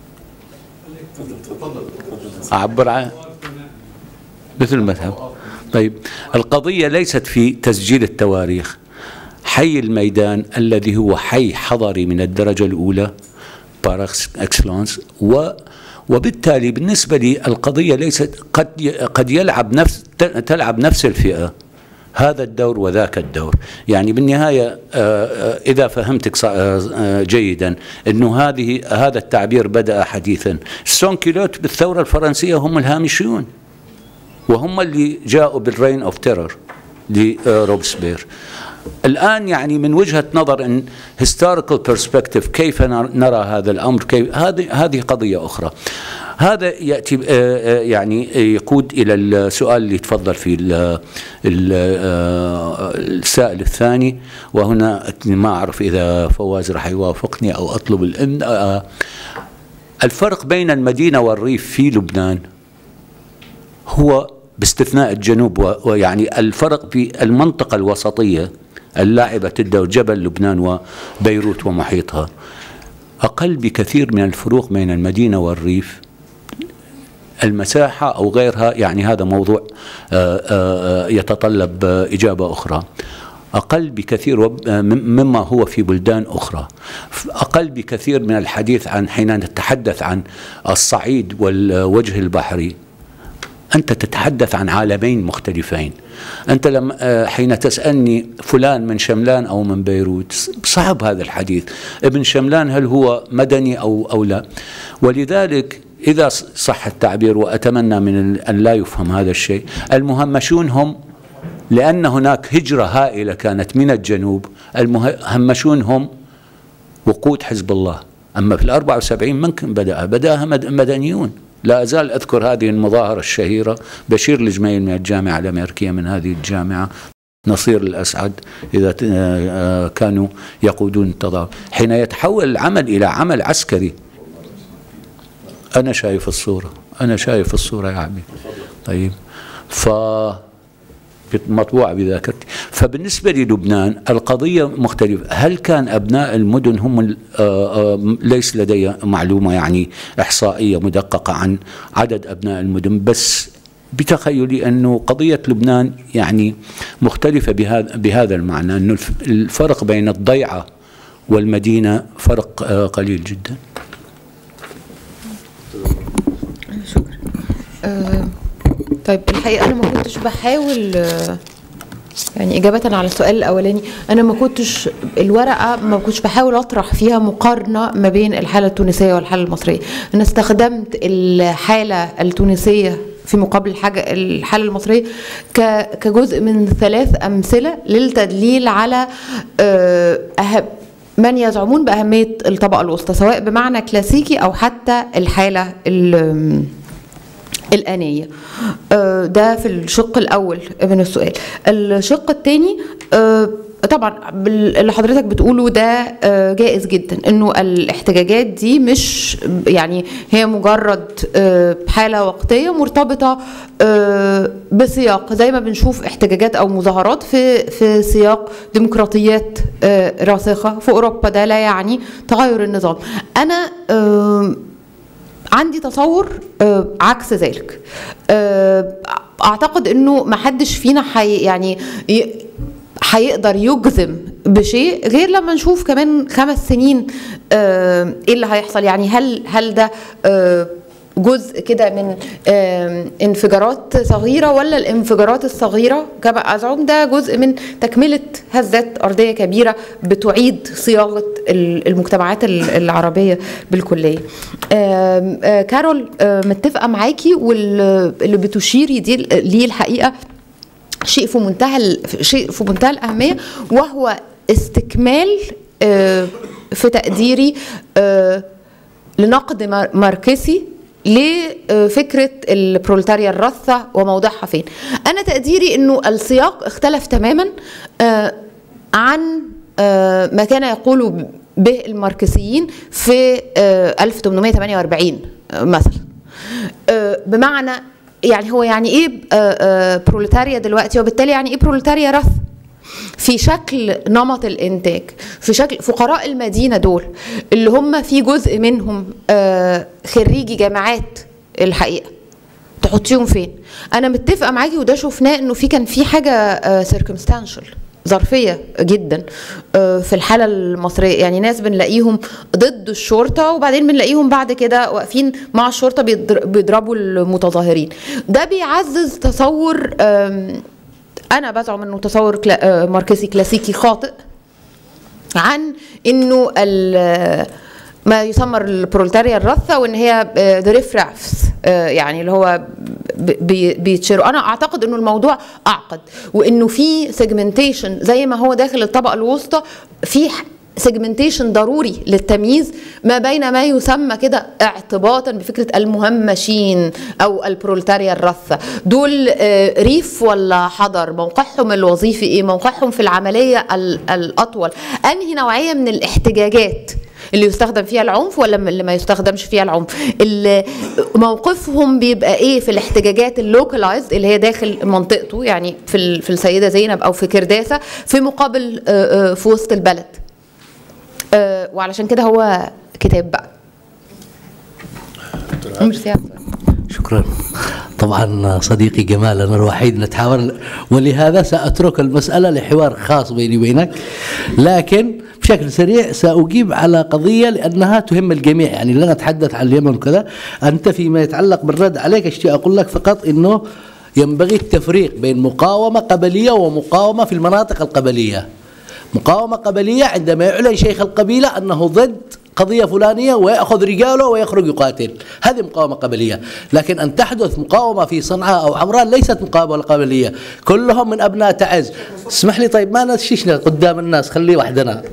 أعبر عن مثل المذهب. طيب، القضية ليست في تسجيل التواريخ. حي الميدان الذي هو حي حضري من الدرجة الأولى بار اكسلانس، و وبالتالي بالنسبة لي القضية ليست قد قد يلعب نفس تلعب نفس الفئة هذا الدور وذاك الدور. يعني بالنهاية إذا فهمتك جيدا أنه هذه هذا التعبير بدأ حديثا. سون كيلوت بالثورة الفرنسية هم الهامشيون، وهم اللي جاءوا بالرين اوف تيرور لروبسبير. الآن يعني من وجهة نظر ان historical perspective كيف نرى هذا الأمر، كيف هذه هذه قضية أخرى. هذا يأتي يعني يقود إلى السؤال اللي تفضل فيه السائل الثاني، وهنا ما أعرف إذا فواز راح يوافقني أو أطلب الإن. الفرق بين المدينة والريف في لبنان هو باستثناء الجنوب، ويعني الفرق في المنطقة الوسطية اللاعبة الدور جبل لبنان وبيروت ومحيطها أقل بكثير من الفروق بين المدينة والريف. المساحة أو غيرها يعني هذا موضوع يتطلب إجابة أخرى. أقل بكثير مما هو في بلدان أخرى، أقل بكثير من الحديث عن حين نتحدث عن الصعيد والوجه البحري. أنت تتحدث عن عالمين مختلفين. أنت لما حين تسألني فلان من شملان أو من بيروت صعب هذا الحديث. ابن شملان هل هو مدني أو أو لا؟ ولذلك إذا صح التعبير، وأتمنى من أن لا يفهم هذا الشيء، المهمشون هم، لأن هناك هجرة هائلة كانت من الجنوب، المهمشون هم وقود حزب الله. أما في الأربعة وسبعين من بدأ بدأها مدنيون. لا أزال أذكر هذه المظاهرة الشهيرة، بشير الجميل من الجامعة الأمريكية من هذه الجامعة، نصير الأسعد إذا كانوا يقودون التظاهر. حين يتحول العمل إلى عمل عسكري، أنا شايف الصورة أنا شايف الصورة يا عمي. طيب، ف مطبوعة بذاكرتي. فبالنسبة للبنان القضية مختلفة. هل كان أبناء المدن هم، ليس لدي معلومة يعني إحصائية مدققة عن عدد أبناء المدن، بس بتخيلي أنه قضية لبنان يعني مختلفة بهذا بهذا المعنى، أنه الفرق بين الضيعة والمدينة فرق قليل جدا.
شكرا. أه طيب، الحقيقة أنا ما كنتش بحاول يعني إجابة على السؤال الأولاني، أنا ما كنتش الورقة ما كنتش بحاول أطرح فيها مقارنة ما بين الحالة التونسية والحالة المصرية. أنا استخدمت الحالة التونسية في مقابل الحاجة الحالة المصرية كجزء من ثلاث أمثلة للتدليل على أهم من يزعمون بأهمية الطبقة الوسطى، سواء بمعنى كلاسيكي أو حتى الحالة الآنية. ده في الشق الأول من السؤال. الشق الثاني طبعا اللي حضرتك بتقوله ده جائز جدا، انه الاحتجاجات دي مش يعني هي مجرد حالة وقتية مرتبطة بسياق، زي ما بنشوف احتجاجات او مظاهرات في في سياق ديمقراطيات راسخة في اوروبا. ده لا يعني تغير النظام. انا عندي تصور عكس ذلك. اعتقد انه ما حدش فينا حي يعني هيقدر يجزم بشيء غير لما نشوف كمان خمس سنين ايه اللي هيحصل. يعني هل هل ده جزء كده من انفجارات صغيرة، ولا الانفجارات الصغيرة كما أزعم ده جزء من تكملة هزات أرضية كبيرة بتعيد صياغة المجتمعات العربية بالكلية. كارول متفقة معاكي، واللي بتشيري دي ليه الحقيقة شيء في منتهى شيء في منتهى الأهمية، وهو استكمال في تقديري لنقد ماركسي لفكرة البروليتاريا الرثة وموضعها فين. أنا تقديري أنه السياق اختلف تماما عن ما كان يقول به الماركسيين في ألف وثمانمائة وثمانية وأربعين مثلا. بمعنى يعني هو يعني ايه بروليتاريا دلوقتي، وبالتالي يعني ايه بروليتاريا رث في شكل نمط الانتاج، في شكل فقراء المدينه دول اللي هم في جزء منهم خريجي جامعات الحقيقه تحطيهم فين؟ انا متفقه معاكي، وده شفناه انه في كان في حاجه سيركمستانشال ظرفيه جدا في الحاله المصريه، يعني ناس بنلاقيهم ضد الشرطه وبعدين بنلاقيهم بعد كده واقفين مع الشرطه بيضربوا المتظاهرين. ده بيعزز تصور انا بزعم انه تصور ماركسي كلاسيكي خاطئ عن انه ما يسمى البرولتاريا الرثة، وان هي ذا ريف رافس، يعني اللي هو بيتشيروا. انا اعتقد انه الموضوع اعقد، وانه في سيجمنتيشن زي ما هو داخل الطبقه الوسطى، في سيجمنتيشن ضروري للتمييز ما بين ما يسمى كده اعتباطا بفكره المهمشين او البرولتاريا الرثة. دول ريف ولا حضر؟ موقعهم الوظيفي ايه؟ موقعهم في العمليه الاطول؟ انهي نوعيه من الاحتجاجات اللي يستخدم فيها العنف ولا اللي ما يستخدمش فيها العنف؟ اللي موقفهم بيبقى ايه في الاحتجاجات اللوكلايزد اللي هي داخل منطقته، يعني في في السيده زينب او في كرداسه، في مقابل في وسط البلد. وعلشان كده هو كتاب بقى.
شكرا. طبعا صديقي جمال، أنا الوحيد نتحاور، ولهذا سأترك المسألة لحوار خاص بيني وبينك، لكن بشكل سريع سأجيب على قضية لأنها تهم الجميع. يعني لن أتحدث عن اليمن وكذا، أنت فيما يتعلق بالرد عليك أشتي أقول لك فقط أنه ينبغي التفريق بين مقاومة قبلية ومقاومة في المناطق القبلية. مقاومة قبلية عندما يعلن شيخ القبيلة أنه ضد قضية فلانية ويأخذ رجاله ويخرج يقاتل، هذه مقاومة قبلية. لكن أن تحدث مقاومة في صنعاء أو عمران ليست مقاومة قبلية، كلهم من أبناء تعز. اسمح لي طيب ما نشيشنا قدام الناس، خليه وحدنا.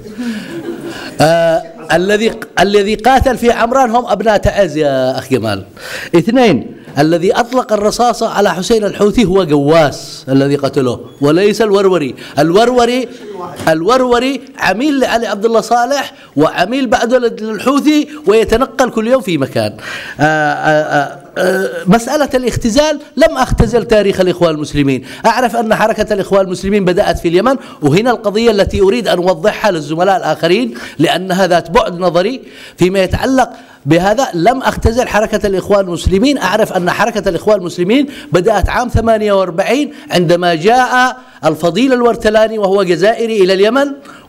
آه الذي الذي قاتل في عمران هم أبناء تعز يا أخ جمال. اثنين، الذي أطلق الرصاصة على حسين الحوثي هو جواس الذي قتله وليس الوروري. الوروري الوروري عميل لعلي عبد الله صالح وعميل بعده للحوثي ويتنقل كل يوم في مكان. آآ آآ آآ مسألة الاختزال، لم أختزل تاريخ الإخوان المسلمين، أعرف أن حركة الإخوان المسلمين بدأت في اليمن، وهنا القضية التي أريد أن أوضحها للزملاء الآخرين لأنها ذات بعد نظري فيما يتعلق بهذا. لم أختزل حركة الإخوان المسلمين، أعرف أن حركة الإخوان المسلمين بدأت عام ثمانية وأربعين عندما جاء الفضيل الورتلاني وهو جزائري إلى اليمن،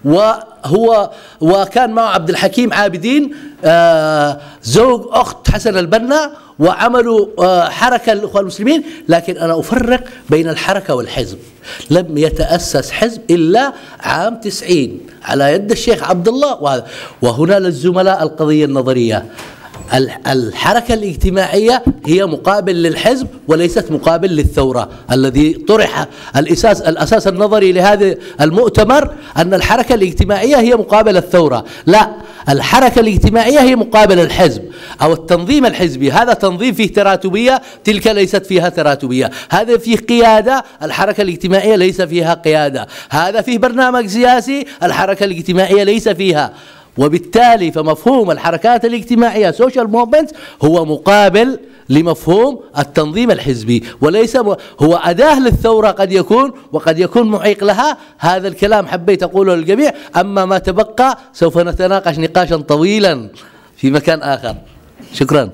وهو وكان معه عبد الحكيم عابدين آه زوج أخت حسن البنا، وعملوا آه حركة الإخوان المسلمين. لكن أنا أفرق بين الحركة والحزب. لم يتأسس حزب إلا عام تسعين على يد الشيخ عبد الله، وهذا وهنا للزملاء القضية النظرية. الحركة الاجتماعية هي مقابل للحزب وليست مقابل للثورة. الذي طرح الأساس الأساس النظري لهذا المؤتمر أن الحركة الاجتماعية هي مقابل الثورة، لا، الحركة الاجتماعية هي مقابل الحزب أو التنظيم الحزبي. هذا تنظيم فيه تراتبية، تلك ليست فيها تراتبية. هذا فيه قيادة، الحركة الاجتماعية ليس فيها قيادة. هذا فيه برنامج سياسي، الحركة الاجتماعية ليس فيها. وبالتالي فمفهوم الحركات الاجتماعية social movements هو مقابل لمفهوم التنظيم الحزبي، وليس هو أداة للثورة قد يكون، وقد يكون معيق لها. هذا الكلام حبيت أقوله للجميع. أما ما تبقى سوف نتناقش نقاشا طويلا في مكان آخر. شكرا.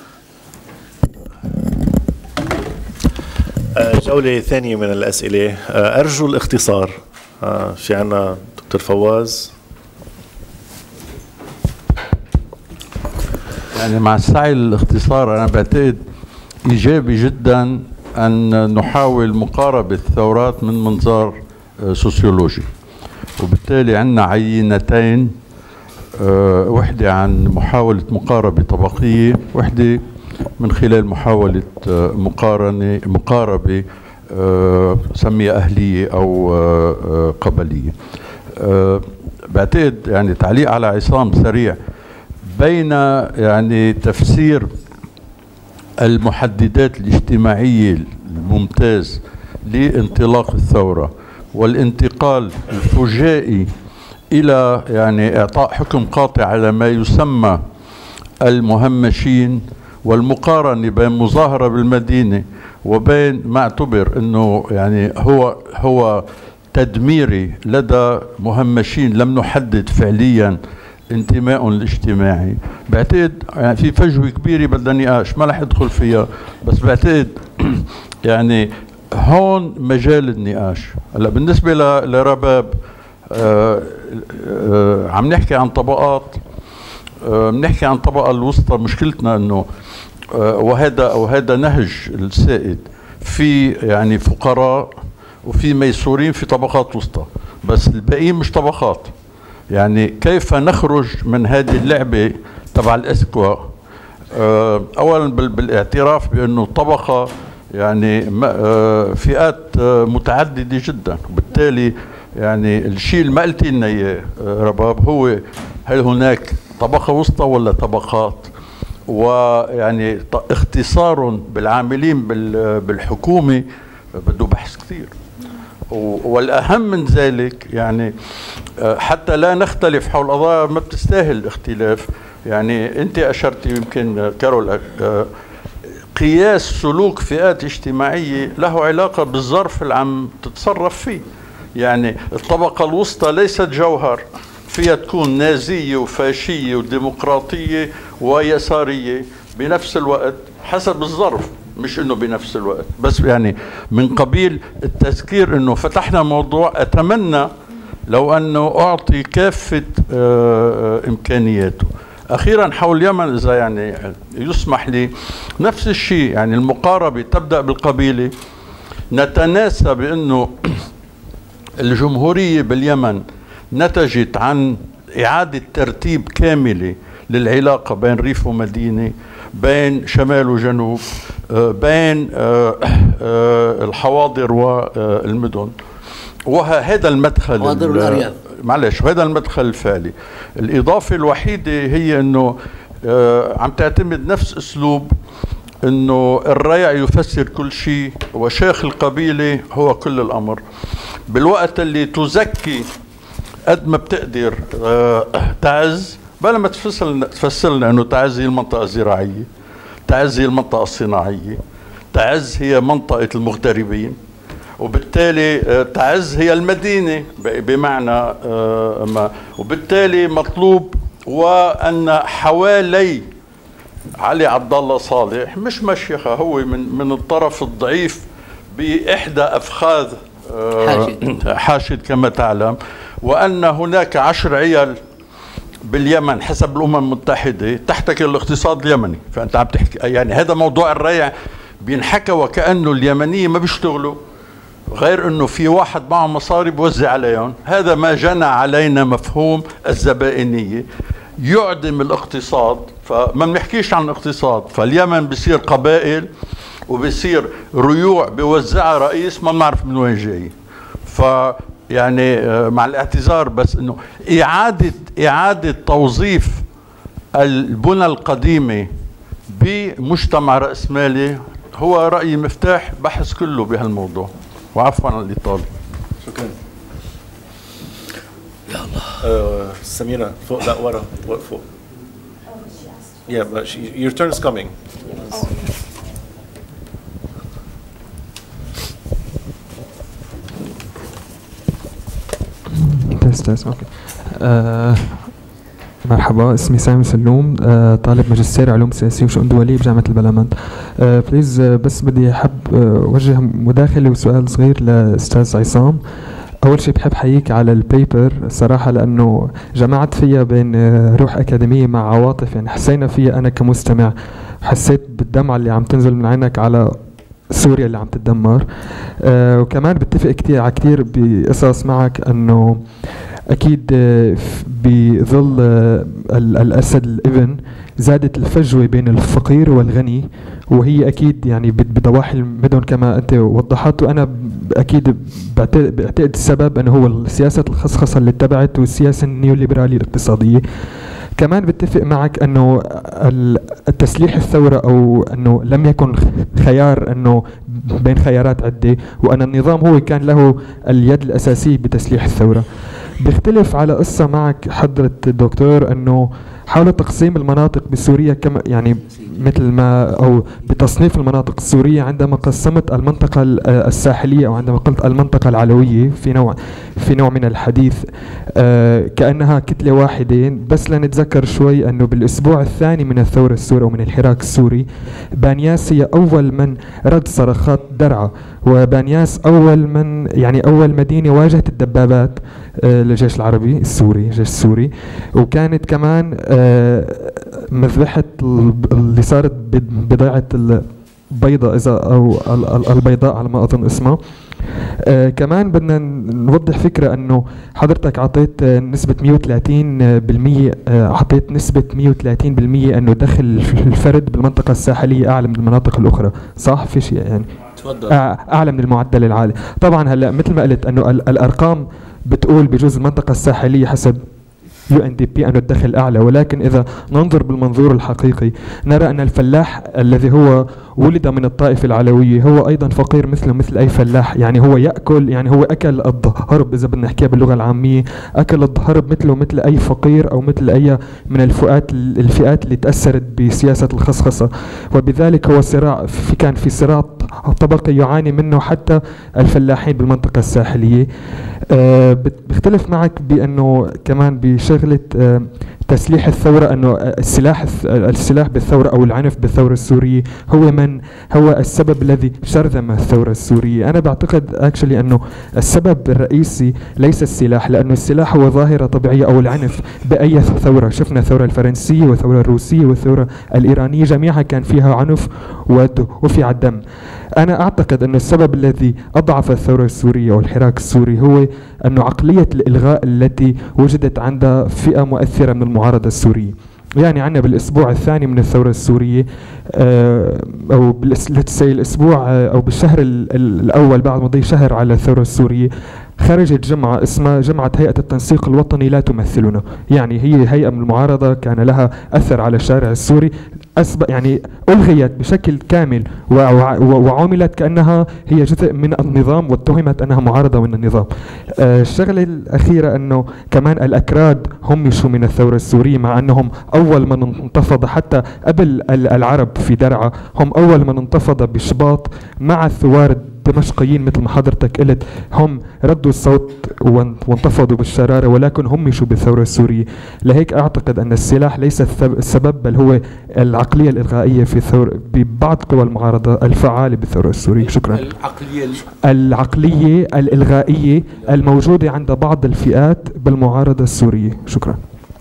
جولة ثانية من الأسئلة، أرجو الاختصار. في عنا دكتور فواز.
يعني مع السعي للاختصار، أنا بعتقد إيجابي جدا أن نحاول مقاربة الثورات من منظار سوسيولوجي، وبالتالي عندنا عينتين، وحدة عن محاولة مقاربة طبقية، وحدة من خلال محاولة مقارنة مقاربة سميها أهلية أو قبلية. بعتقد يعني تعليق على عصام سريع بين يعني تفسير المحددات الاجتماعية الممتاز لانطلاق الثورة والانتقال الفجائي إلى يعني إعطاء حكم قاطع على ما يسمى المهمشين، والمقارنة بين مظاهرة بالمدينة وبين ما اعتبر أنه يعني هو هو تدميري لدى مهمشين لم نحدد فعليا انتماء الاجتماعي. بعتقد يعني في فجوة كبيرة بدها نقاش ما رح ادخل فيها، بس بعتقد يعني هون مجال النقاش. هلا بالنسبة لرباب آه آه عم نحكي عن طبقات، آه بنحكي عن الطبقة الوسطى. مشكلتنا انه آه وهذا وهذا نهج السائد، في يعني فقراء وفي ميسورين في طبقات وسطى، بس الباقيين مش طبقات. يعني كيف نخرج من هذه اللعبة تبع الاسكوا؟ آه اولا بالاعتراف بانه طبقة يعني فئات متعددة جدا، وبالتالي يعني الشيء اللي ما قلتي لنا اياه رباب هو هل هناك طبقة وسطى ولا طبقات؟ ويعني اختصار بالعاملين بالحكومة بده بحث كثير. والأهم من ذلك يعني حتى لا نختلف حول قضايا ما بتستاهل الاختلاف. يعني أنت أشرتي يمكن كارول قياس سلوك فئات اجتماعية له علاقة بالظرف اللي عم تتصرف فيه. يعني الطبقة الوسطى ليست جوهر، فيها تكون نازية وفاشية وديمقراطية ويسارية بنفس الوقت حسب الظرف، مش انه بنفس الوقت. بس يعني من قبيل التذكير انه فتحنا موضوع اتمنى لو انه اعطي كافة امكانياته. اخيرا حول اليمن اذا يعني يسمح لي نفس الشيء، يعني المقاربة تبدأ بالقبيلة. نتناسى بانه الجمهورية باليمن نتجت عن إعادة ترتيب كاملة للعلاقة بين ريف ومدينة، بين شمال وجنوب، بين الحواضر والمدن، وهذا المدخل معلش وهذا المدخل الفعلي. الإضافة الوحيدة هي أنه عم تعتمد نفس أسلوب أنه الريع يفسر كل شيء وشيخ القبيلة هو كل الأمر. بالوقت اللي تزكي قد ما بتقدر تعز، بلا ما تفصل تفسر لنا انه تعز هي المنطقه الزراعيه، تعز هي المنطقه الصناعيه، تعز هي منطقه المغتربين، وبالتالي تعز هي المدينه بمعنى ما. وبالتالي مطلوب وان حوالي علي عبد الله صالح مش مشيخه، هو من من الطرف الضعيف باحدى افخاذ حاشد. حاشد كما تعلم، وأن هناك عشر عيال باليمن حسب الأمم المتحدة تحتكر الاقتصاد اليمني. فأنت عم تحكي يعني هذا موضوع الريع بينحكى وكأنه اليمنيين ما بيشتغلوا، غير أنه في واحد معه مصاري بوزع عليهم. هذا ما جنى علينا مفهوم الزبائنية، يعدم الاقتصاد. فما بنحكيش عن اقتصاد، فاليمن بصير قبائل وبصير ريوع بيوزعها رئيس ما بنعرف من وين جاي. ف يعني مع الاعتذار بس انه اعاده اعاده توظيف البنى القديمه بمجتمع راسمالي هو رايي مفتاح بحث كله بهالموضوع. وعفوا عن الاطاله.
شكرا. يا الله. آه سميرة فوق، لا ورا فوق. Yeah, but she, your turn is coming.
استاذ اوكي. آه مرحبا، اسمي سامي سلوم، آه طالب ماجستير علوم سياسيه وشؤون دوليه بجامعه البلمند. آه بليز آه بس بدي احب اوجه آه مداخله وسؤال صغير لاستاذ عصام. اول شيء بحب حييك على البيبر صراحه، لانه جمعت فيها بين آه روح اكاديميه مع عواطف. يعني حسينا فيها انا كمستمع، حسيت بالدمعه اللي عم تنزل من عينك على سوريا اللي عم تتدمر. آه وكمان بتفق كتير على كتير بقصص معك، انه اكيد آه بظل آه الاسد الابن زادت الفجوه بين الفقير والغني، وهي اكيد يعني بضواحي المدن كما انت وضحت. وانا اكيد بعتقد السبب انه هو السياسه الخصخصه اللي اتبعت والسياسه النيوليبراليه الاقتصاديه. كمان بتفق معك انه التسليح الثوره او انه لم يكن خيار انه بين خيارات عده، وان النظام هو كان له اليد الاساسيه بتسليح الثوره. بيختلف على قصه معك حضره الدكتور انه حاول تقسيم المناطق بسوريا كما يعني مثل ما أو بتصنيف المناطق السورية عندما قسمت المنطقة الساحلية أو عندما قلت المنطقة العلوية في نوع في نوع من الحديث آه كأنها كتلة واحدة. بس لنتذكر شوي أنه بالأسبوع الثاني من الثورة السورية ومن الحراك السوري بانياس هي أول من رد صرخات درعا، وبانياس أول من يعني أول مدينة واجهت الدبابات آه للجيش العربي السوري الجيش السوري، وكانت كمان آه مذبحة اللي صارت بضيعة البيضاء إذا أو البيضاء على ما أظن اسمها. آه كمان بدنا نوضح فكرة أنه حضرتك عطيت آه نسبة مئة وثلاثين بالمئة آه عطيت نسبة مئة وثلاثين بالمئة أنه دخل الفرد بالمنطقة الساحلية أعلى من المناطق الأخرى، صح؟ في شيء يعني تفضل. آه أعلى من المعدل العالي. طبعا هلا مثل ما قلت أنه الأرقام بتقول بجوز المنطقة الساحلية حسب يو إن دي بي أنه الدخل أعلى، ولكن إذا ننظر بالمنظور الحقيقي نرى أن الفلاح الذي هو ولد من الطائفة العلوية هو أيضا فقير مثله مثل أي فلاح، يعني هو يأكل يعني هو أكل الضرب إذا بدنا نحكيها باللغة العامية، أكل الضرب مثله مثل أي فقير أو مثل أي من الفئات الفئات اللي تأثرت بسياسة الخصخصة، وبذلك هو صراع في كان في صراع طبقي يعاني منه حتى الفلاحين بالمنطقة الساحلية. أه بختلف معك بأنه كمان بشغلة أه تسليح الثورة أنه السلاح السلاح بالثورة أو العنف بالثورة السورية هو من هو السبب الذي شرذم الثورة السورية. أنا بعتقد اكشلي أنه السبب الرئيسي ليس السلاح، لأنه السلاح هو ظاهرة طبيعية أو العنف بأي ثورة، شفنا الثورة الفرنسية والثورة الروسية والثورة الإيرانية جميعها كان فيها عنف وفي الدم. أنا أعتقد أن السبب الذي أضعف الثورة السورية والحراك السوري هو أن عقلية الإلغاء التي وجدت عند فئة مؤثرة من المعارضة السورية. يعني عندنا بالأسبوع الثاني من الثورة السورية أو الأسبوع أو بالشهر الأول بعد مضي شهر على الثورة السورية خرجت جمعة اسمها جمعة هيئة التنسيق الوطني لا تمثلنا، يعني هي هيئة من المعارضة كان لها أثر على الشارع السوري، أسبق يعني ألغيت بشكل كامل وعملت كأنها هي جزء من النظام واتهمت أنها معارضة من النظام. آه الشغلة الأخيرة أنه كمان الأكراد همشوا من الثورة السورية مع أنهم أول من انتفض حتى قبل العرب في درعا، هم أول من انتفض بشباط مع الثوار الدمشقيين مثل ما حضرتك قلت، هم ردوا الصوت وانتفضوا بالشرارة ولكن همشوا بالثورة السورية. لهيك أعتقد أن السلاح ليس السبب بل هو العقلية الإلغائية في الثورة ببعض قوى المعارضة الفعالة بالثورة السورية. شكرا. العقلية العقلية الإلغائية الموجودة عند بعض الفئات بالمعارضة السورية. شكرا.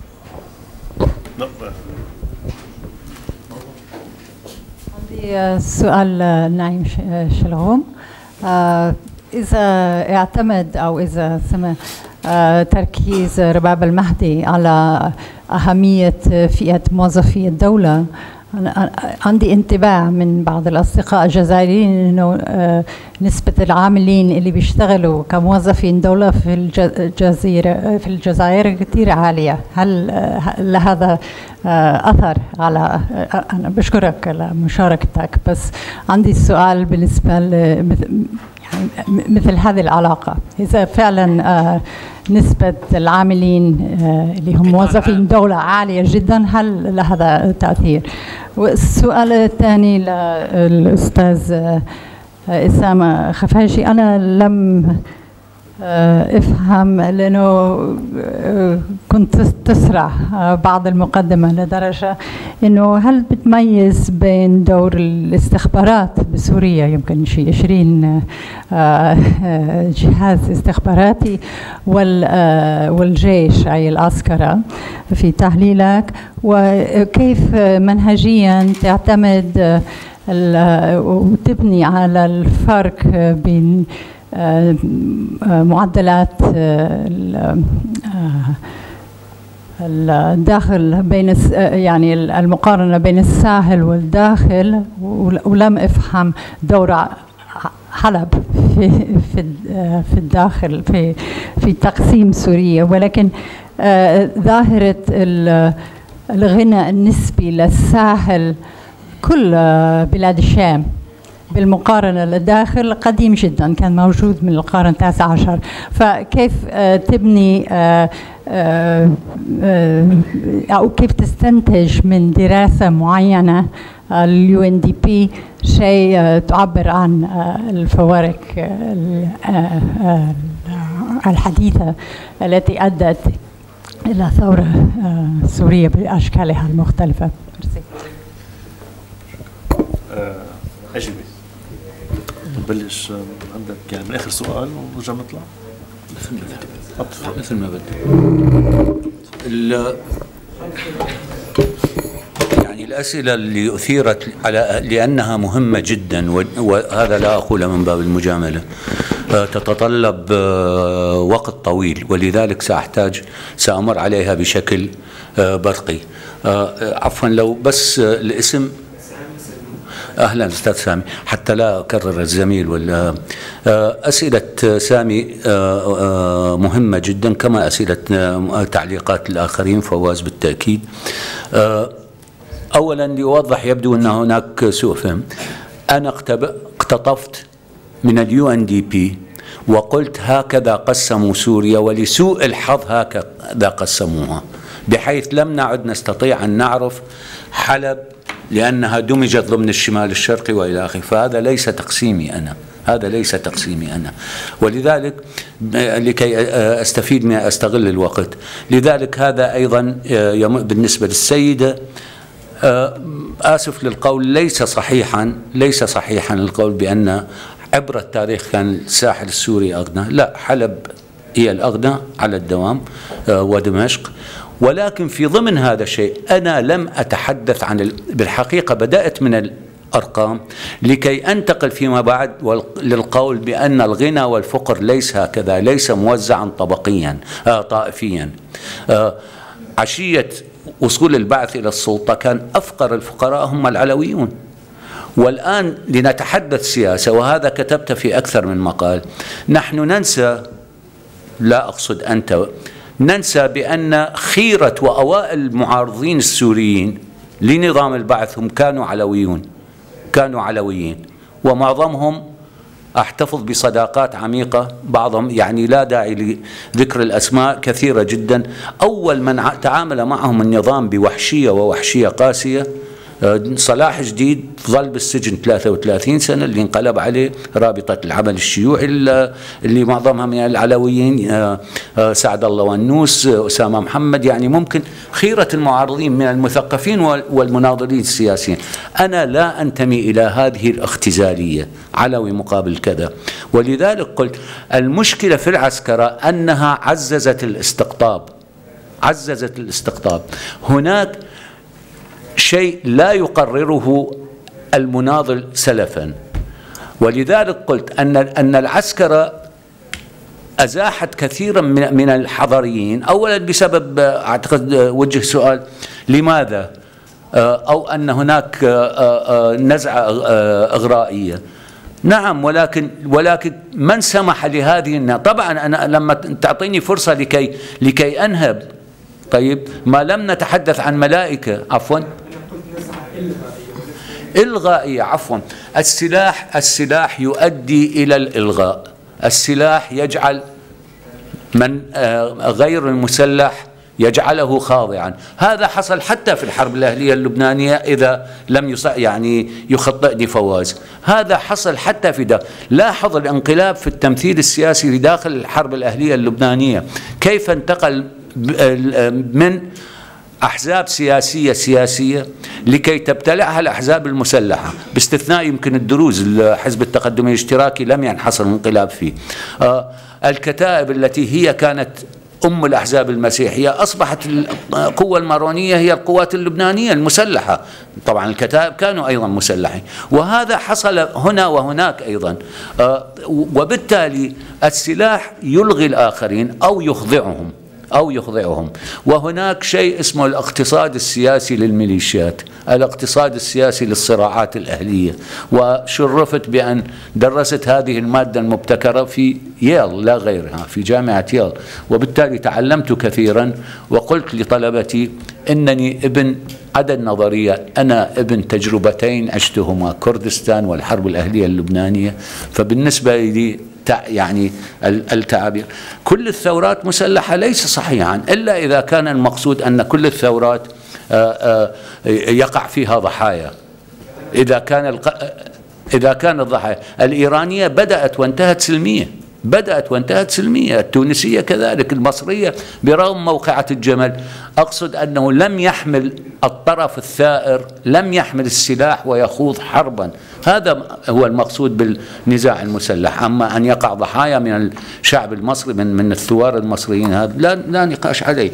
عندي سؤال نعيم شلغوم. آه إذا اعتمد أو إذا سمع آه تركيز رباب المهدي على أهمية فئة موظفي الدولة، أنا عندي انتباه من بعض الأصدقاء الجزائريين إنه آه نسبة العاملين اللي بيشتغلوا كموظفين دولة في الجزيرة في الجزائر كثير عالية. هل آه لهذا آه أثر على آه أنا بشكرك لمشاركتك، بس عندي سؤال بالنسبة ل مثل هذه العلاقة، إذا فعلا آه نسبة العاملين آه اللي هم موظفين دولة عالية جدا، هل لهذا تأثير؟ والسؤال الثاني للأستاذ آه إسامة خفاجي، أنا لم آه افهم لأنه آه كنت تسرع آه بعض المقدمة لدرجة إنه هل بتميز بين دور الاستخبارات بسوريا، يمكن شيء عشرين آه جهاز استخباراتي، والجيش أي العسكرة في تحليلك، وكيف منهجيا تعتمد وتبني على الفرق بين معدلات الداخل بين يعني المقارنة بين الساحل والداخل، ولم افهم دور حلب في في في الداخل في في تقسيم سوريا، ولكن ظاهرة الغنى النسبي للساحل كل بلاد الشام بالمقارنة للداخل قديم جدا، كان موجود من القرن التاسع عشر. فكيف تبني أو كيف تستنتج من دراسة معينة اليو ان دي بي شيء تعبر عن الفوارق الحديثة التي أدت إلى ثورة سورية بأشكالها المختلفة؟
أجيبي. نبلش عندك يعني من آخر سؤال ونرجع نطلع
مثل ما بدك. يعني الأسئلة اللي أثيرت على لأنها مهمة جدا، وهذا لا أقول من باب المجاملة، تتطلب وقت طويل، ولذلك سأحتاج سأمر عليها بشكل برقي. عفوا لو بس الاسم. أهلا أستاذ سامي، حتى لا أكرر الزميل. ولا أسئلة سامي مهمة جدا كما أسئلة تعليقات الآخرين، فواز بالتأكيد. أولا لأوضح، يبدو أن هناك سوء فهم. أنا اقتطفت من اليو ان دي بي وقلت هكذا قسموا سوريا، ولسوء الحظ هكذا قسموها، بحيث لم نعد نستطيع أن نعرف حلب لأنها دمجت ضمن الشمال الشرقي وإلى آخره. فهذا ليس تقسيمي أنا، هذا ليس تقسيمي أنا، ولذلك لكي أستفيد من أستغل الوقت، لذلك هذا أيضا بالنسبة للسيدة آسف للقول، ليس صحيحا ليس صحيحا القول بأن عبر التاريخ كان الساحل السوري أغنى. لا، حلب هي الأغنى على الدوام ودمشق. ولكن في ضمن هذا الشيء أنا لم أتحدث عن، بالحقيقة بدأت من الأرقام لكي أنتقل فيما بعد للقول بأن الغنى والفقر ليس هكذا، ليس موزعا طبقيا آه طائفيا. آه عشية وصول البعث إلى السلطة كان أفقر الفقراء هم العلويون. والآن لنتحدث سياسة، وهذا كتبت في أكثر من مقال. نحن ننسى، لا أقصد أنت، ننسى بأن خيرة وأوائل المعارضين السوريين لنظام البعث هم كانوا علويون، كانوا علويين، ومعظمهم أحتفظ بصداقات عميقة، بعضهم يعني لا داعي لذكر الأسماء كثيرة جدا. أول من تعامل معهم النظام بوحشية ووحشية قاسية صلاح جديد، ظل بالسجن ثلاثة وثلاثين سنة، اللي انقلب عليه رابطة العمل الشيوعي اللي معظمها من العلويين، سعد الله والنوس، أسامة محمد. يعني ممكن خيرة المعارضين من المثقفين والمناضلين السياسيين. أنا لا أنتمي إلى هذه الاختزالية، علوي مقابل كذا. ولذلك قلت المشكلة في العسكرة أنها عززت الاستقطاب، عززت الاستقطاب. هناك شيء لا يقرره المناضل سلفا، ولذلك قلت أن أن العسكرة أزاحت كثيرا من من الحضريين. أولا بسبب، أعتقد وجه سؤال لماذا، أو أن هناك نزعة إغرائية. نعم، ولكن ولكن من سمح لهذه؟ طبعا أنا لما تعطيني فرصة لكي لكي أنهب، طيب ما لم نتحدث عن ملائكة، عفوا إلغائية، عفوا السلاح السلاح يؤدي إلى الإلغاء. السلاح يجعل من غير المسلح يجعله خاضعا. هذا حصل حتى في الحرب الأهلية اللبنانية، إذا لم يص... يعني يخطئني فواز، هذا حصل حتى في ده. لاحظ الانقلاب في التمثيل السياسي داخل الحرب الأهلية اللبنانية، كيف انتقل من أحزاب سياسية سياسية لكي تبتلعها الأحزاب المسلحة، باستثناء يمكن الدروز، الحزب التقدمي الاشتراكي لم ينحصر الانقلاب فيه. آه الكتائب التي هي كانت أم الأحزاب المسيحية أصبحت القوة المارونية هي القوات اللبنانية المسلحة. طبعا الكتائب كانوا أيضا مسلحين، وهذا حصل هنا وهناك أيضا. آه وبالتالي السلاح يلغي الآخرين أو يخضعهم. أو يخضعهم. وهناك شيء اسمه الاقتصاد السياسي للميليشيات، الاقتصاد السياسي للصراعات الأهلية، وشرفت بأن درست هذه المادة المبتكرة في ييل لا غيرها، في جامعة ييل، وبالتالي تعلمت كثيرا. وقلت لطلبتي إنني ابن عدا النظرية أنا ابن تجربتين عشتهما، كردستان والحرب الأهلية اللبنانية. فبالنسبة لي يعني التعابير كل الثورات مسلحة ليس صحيحا، إلا إذا كان المقصود أن كل الثورات يقع فيها ضحايا. إذا كان الق... إذا كان الضحايا الإيرانية بدأت وانتهت سلمية، بدأت وانتهت سلمية، التونسية كذلك، المصرية برغم موقعة الجمل. أقصد أنه لم يحمل الطرف الثائر، لم يحمل السلاح ويخوض حربا، هذا هو المقصود بالنزاع المسلح. أما أن يقع ضحايا من الشعب المصري من من الثوار المصريين، هذا لا لا نقاش عليه.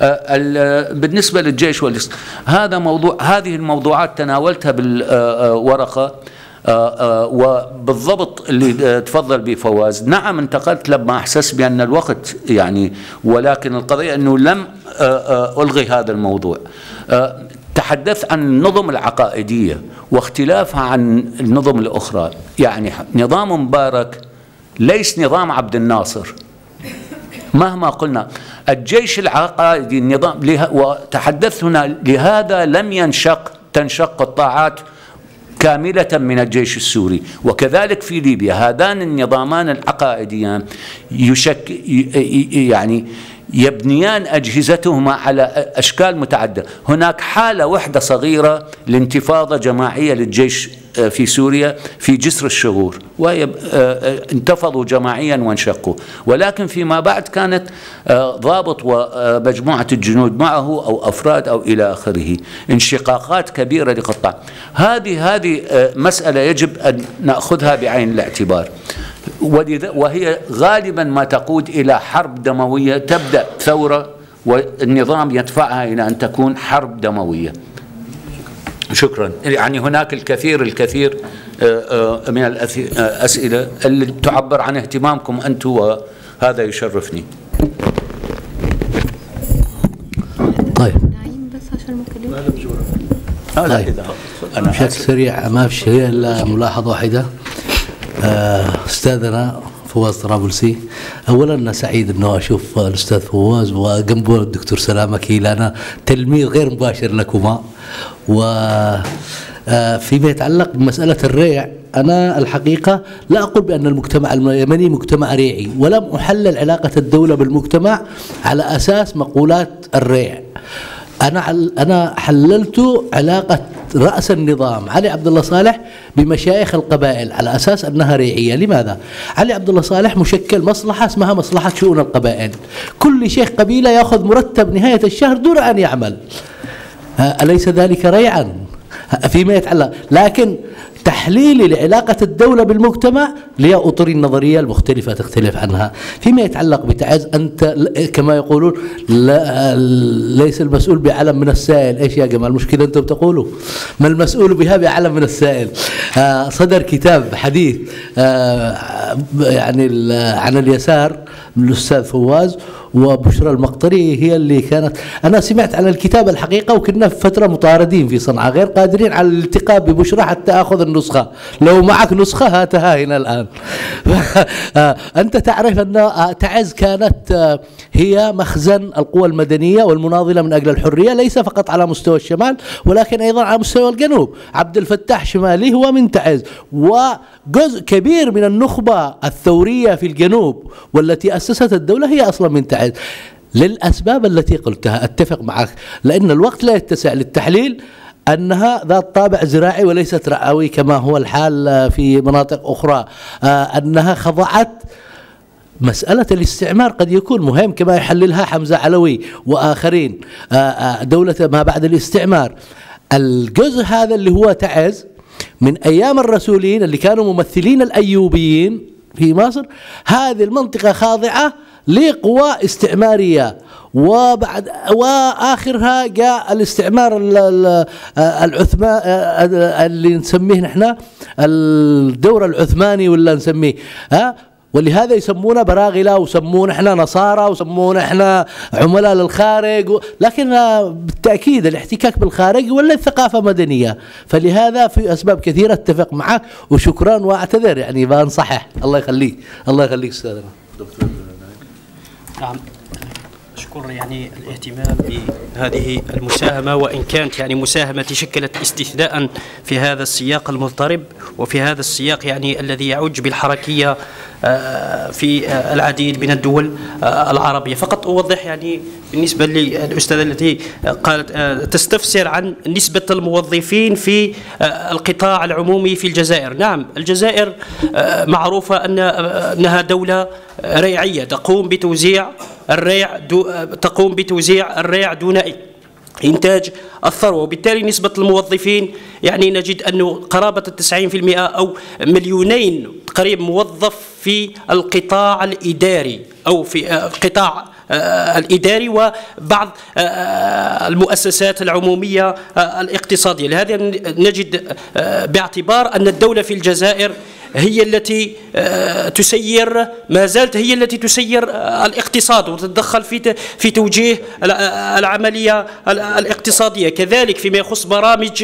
بالنسبة للجيش والإس... هذا موضوع، هذه الموضوعات تناولتها بالورقة. آه آه وبالضبط اللي تفضل به فواز. نعم انتقلت لما أحسست بأن الوقت يعني، ولكن القضية أنه لم آه آه ألغي هذا الموضوع. آه تحدث عن النظم العقائدية واختلافها عن النظم الأخرى. يعني نظام مبارك ليس نظام عبد الناصر مهما قلنا. الجيش العقائدي النظام له... وتحدثت هنا لهذا لم ينشق تنشق الطاعات كاملة من الجيش السوري، وكذلك في ليبيا. هذان النظامان العقائديان يشك يعني يبنيان أجهزتهما على أشكال متعددة. هناك حالة واحدة صغيرة لانتفاضة جماعية للجيش في سوريا في جسر الشغور، وهي انتفضوا جماعيا وانشقوا، ولكن فيما بعد كانت ضابط ومجموعة الجنود معه أو أفراد أو إلى آخره، انشقاقات كبيرة لقطاع. هذه هذه مسألة يجب أن نأخذها بعين الاعتبار، وهي غالبا ما تقود إلى حرب دموية، تبدأ ثورة والنظام يدفعها إلى أن تكون حرب دموية. شكرا. يعني هناك الكثير الكثير من الأسئلة اللي تعبر عن اهتمامكم أنتم، وهذا يشرفني.
طيب
طيب
أنا بشكل سريع ما في شيء إلا ملاحظة واحدة. أستاذنا فواز طرابلسي، أولا أنا سعيد أنه أشوف الأستاذ فواز وجنبه الدكتور سلامة كيل، أنا تلميذ غير مباشر لكما. وفيما يتعلق بمسألة الريع، أنا الحقيقة لا أقول بأن المجتمع اليمني مجتمع ريعي، ولم أحلل علاقة الدولة بالمجتمع على أساس مقولات الريع. أنا أنا حللت علاقة رأس النظام علي عبد الله صالح بمشايخ القبائل على أساس أنها ريعية. لماذا؟ علي عبد الله صالح مشكل مصلحة اسمها مصلحة شؤون القبائل، كل شيخ قبيلة يأخذ مرتب نهاية الشهر دون أن يعمل، أليس ذلك ريعا؟ فيما يتعلق، لكن تحليلي لعلاقة الدولة بالمجتمع لي أطري النظرية المختلفة تختلف عنها. فيما يتعلق بتعز، أنت كما يقولون لا ليس المسؤول بعلم من السائل. إيش يا جماعة المشكلة أنتم بتقولوا؟ ما المسؤول بها بعلم من السائل. آه صدر كتاب حديث آه يعني عن اليسار من الأستاذ فواز وبشرى المقطري، هي اللي كانت، أنا سمعت عن الكتاب الحقيقة وكنا في فترة مطاردين في صنعاء غير قادرين على الالتقاء ببشرى حتى أخذ النسخة. لو معك نسخة هاتها هنا الآن. أنت تعرف أن تعز كانت هي مخزن القوى المدنية والمناضلة من أجل الحرية، ليس فقط على مستوى الشمال ولكن أيضا على مستوى الجنوب. عبد الفتاح شمالي هو من تعز، وجزء كبير من النخبة الثورية في الجنوب والتي أسست الدولة هي أصلا من تعز، للأسباب التي قلتها. أتفق معك، لأن الوقت لا يتسع للتحليل أنها ذات طابع زراعي وليست رعوي كما هو الحال في مناطق أخرى، أنها خضعت. مسألة الاستعمار قد يكون مهم كما يحللها حمزة علوي وآخرين، دولة ما بعد الاستعمار. الجزء هذا اللي هو تعز من أيام الرسولين اللي كانوا ممثلين الأيوبيين في مصر، هذه المنطقة خاضعة لقوى استعمارية، وبعد واخرها جاء الاستعمار العثماني اللي نسميه نحن الدور العثماني ولا نسميه ها، ولهذا يسمونا براغلة ويسمونا احنا نصارى ويسمونا احنا عملاء للخارج و... لكن بالتأكيد الاحتكاك بالخارج ولا الثقافة مدنية. فلهذا في أسباب كثيرة اتفق معك وشكرا واعتذر يعني بنصحح. الله يخليك الله يخليك أستاذنا دكتور.
نعم أشكر يعني الاهتمام بهذه المساهمة، وإن كانت يعني مساهمة شكلت استثناء في هذا السياق المضطرب وفي هذا السياق يعني الذي يعج بالحركية في العديد من الدول العربية. فقط أوضح يعني بالنسبة للأستاذة التي قالت تستفسر عن نسبة الموظفين في القطاع العمومي في الجزائر. نعم الجزائر معروفة أن أنها دولة ريعية تقوم بتوزيع الريع تقوم بتوزيع الريع دون إنتاج الثروة، وبالتالي نسبة الموظفين يعني نجد أنه قرابة التسعين في المئة أو مليونين قريب موظف في القطاع الإداري أو في القطاع الإداري وبعض المؤسسات العمومية الاقتصادية. لهذا نجد باعتبار أن الدولة في الجزائر هي التي تسير ما زالت هي التي تسير الاقتصاد وتتدخل في في توجيه العملية الاقتصادية، كذلك فيما يخص برامج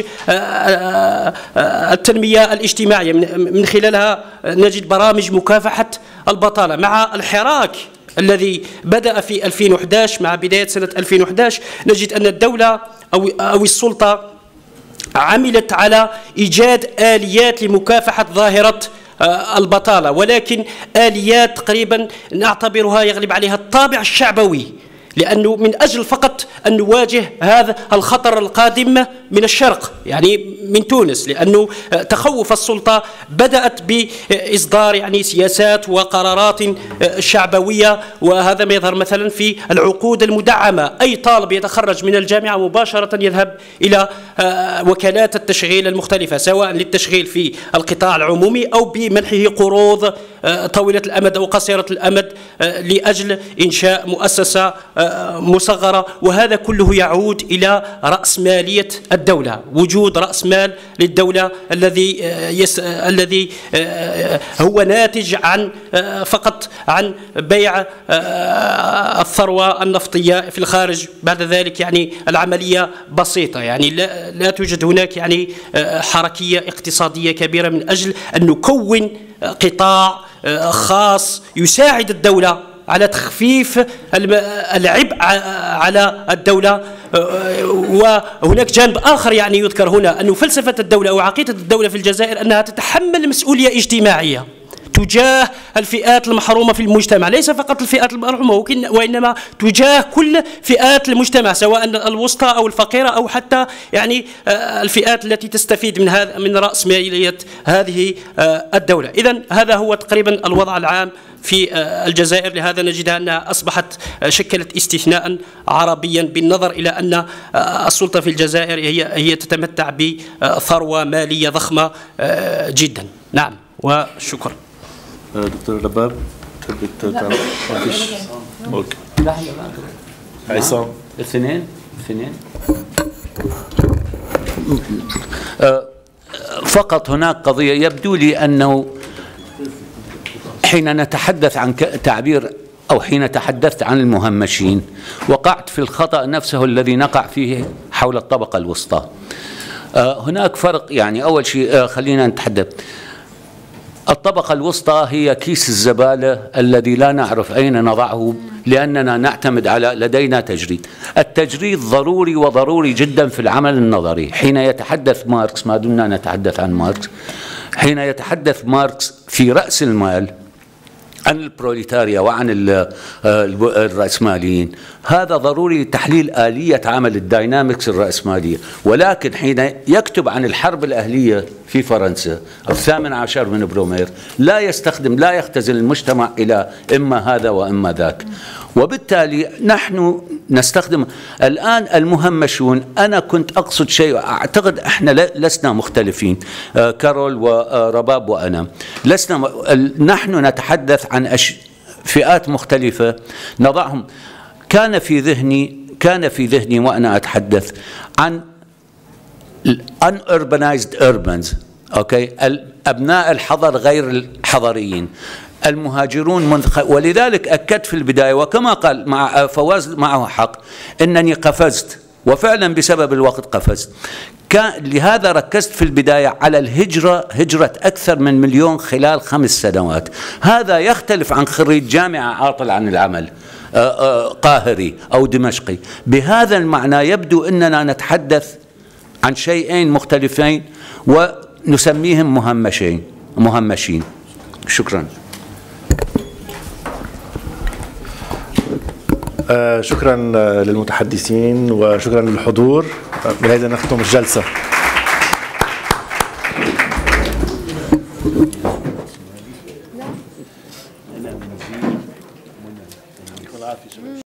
التنمية الاجتماعية من خلالها نجد برامج مكافحة البطالة. مع الحراك الذي بدأ في ألفين وأحد عشر مع بداية سنة ألفين وأحد عشر نجد أن الدولة أو أو السلطة عملت على إيجاد آليات لمكافحة ظاهرة البطالة، ولكن آليات تقريبا نعتبرها يغلب عليها الطابع الشعبوي، لأنه من أجل فقط أن نواجه هذا الخطر القادم من الشرق يعني من تونس، لأنه تخوف السلطة بدأت بإصدار يعني سياسات وقرارات شعبوية، وهذا ما يظهر مثلا في العقود المدعمة. أي طالب يتخرج من الجامعة مباشرة يذهب إلى وكالات التشغيل المختلفة، سواء للتشغيل في القطاع العمومي أو بمنحه قروض طويلة الأمد أو قصيرة الأمد لأجل إنشاء مؤسسة مصغرة، وهذا كله يعود إلى رأسمالية الدولة، وجود رأس مال للدولة الذي يس الذي هو ناتج عن فقط عن بيع الثروة النفطية في الخارج. بعد ذلك يعني العملية بسيطة، يعني لا, لا توجد هناك يعني حركية اقتصادية كبيرة من أجل أن نكون قطاع خاص يساعد الدولة على تخفيف العبء على الدولة. وهناك جانب آخر يعني يذكر هنا أن فلسفة الدولة أو عقيدة الدولة في الجزائر أنها تتحمل مسؤولية اجتماعية تجاه الفئات المحرومة في المجتمع، ليس فقط الفئات المحرومة وإنما تجاه كل فئات المجتمع، سواء الوسطى أو الفقيرة أو حتى يعني الفئات التي تستفيد من هذا من رأسمالية هذه الدولة. إذن هذا هو تقريبا الوضع العام في الجزائر. لهذا نجد أنها أصبحت شكلت استثناء عربيا بالنظر إلى أن السلطة في الجزائر هي هي تتمتع بثروة مالية ضخمة جدا. نعم وشكرا.
دكتور لباب تحب تعرف؟ ما فيش. اوكي. عصام.
الاثنين الاثنين. فقط هناك قضية يبدو لي أنه حين نتحدث عن تعبير أو حين تحدثت عن المهمشين وقعت في الخطأ نفسه الذي نقع فيه حول الطبقة الوسطى. هناك فرق، يعني أول شيء خلينا نتحدث. الطبقة الوسطى هي كيس الزبالة الذي لا نعرف أين نضعه لأننا نعتمد على لدينا تجريد. التجريد ضروري وضروري جدا في العمل النظري. حين يتحدث ماركس، ما دمنا نتحدث عن ماركس، حين يتحدث ماركس في رأس المال عن البروليتاريا وعن الرأسماليين، هذا ضروري لتحليل آلية عمل الداينامكس الرأسمالية. ولكن حين يكتب عن الحرب الأهلية في فرنسا الثامن عشر من برومير لا يستخدم لا يختزل المجتمع إلى إما هذا وإما ذاك، وبالتالي نحن نستخدم الآن المهمشون. أنا كنت أقصد شيء، أعتقد إحنا لسنا مختلفين، كارول ورباب وأنا لسنا، نحن نتحدث عن أش... فئات مختلفة نضعهم. كان في ذهني كان في ذهني وأنا أتحدث عن unurbanized urbans، أوكي، أبناء الحضر غير الحضريين، المهاجرون منذ خ... ولذلك أكدت في البداية، وكما قال مع فواز معه حق، أنني قفزت، وفعلا بسبب الوقت قفزت. كان لهذا ركزت في البداية على الهجرة، هجرة أكثر من مليون خلال خمس سنوات. هذا يختلف عن خريج جامعة عاطل عن العمل قاهري أو دمشقي. بهذا المعنى يبدو أننا نتحدث عن شيئين مختلفين ونسميهم مهمشين مهمشين. شكرا.
آه شكرا للمتحدثين وشكرا للحضور. بهذا نختم الجلسة.